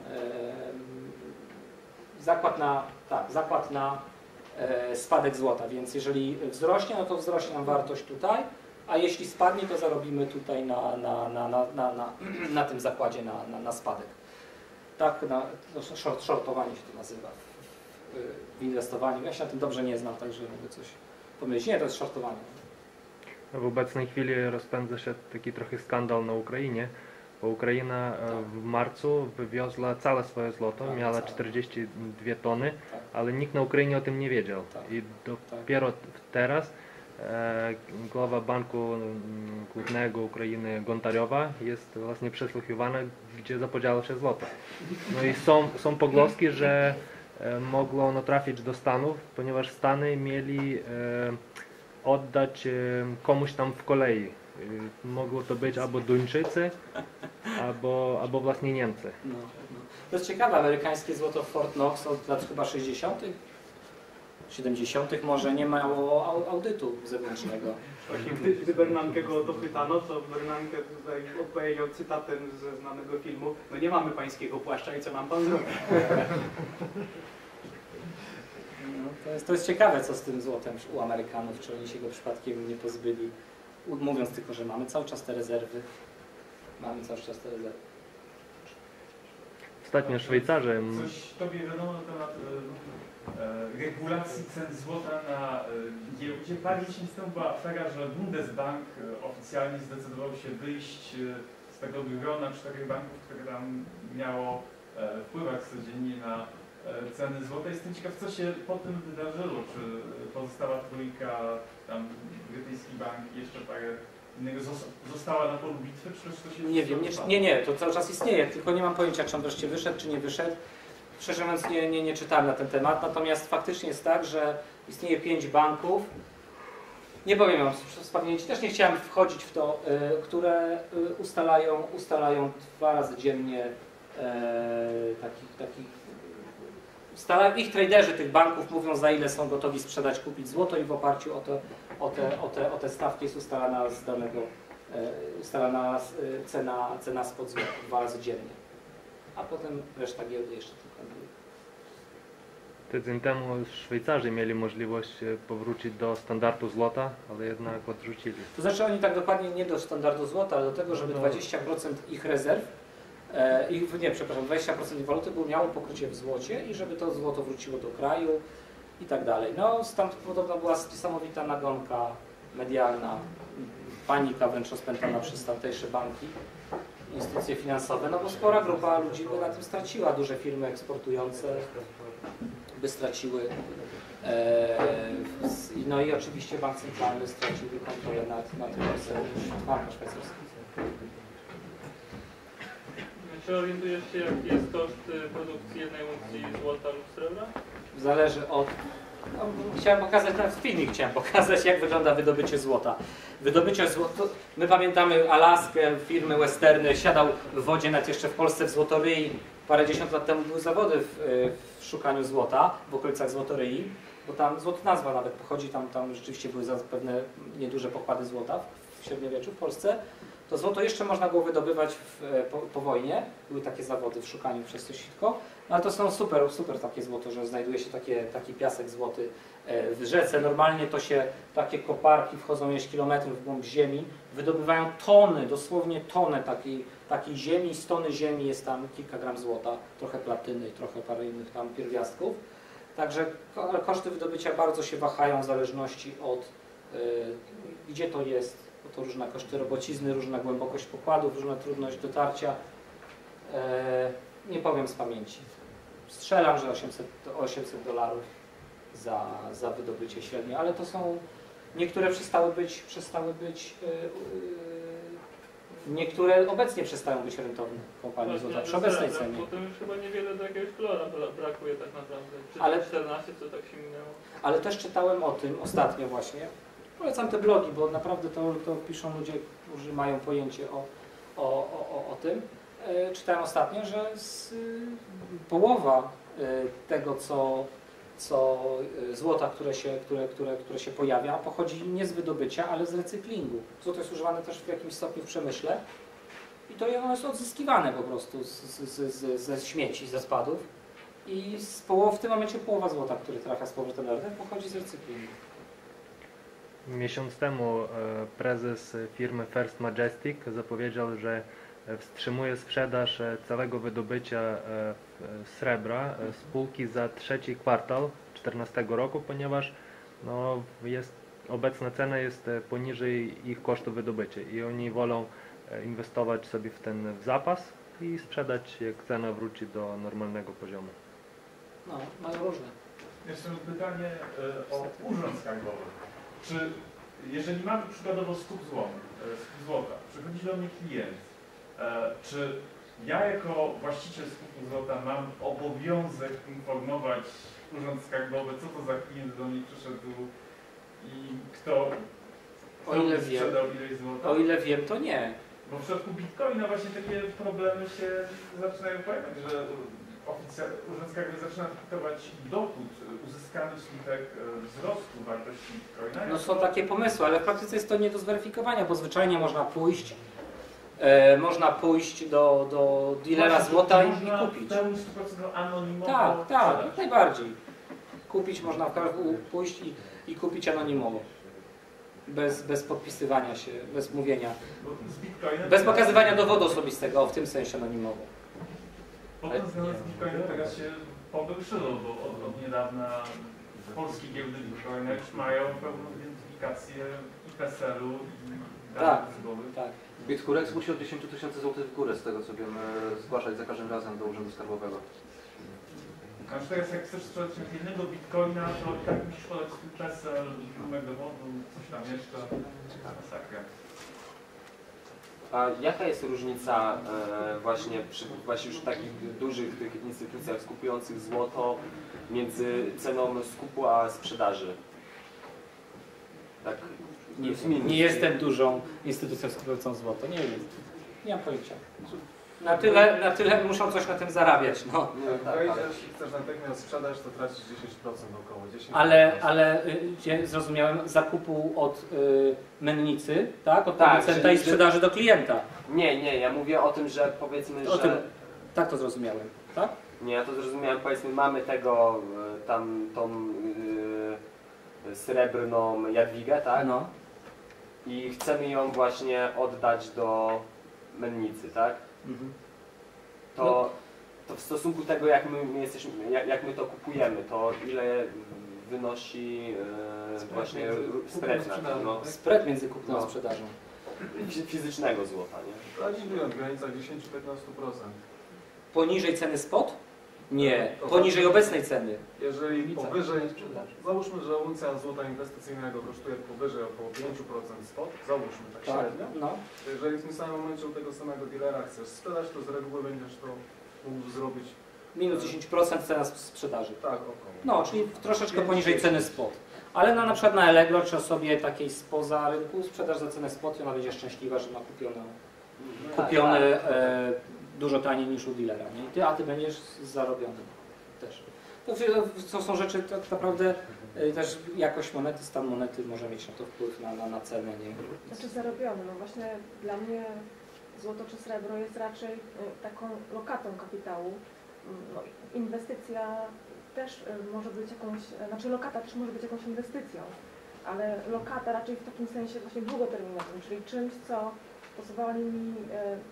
zakład na, tak, zakład na spadek złota, więc jeżeli wzrośnie, no to wzrośnie nam wartość tutaj, a jeśli spadnie, to zarobimy tutaj na, na, na, na, na, na, na tym zakładzie na, na, na spadek. Tak, na, short, shortowanie się to nazywa w, w inwestowaniu. Ja się na tym dobrze nie znam, także mogę coś pomylić. Nie, to jest shortowanie. W obecnej chwili rozpędza się taki trochę skandal na Ukrainie, bo Ukraina w marcu wywiozła całe swoje złoto, tak, miała całe. czterdzieści dwie tony, Tak. ale nikt na Ukrainie o tym nie wiedział. Tak. I dopiero teraz e, głowa Banku Głównego Ukrainy Gontariowa jest właśnie przesłuchiwana, gdzie zapodziało się złoto. No i są, są pogłoski, że e, mogło ono trafić do Stanów, ponieważ Stany mieli e, oddać komuś tam w kolei. Mogło to być albo Duńczycy, albo, albo właśnie Niemcy. No, no. To jest ciekawe, amerykańskie złoto w Fort Knox od lat chyba sześćdziesiątych, siedemdziesiątych może nie miało au audytu zewnętrznego. Właśnie gdy, gdy Bernanke go o to pytano, to Bernanke tutaj odpowiedział cytatem ze znanego filmu: no nie mamy pańskiego płaszcza i co nam pan zrobi? No, to, jest, to jest ciekawe, co z tym złotem u Amerykanów, czy oni się go przypadkiem nie pozbyli, mówiąc tylko, że mamy cały czas te rezerwy. Mamy cały czas te rezerwy. Ostatnio Szwajcarzy... Coś Tobie wiadomo na temat e, e, regulacji cen złota na e, giełdzie? Parę miesięcy temu była afera, że Bundesbank e, oficjalnie zdecydował się wyjść e, z tego grona czterech banków, które tam miało e, wpływać codziennie na e, ceny złota. Jestem ciekaw, co się po tym wydarzyło. Czy pozostała trójka, tam brytyjski bank i jeszcze parę innego została na polu bitwy, czy też to się... Nie wiem, nie, nie, nie, to cały czas istnieje, tylko nie mam pojęcia, czy on wreszcie wyszedł, czy nie wyszedł. Szczerze mówiąc, nie, nie, nie czytałem na ten temat, natomiast faktycznie jest tak, że istnieje pięć banków, nie powiem wam z pamięci, też nie chciałem wchodzić w to, y, które y, ustalają, ustalają dwa razy dziennie y, takich, takich ustalają, ich traderzy tych banków mówią, za ile są gotowi sprzedać, kupić złoto i w oparciu o to O te, o, te, o te stawki jest ustalana z danego, e, ustalana e, cena, cena spod złota dwa razy dziennie. A potem reszta giełdy jeszcze tylko handluje. Tydzień temu Szwajcarzy mieli możliwość powrócić do standardu złota, ale jednak odrzucili. To znaczy oni tak dokładnie nie do standardu złota, ale do tego, żeby dwadzieścia procent ich rezerw, e, ich, nie przepraszam, dwadzieścia procent ich waluty było, miało pokrycie w złocie i żeby to złoto wróciło do kraju i tak dalej. No, tam podobno była niesamowita nagonka medialna, panika wręcz rozpętana przez tamtejsze banki. instytucje finansowe, no bo spora grupa ludzi by na tym straciła, duże firmy eksportujące by straciły, e, no i oczywiście bank centralny straciłby kontrolę nad, nad frankiem szwajcarskim. Czy orientujesz się, jaki jest koszt produkcji jednej uncji złota lub srebra? Zależy od... No, chciałem pokazać, nawet filmik chciałem pokazać, jak wygląda wydobycie złota. Wydobycie złota, my pamiętamy Alaskę, firmy westerny, siadał w wodzie, nawet jeszcze w Polsce w Złotoryi, parędziesiąt lat temu były zawody w, w szukaniu złota, w okolicach Złotoryi, bo tam złota nazwa nawet pochodzi, tam, tam rzeczywiście były pewne nieduże pokłady złota w średniowieczu w Polsce. To złoto jeszcze można było wydobywać w, po, po wojnie, były takie zawody w szukaniu przez to sitko, no ale to są super, super takie złoto, że znajduje się takie, taki piasek złoty w rzece. Normalnie to się, takie koparki wchodzą ileś kilometrów w głąb ziemi, wydobywają tony, dosłownie tonę takiej, takiej ziemi, z tony ziemi jest tam kilka gram złota, trochę platyny, trochę parę innych tam pierwiastków. Także koszty wydobycia bardzo się wahają w zależności od y, gdzie to jest. To różne koszty robocizny, różna głębokość pokładów, różna trudność dotarcia. E, nie powiem z pamięci. Strzelam, że osiemset dolarów za, za wydobycie średnie, ale to są... Niektóre przestały być, przestały być yy, yy, niektóre obecnie przestają być rentowne kompanie złota przy obecnej cenie. Potem już chyba niewiele do jakiegoś dolara brakuje tak naprawdę. Czy ale, czternaście, co tak się minęło. Ale też czytałem o tym ostatnio właśnie. Polecam te blogi, bo naprawdę to, to piszą ludzie, którzy mają pojęcie o, o, o, o tym. E, czytałem ostatnio, że z, y, połowa y, tego, co, co y, złota, które się, które, które, które się pojawia, pochodzi nie z wydobycia, ale z recyklingu. Złoto jest używane też w jakimś stopniu w przemyśle i to ono jest odzyskiwane po prostu z, z, z, ze śmieci, ze spadów. I z połowy, w tym momencie połowa złota, który trafia z powrotem na rynek, pochodzi z recyklingu. Miesiąc temu prezes firmy First Majestic zapowiedział, że wstrzymuje sprzedaż całego wydobycia srebra spółki za trzeci kwartał dwa tysiące czternastego roku, ponieważ no, jest, obecna cena jest poniżej ich kosztu wydobycia i oni wolą inwestować sobie w ten w zapas i sprzedać, jak cena wróci do normalnego poziomu. No, mają różne. Jeszcze mam pytanie o urząd skarbowy. Czy jeżeli mamy przykładowo skup złota, skup złota, przychodzi do mnie klient, czy ja jako właściciel skupu złota mam obowiązek informować urząd skarbowy, co to za klient do mnie przyszedł i kto, kto o ile wiem, sprzedał ileś złota? O ile wiem, to nie. Bo w przypadku bitcoina właśnie takie problemy się zaczynają pojawiać, że urząd skarbowy zaczyna dyktować dochód uzyskany wskutek wzrostu wartości bitcoina. No są takie pomysły, ale w praktyce jest to nie do zweryfikowania, bo zwyczajnie można pójść e, można pójść do, do dealera Właśnie, złota i, można i kupić. w pełni sto procent anonimowo Tak, tak, sprzedać. jak najbardziej. Kupić można pójść i, i kupić anonimowo. Bez, bez podpisywania się, bez mówienia. Z bitcoinem Bez pokazywania dowodu osobistego, o, w tym sensie anonimowo. Potem z bitcoinem teraz się pogorszyło, bo od, od niedawna polskie giełdy bitcoina już mają pełną identyfikację i P E S E L-u i Tak, danych osobowych. tak. Bitcorex musi od dziesięć tysięcy złotych w górę, z tego co wiem, zgłaszać za każdym razem do Urzędu Skarbowego. Znaczy teraz jak chcesz sprzedać jednego bitcoina, to i tak musisz podać swój P E S E L, numer dowodu, coś tam jeszcze. Masakra. A jaka jest różnica e, właśnie przy właśnie już takich dużych tych instytucjach skupujących złoto między ceną skupu a sprzedaży? Tak. Nie, nie jestem dużą instytucją skupującą złoto, nie wiem. Nie mam pojęcia. Na tyle, na tyle muszą coś na tym zarabiać. No. No, tak, Wejdziesz, ale... jeśli chcesz natychmiast sprzedać, to tracisz dziesięć procent około. dziesięć procent. Ale, ale y, zrozumiałem, zakupu od y, mennicy, tak? Od Tak, producenta czyli- i sprzedaży do klienta. Nie, nie, ja mówię o tym, że powiedzmy, O że... tym, tak to zrozumiałem, tak? Nie, ja to zrozumiałem, powiedzmy, mamy tego, e, tam, tą e, srebrną Jadwigę, tak? No. I chcemy ją właśnie oddać do mennicy, tak? Mhm. To, to w stosunku do tego, jak my, my jesteśmy, jak, jak my to kupujemy, to ile wynosi e, właśnie między ru- kupnem a spread na sprzedażą, tym, no. tak? Spread między kupnem a No. sprzedażą. fi- fizycznego złota, nie? Tak, mówiłem, w granicach dziesięć do piętnastu procent. Poniżej ceny spot? Nie, poniżej obecnej ceny. Jeżeli powyżej, załóżmy, że uncja złota inwestycyjnego kosztuje powyżej około pięć procent spot, załóżmy tak, Tak, średnio. no. To jeżeli w tym samym momencie u tego samego dealera chcesz sprzedać, to z reguły będziesz to mógł zrobić Minus dziesięć procent cena sprzedaży. tak około. No, czyli troszeczkę poniżej ceny spot. Ale na, na przykład na Allegro czy osobie takiej spoza rynku sprzedaż za cenę spot i ona będzie szczęśliwa, że ma kupione, kupione e, dużo taniej niż u dealera. Nie? I ty, a ty będziesz zarobiony też. To, to są rzeczy tak naprawdę e, też jakość monety, stan monety może mieć na to wpływ na, na, na cenę. Nie? Znaczy zarobiony, no właśnie dla mnie złoto czy srebro jest raczej y, taką lokatą kapitału. No, inwestycja też y, może być jakąś, znaczy lokata też może być jakąś inwestycją, ale lokata raczej w takim sensie właśnie długoterminowym, czyli czymś, co pozwoli mi y,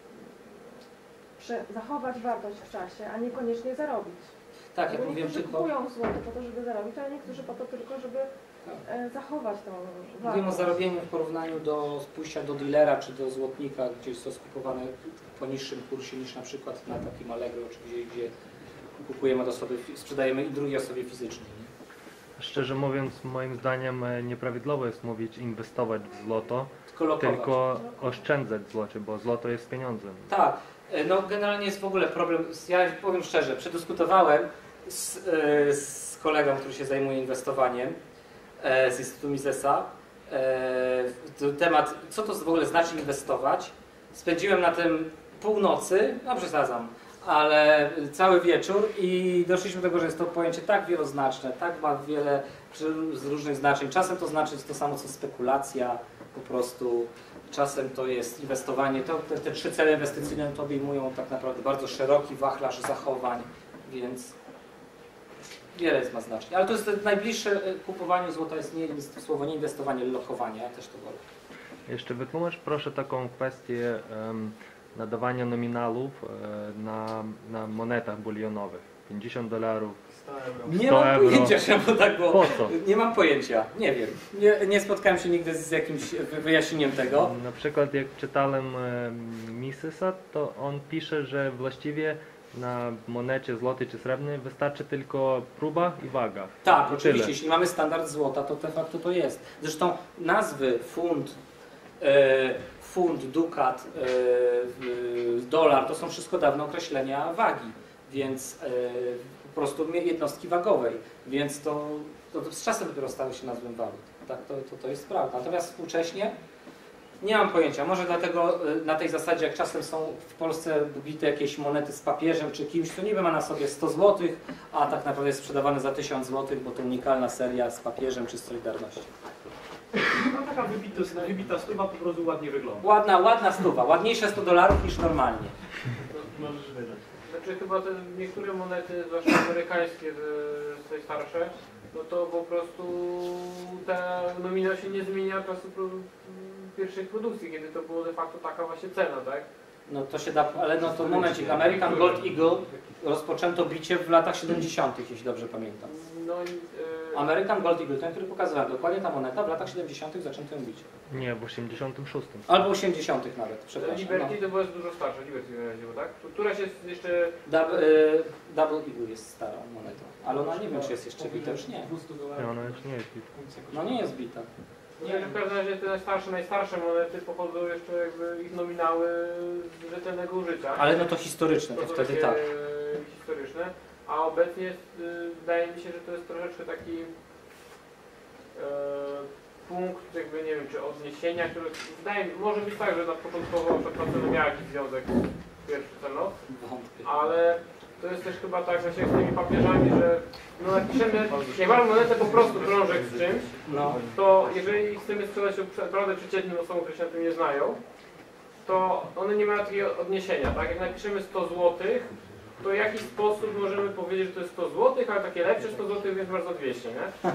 prze, zachować wartość w czasie, a niekoniecznie zarobić. Tak, jak Bo mówiłem niektórzy tylko... kupują złoto po to, żeby zarobić, ale niektórzy po to tylko, żeby e, zachować tą wartość. Mówimy o zarobieniu w porównaniu do pójścia do dealera czy do złotnika, gdzie jest to skupowane po niższym kursie niż na przykład na takim Allegro, czy gdzie, gdzie kupujemy od osoby, sprzedajemy i drugiej osobie fizycznej. Nie? Szczerze mówiąc, moim zdaniem e, nieprawidłowo jest mówić inwestować w złoto, Tylko lokować. tylko oszczędzać w złocie, bo złoto jest pieniądzem. Tak, no generalnie jest w ogóle problem, ja powiem szczerze, przedyskutowałem z, e, z kolegą, który się zajmuje inwestowaniem e, z Instytutu Misesa e, temat, co to w ogóle znaczy inwestować. Spędziłem na tym północy, no przesadzam, ale cały wieczór i doszliśmy do tego, że jest to pojęcie tak wieloznaczne, tak ma wiele z różnych znaczeń. Czasem to znaczy to samo co spekulacja, po prostu czasem to jest inwestowanie. To, te, te trzy cele inwestycyjne to obejmują tak naprawdę bardzo szeroki wachlarz zachowań, więc wiele jest ma znaczenie. Ale to jest najbliższe kupowaniu złota jest nie, słowo nie inwestowanie, ale lokowanie. Ja też to wolę. Jeszcze wytłumacz proszę taką kwestię um, nadawania nominałów e, na, na monetach bulionowych. pięćdziesiąt dolarów, sto euro. Nie sto mam euro. pojęcia, czemu tak było. Po co? Nie mam pojęcia, nie wiem. Nie, nie spotkałem się nigdy z jakimś wyjaśnieniem tego. Na przykład jak czytałem e, Misesa, to on pisze, że właściwie na monecie złotej czy srebrnej wystarczy tylko próba i waga. Tak, I oczywiście, tyle. jeśli mamy standard złota, to de facto to jest. Zresztą nazwy funt, e, funt, dukat, e, e, dolar, to są wszystko dawne określenia wagi, więc e, po prostu jednostki wagowej, więc to, to, to z czasem dopiero stały się nazwą walut. Tak, to, to, to jest prawda. Natomiast współcześnie nie mam pojęcia. Może dlatego e, na tej zasadzie, jak czasem są w Polsce bite jakieś monety z papieżem czy kimś, to niby ma na sobie sto złotych, a tak naprawdę jest sprzedawane za tysiąc złotych, bo to unikalna seria z papieżem czy z Solidarnością. No taka wybita, wybita stuwa po prostu ładnie wygląda. Ładna, ładna stuwa. Ładniejsze sto dolarów niż normalnie. Możesz wydać. Znaczy chyba te niektóre monety, zwłaszcza amerykańskie, te, te starsze, no to po prostu ta nomina się nie zmienia od czasu pro, pierwszej produkcji, kiedy to było de facto taka właśnie cena, tak? No to się da, ale no to momencik. American Gold Eagle rozpoczęto bicie w latach siedemdziesiątych, jeśli dobrze pamiętam. No, yy... American Gold Eagle, ten, który pokazywałem, dokładnie ta moneta w latach siedemdziesiątych zaczęto ją bić. Nie, w osiemdziesiątym szóstym. Albo osiemdziesiątych nawet, przepraszam. Liberty No. to była dużo starsza, Liberty wyraziło, tak? Któraś jest jeszcze... Double, y, Double Eagle jest starą monetą, ale ona nie wiem, czy jest jeszcze bita, już nie. Nie, ona już nie jest. No nie jest bita. Nie, że w każdym razie te najstarsze, najstarsze monety pochodzą jeszcze jakby ich nominały z rzetelnego użycia. Ale no to historyczne, to, To są wtedy takie tak. historyczne, a obecnie jest, y, wydaje mi się, że to jest troszeczkę taki e, punkt jakby, nie wiem, czy odniesienia, który wydaje mi, może być tak, że na początkowo przeprowadzony miał jakiś związek pierwszy ceno, Wątpię. ale to jest też chyba tak właśnie z tymi papieżami, że no napiszemy, jak mamy monetę po prostu krążek z czymś, No. to jeżeli chcemy sprzedać ją naprawdę przeciętnym osobom, które się na tym nie znają, to one nie mają takiego odniesienia, tak? Jak napiszemy sto złotych, to w jakiś sposób możemy powiedzieć, że to jest sto złotych, ale takie lepsze sto złotych jest bardzo dwieście, nie?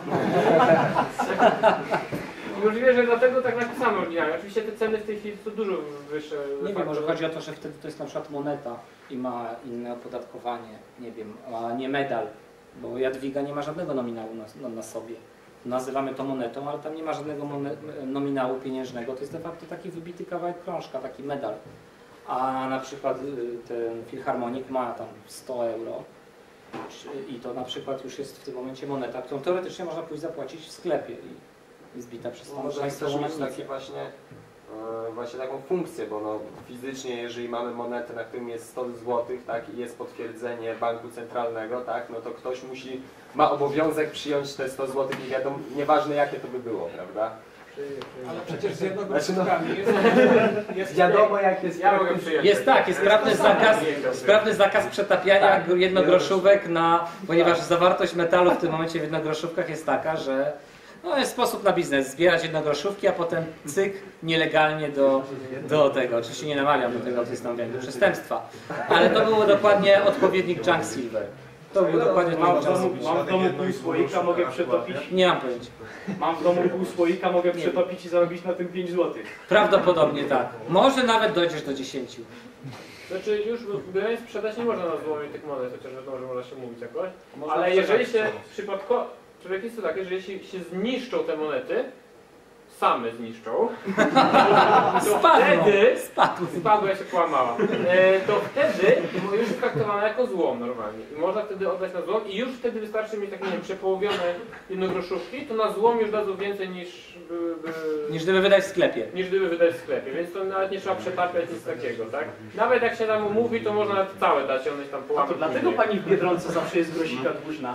I możliwe, że dlatego tak napisamy oryginalnie. Oczywiście te ceny w tej chwili są dużo wyższe. Nie wiem, może chodzi o to, że wtedy to jest na przykład moneta i ma inne opodatkowanie, nie wiem, a nie medal, bo Jadwiga nie ma żadnego nominału na, na, na sobie. nazywamy to monetą, ale tam nie ma żadnego nominału pieniężnego, to jest de facto taki wybity kawałek krążka, taki medal. A na przykład ten filharmonik ma tam sto euro i to na przykład już jest w tym momencie moneta, którą teoretycznie można pójść zapłacić w sklepie i zbita przez tą Może państwową też mieć monetę. takie właśnie, e, właśnie taką funkcję, bo no, fizycznie jeżeli mamy monetę, na którym jest sto złotych, tak, i jest potwierdzenie banku centralnego, tak, no to ktoś musi, ma obowiązek przyjąć te sto złotych, nie wiadomo, nieważne jakie to by było, prawda? Ale przecież z Znaczy, no, jednogroszówkami jest, jest wiadomo jak jest. Ja mogę przyjąć. Jest tak, jest sprawny zakaz, sprawny zakaz przetapiania jednogroszówek na, ponieważ zawartość metalu w tym momencie w jednogroszówkach jest taka, że no jest sposób na biznes, zbierać jednogroszówki, a potem cyk nielegalnie do, do tego. Oczywiście nie namawiam do tego, to jest namawiam do przestępstwa, ale to było dokładnie odpowiednik junk silver. To był dokładnie Mam odpowiednik w junk domu, silver. mam w domu pół słoika, mogę przetopić. Nie mam pojęcia. Mam w domu pół słoika, mogę przetopić i zarobić na tym pięć złotych. Prawdopodobnie tak. Może nawet dojdziesz do dziesięciu. Znaczy już byle sprzedać nie można na złomie tych monet, chociaż wiadomo, że można się mówić jakoś. Można Ale jeżeli sprzedać. się przypadkowo, człowiek jest to takie, że jeśli się zniszczą te monety, same zniszczą, to Spadną. wtedy, Spadł. spadła się kłamała, e, to wtedy już jest traktowana jako złom normalnie. I można wtedy oddać na złom i już wtedy wystarczy mieć takie, nie wiem, przepołowione jednogroszówki, to na złom już dadzą więcej niż by, by, Niż gdyby wydać w sklepie. niż gdyby wydać w sklepie, więc to nawet nie trzeba przetapiać nic takiego, tak? Nawet jak się tam umówi, to można nawet całe dać, one się tam A połamią. to dlatego później. pani w Biedronce zawsze jest grosika dłużna.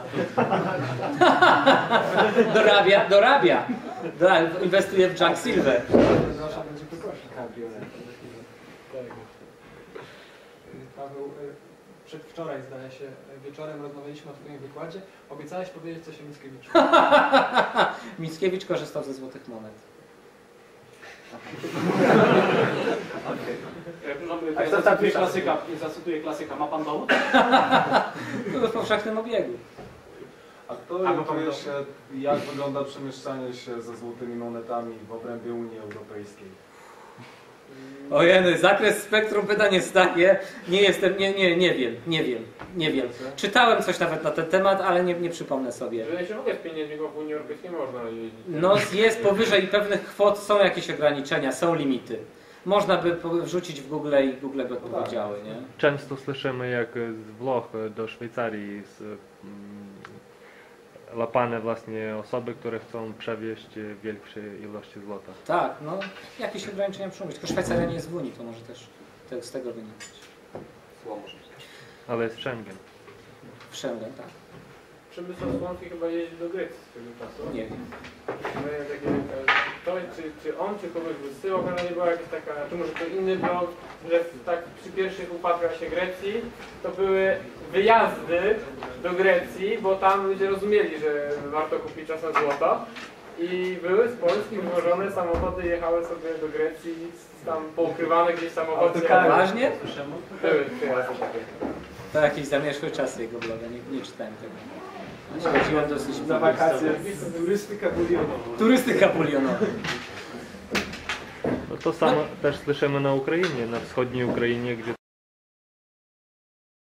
Dorabia, dorabia. Da, inwestuje w junk silver. Nasza będzie poprosić. Paweł, y, przedwczoraj zdaje się, wieczorem rozmawialiśmy o twoim wykładzie. Obiecałeś powiedzieć coś o Mickiewiczu. Mickiewicz korzystał ze złotych monet. Jak zacytuję klasyka, zacytuję klasyka, ma pan dowód? To w powszechnym obiegu. A kto orientuje się, jak wygląda przemieszczanie się ze złotymi monetami w obrębie Unii Europejskiej? Ojej, zakres spektrum pytań jest takie, nie jestem, nie, nie, nie wiem, nie wiem, nie wiem. Czytałem coś nawet na ten temat, ale nie, nie przypomnę sobie. Że się w ogóle z pieniędzmi w Unii Europejskiej można jeździć. No jest powyżej pewnych kwot, są jakieś ograniczenia, są limity. Można by wrzucić w Google i Google by odpowiedziały, nie? Często słyszymy, jak z Włoch do Szwajcarii z, mm, łapane właśnie osoby, które chcą przewieźć większe ilości złota. Tak, no jakieś ograniczenia muszą być. Tylko Szwajcaria nie jest w Unii, to może też te, z tego wynikać. Ale jest Schengen. W Schengen, tak. Przemysław Słomski chyba jeździł do Grecji swego czasu. Nie wiem. Miałem takie, to, czy, czy on, czy kogoś wysyłał, ale nie była jakaś taka, czy może to inny blog, że tak przy pierwszych upadkach się Grecji, to były wyjazdy do Grecji, bo tam ludzie rozumieli, że warto kupić czasem złoto. I były z Polski wywożone samochody, jechały sobie do Grecji, tam poukrywane gdzieś samochody. Poważnie? Były wyjazdy takie. To jakieś zamieszłe czasy jego bloga, nie, nie czytałem tego. Chodziłem dosyć Na wakacje, turystyka bulionowa. Turystyka bulionowa. No to samo też słyszymy na Ukrainie, na wschodniej Ukrainie, gdzie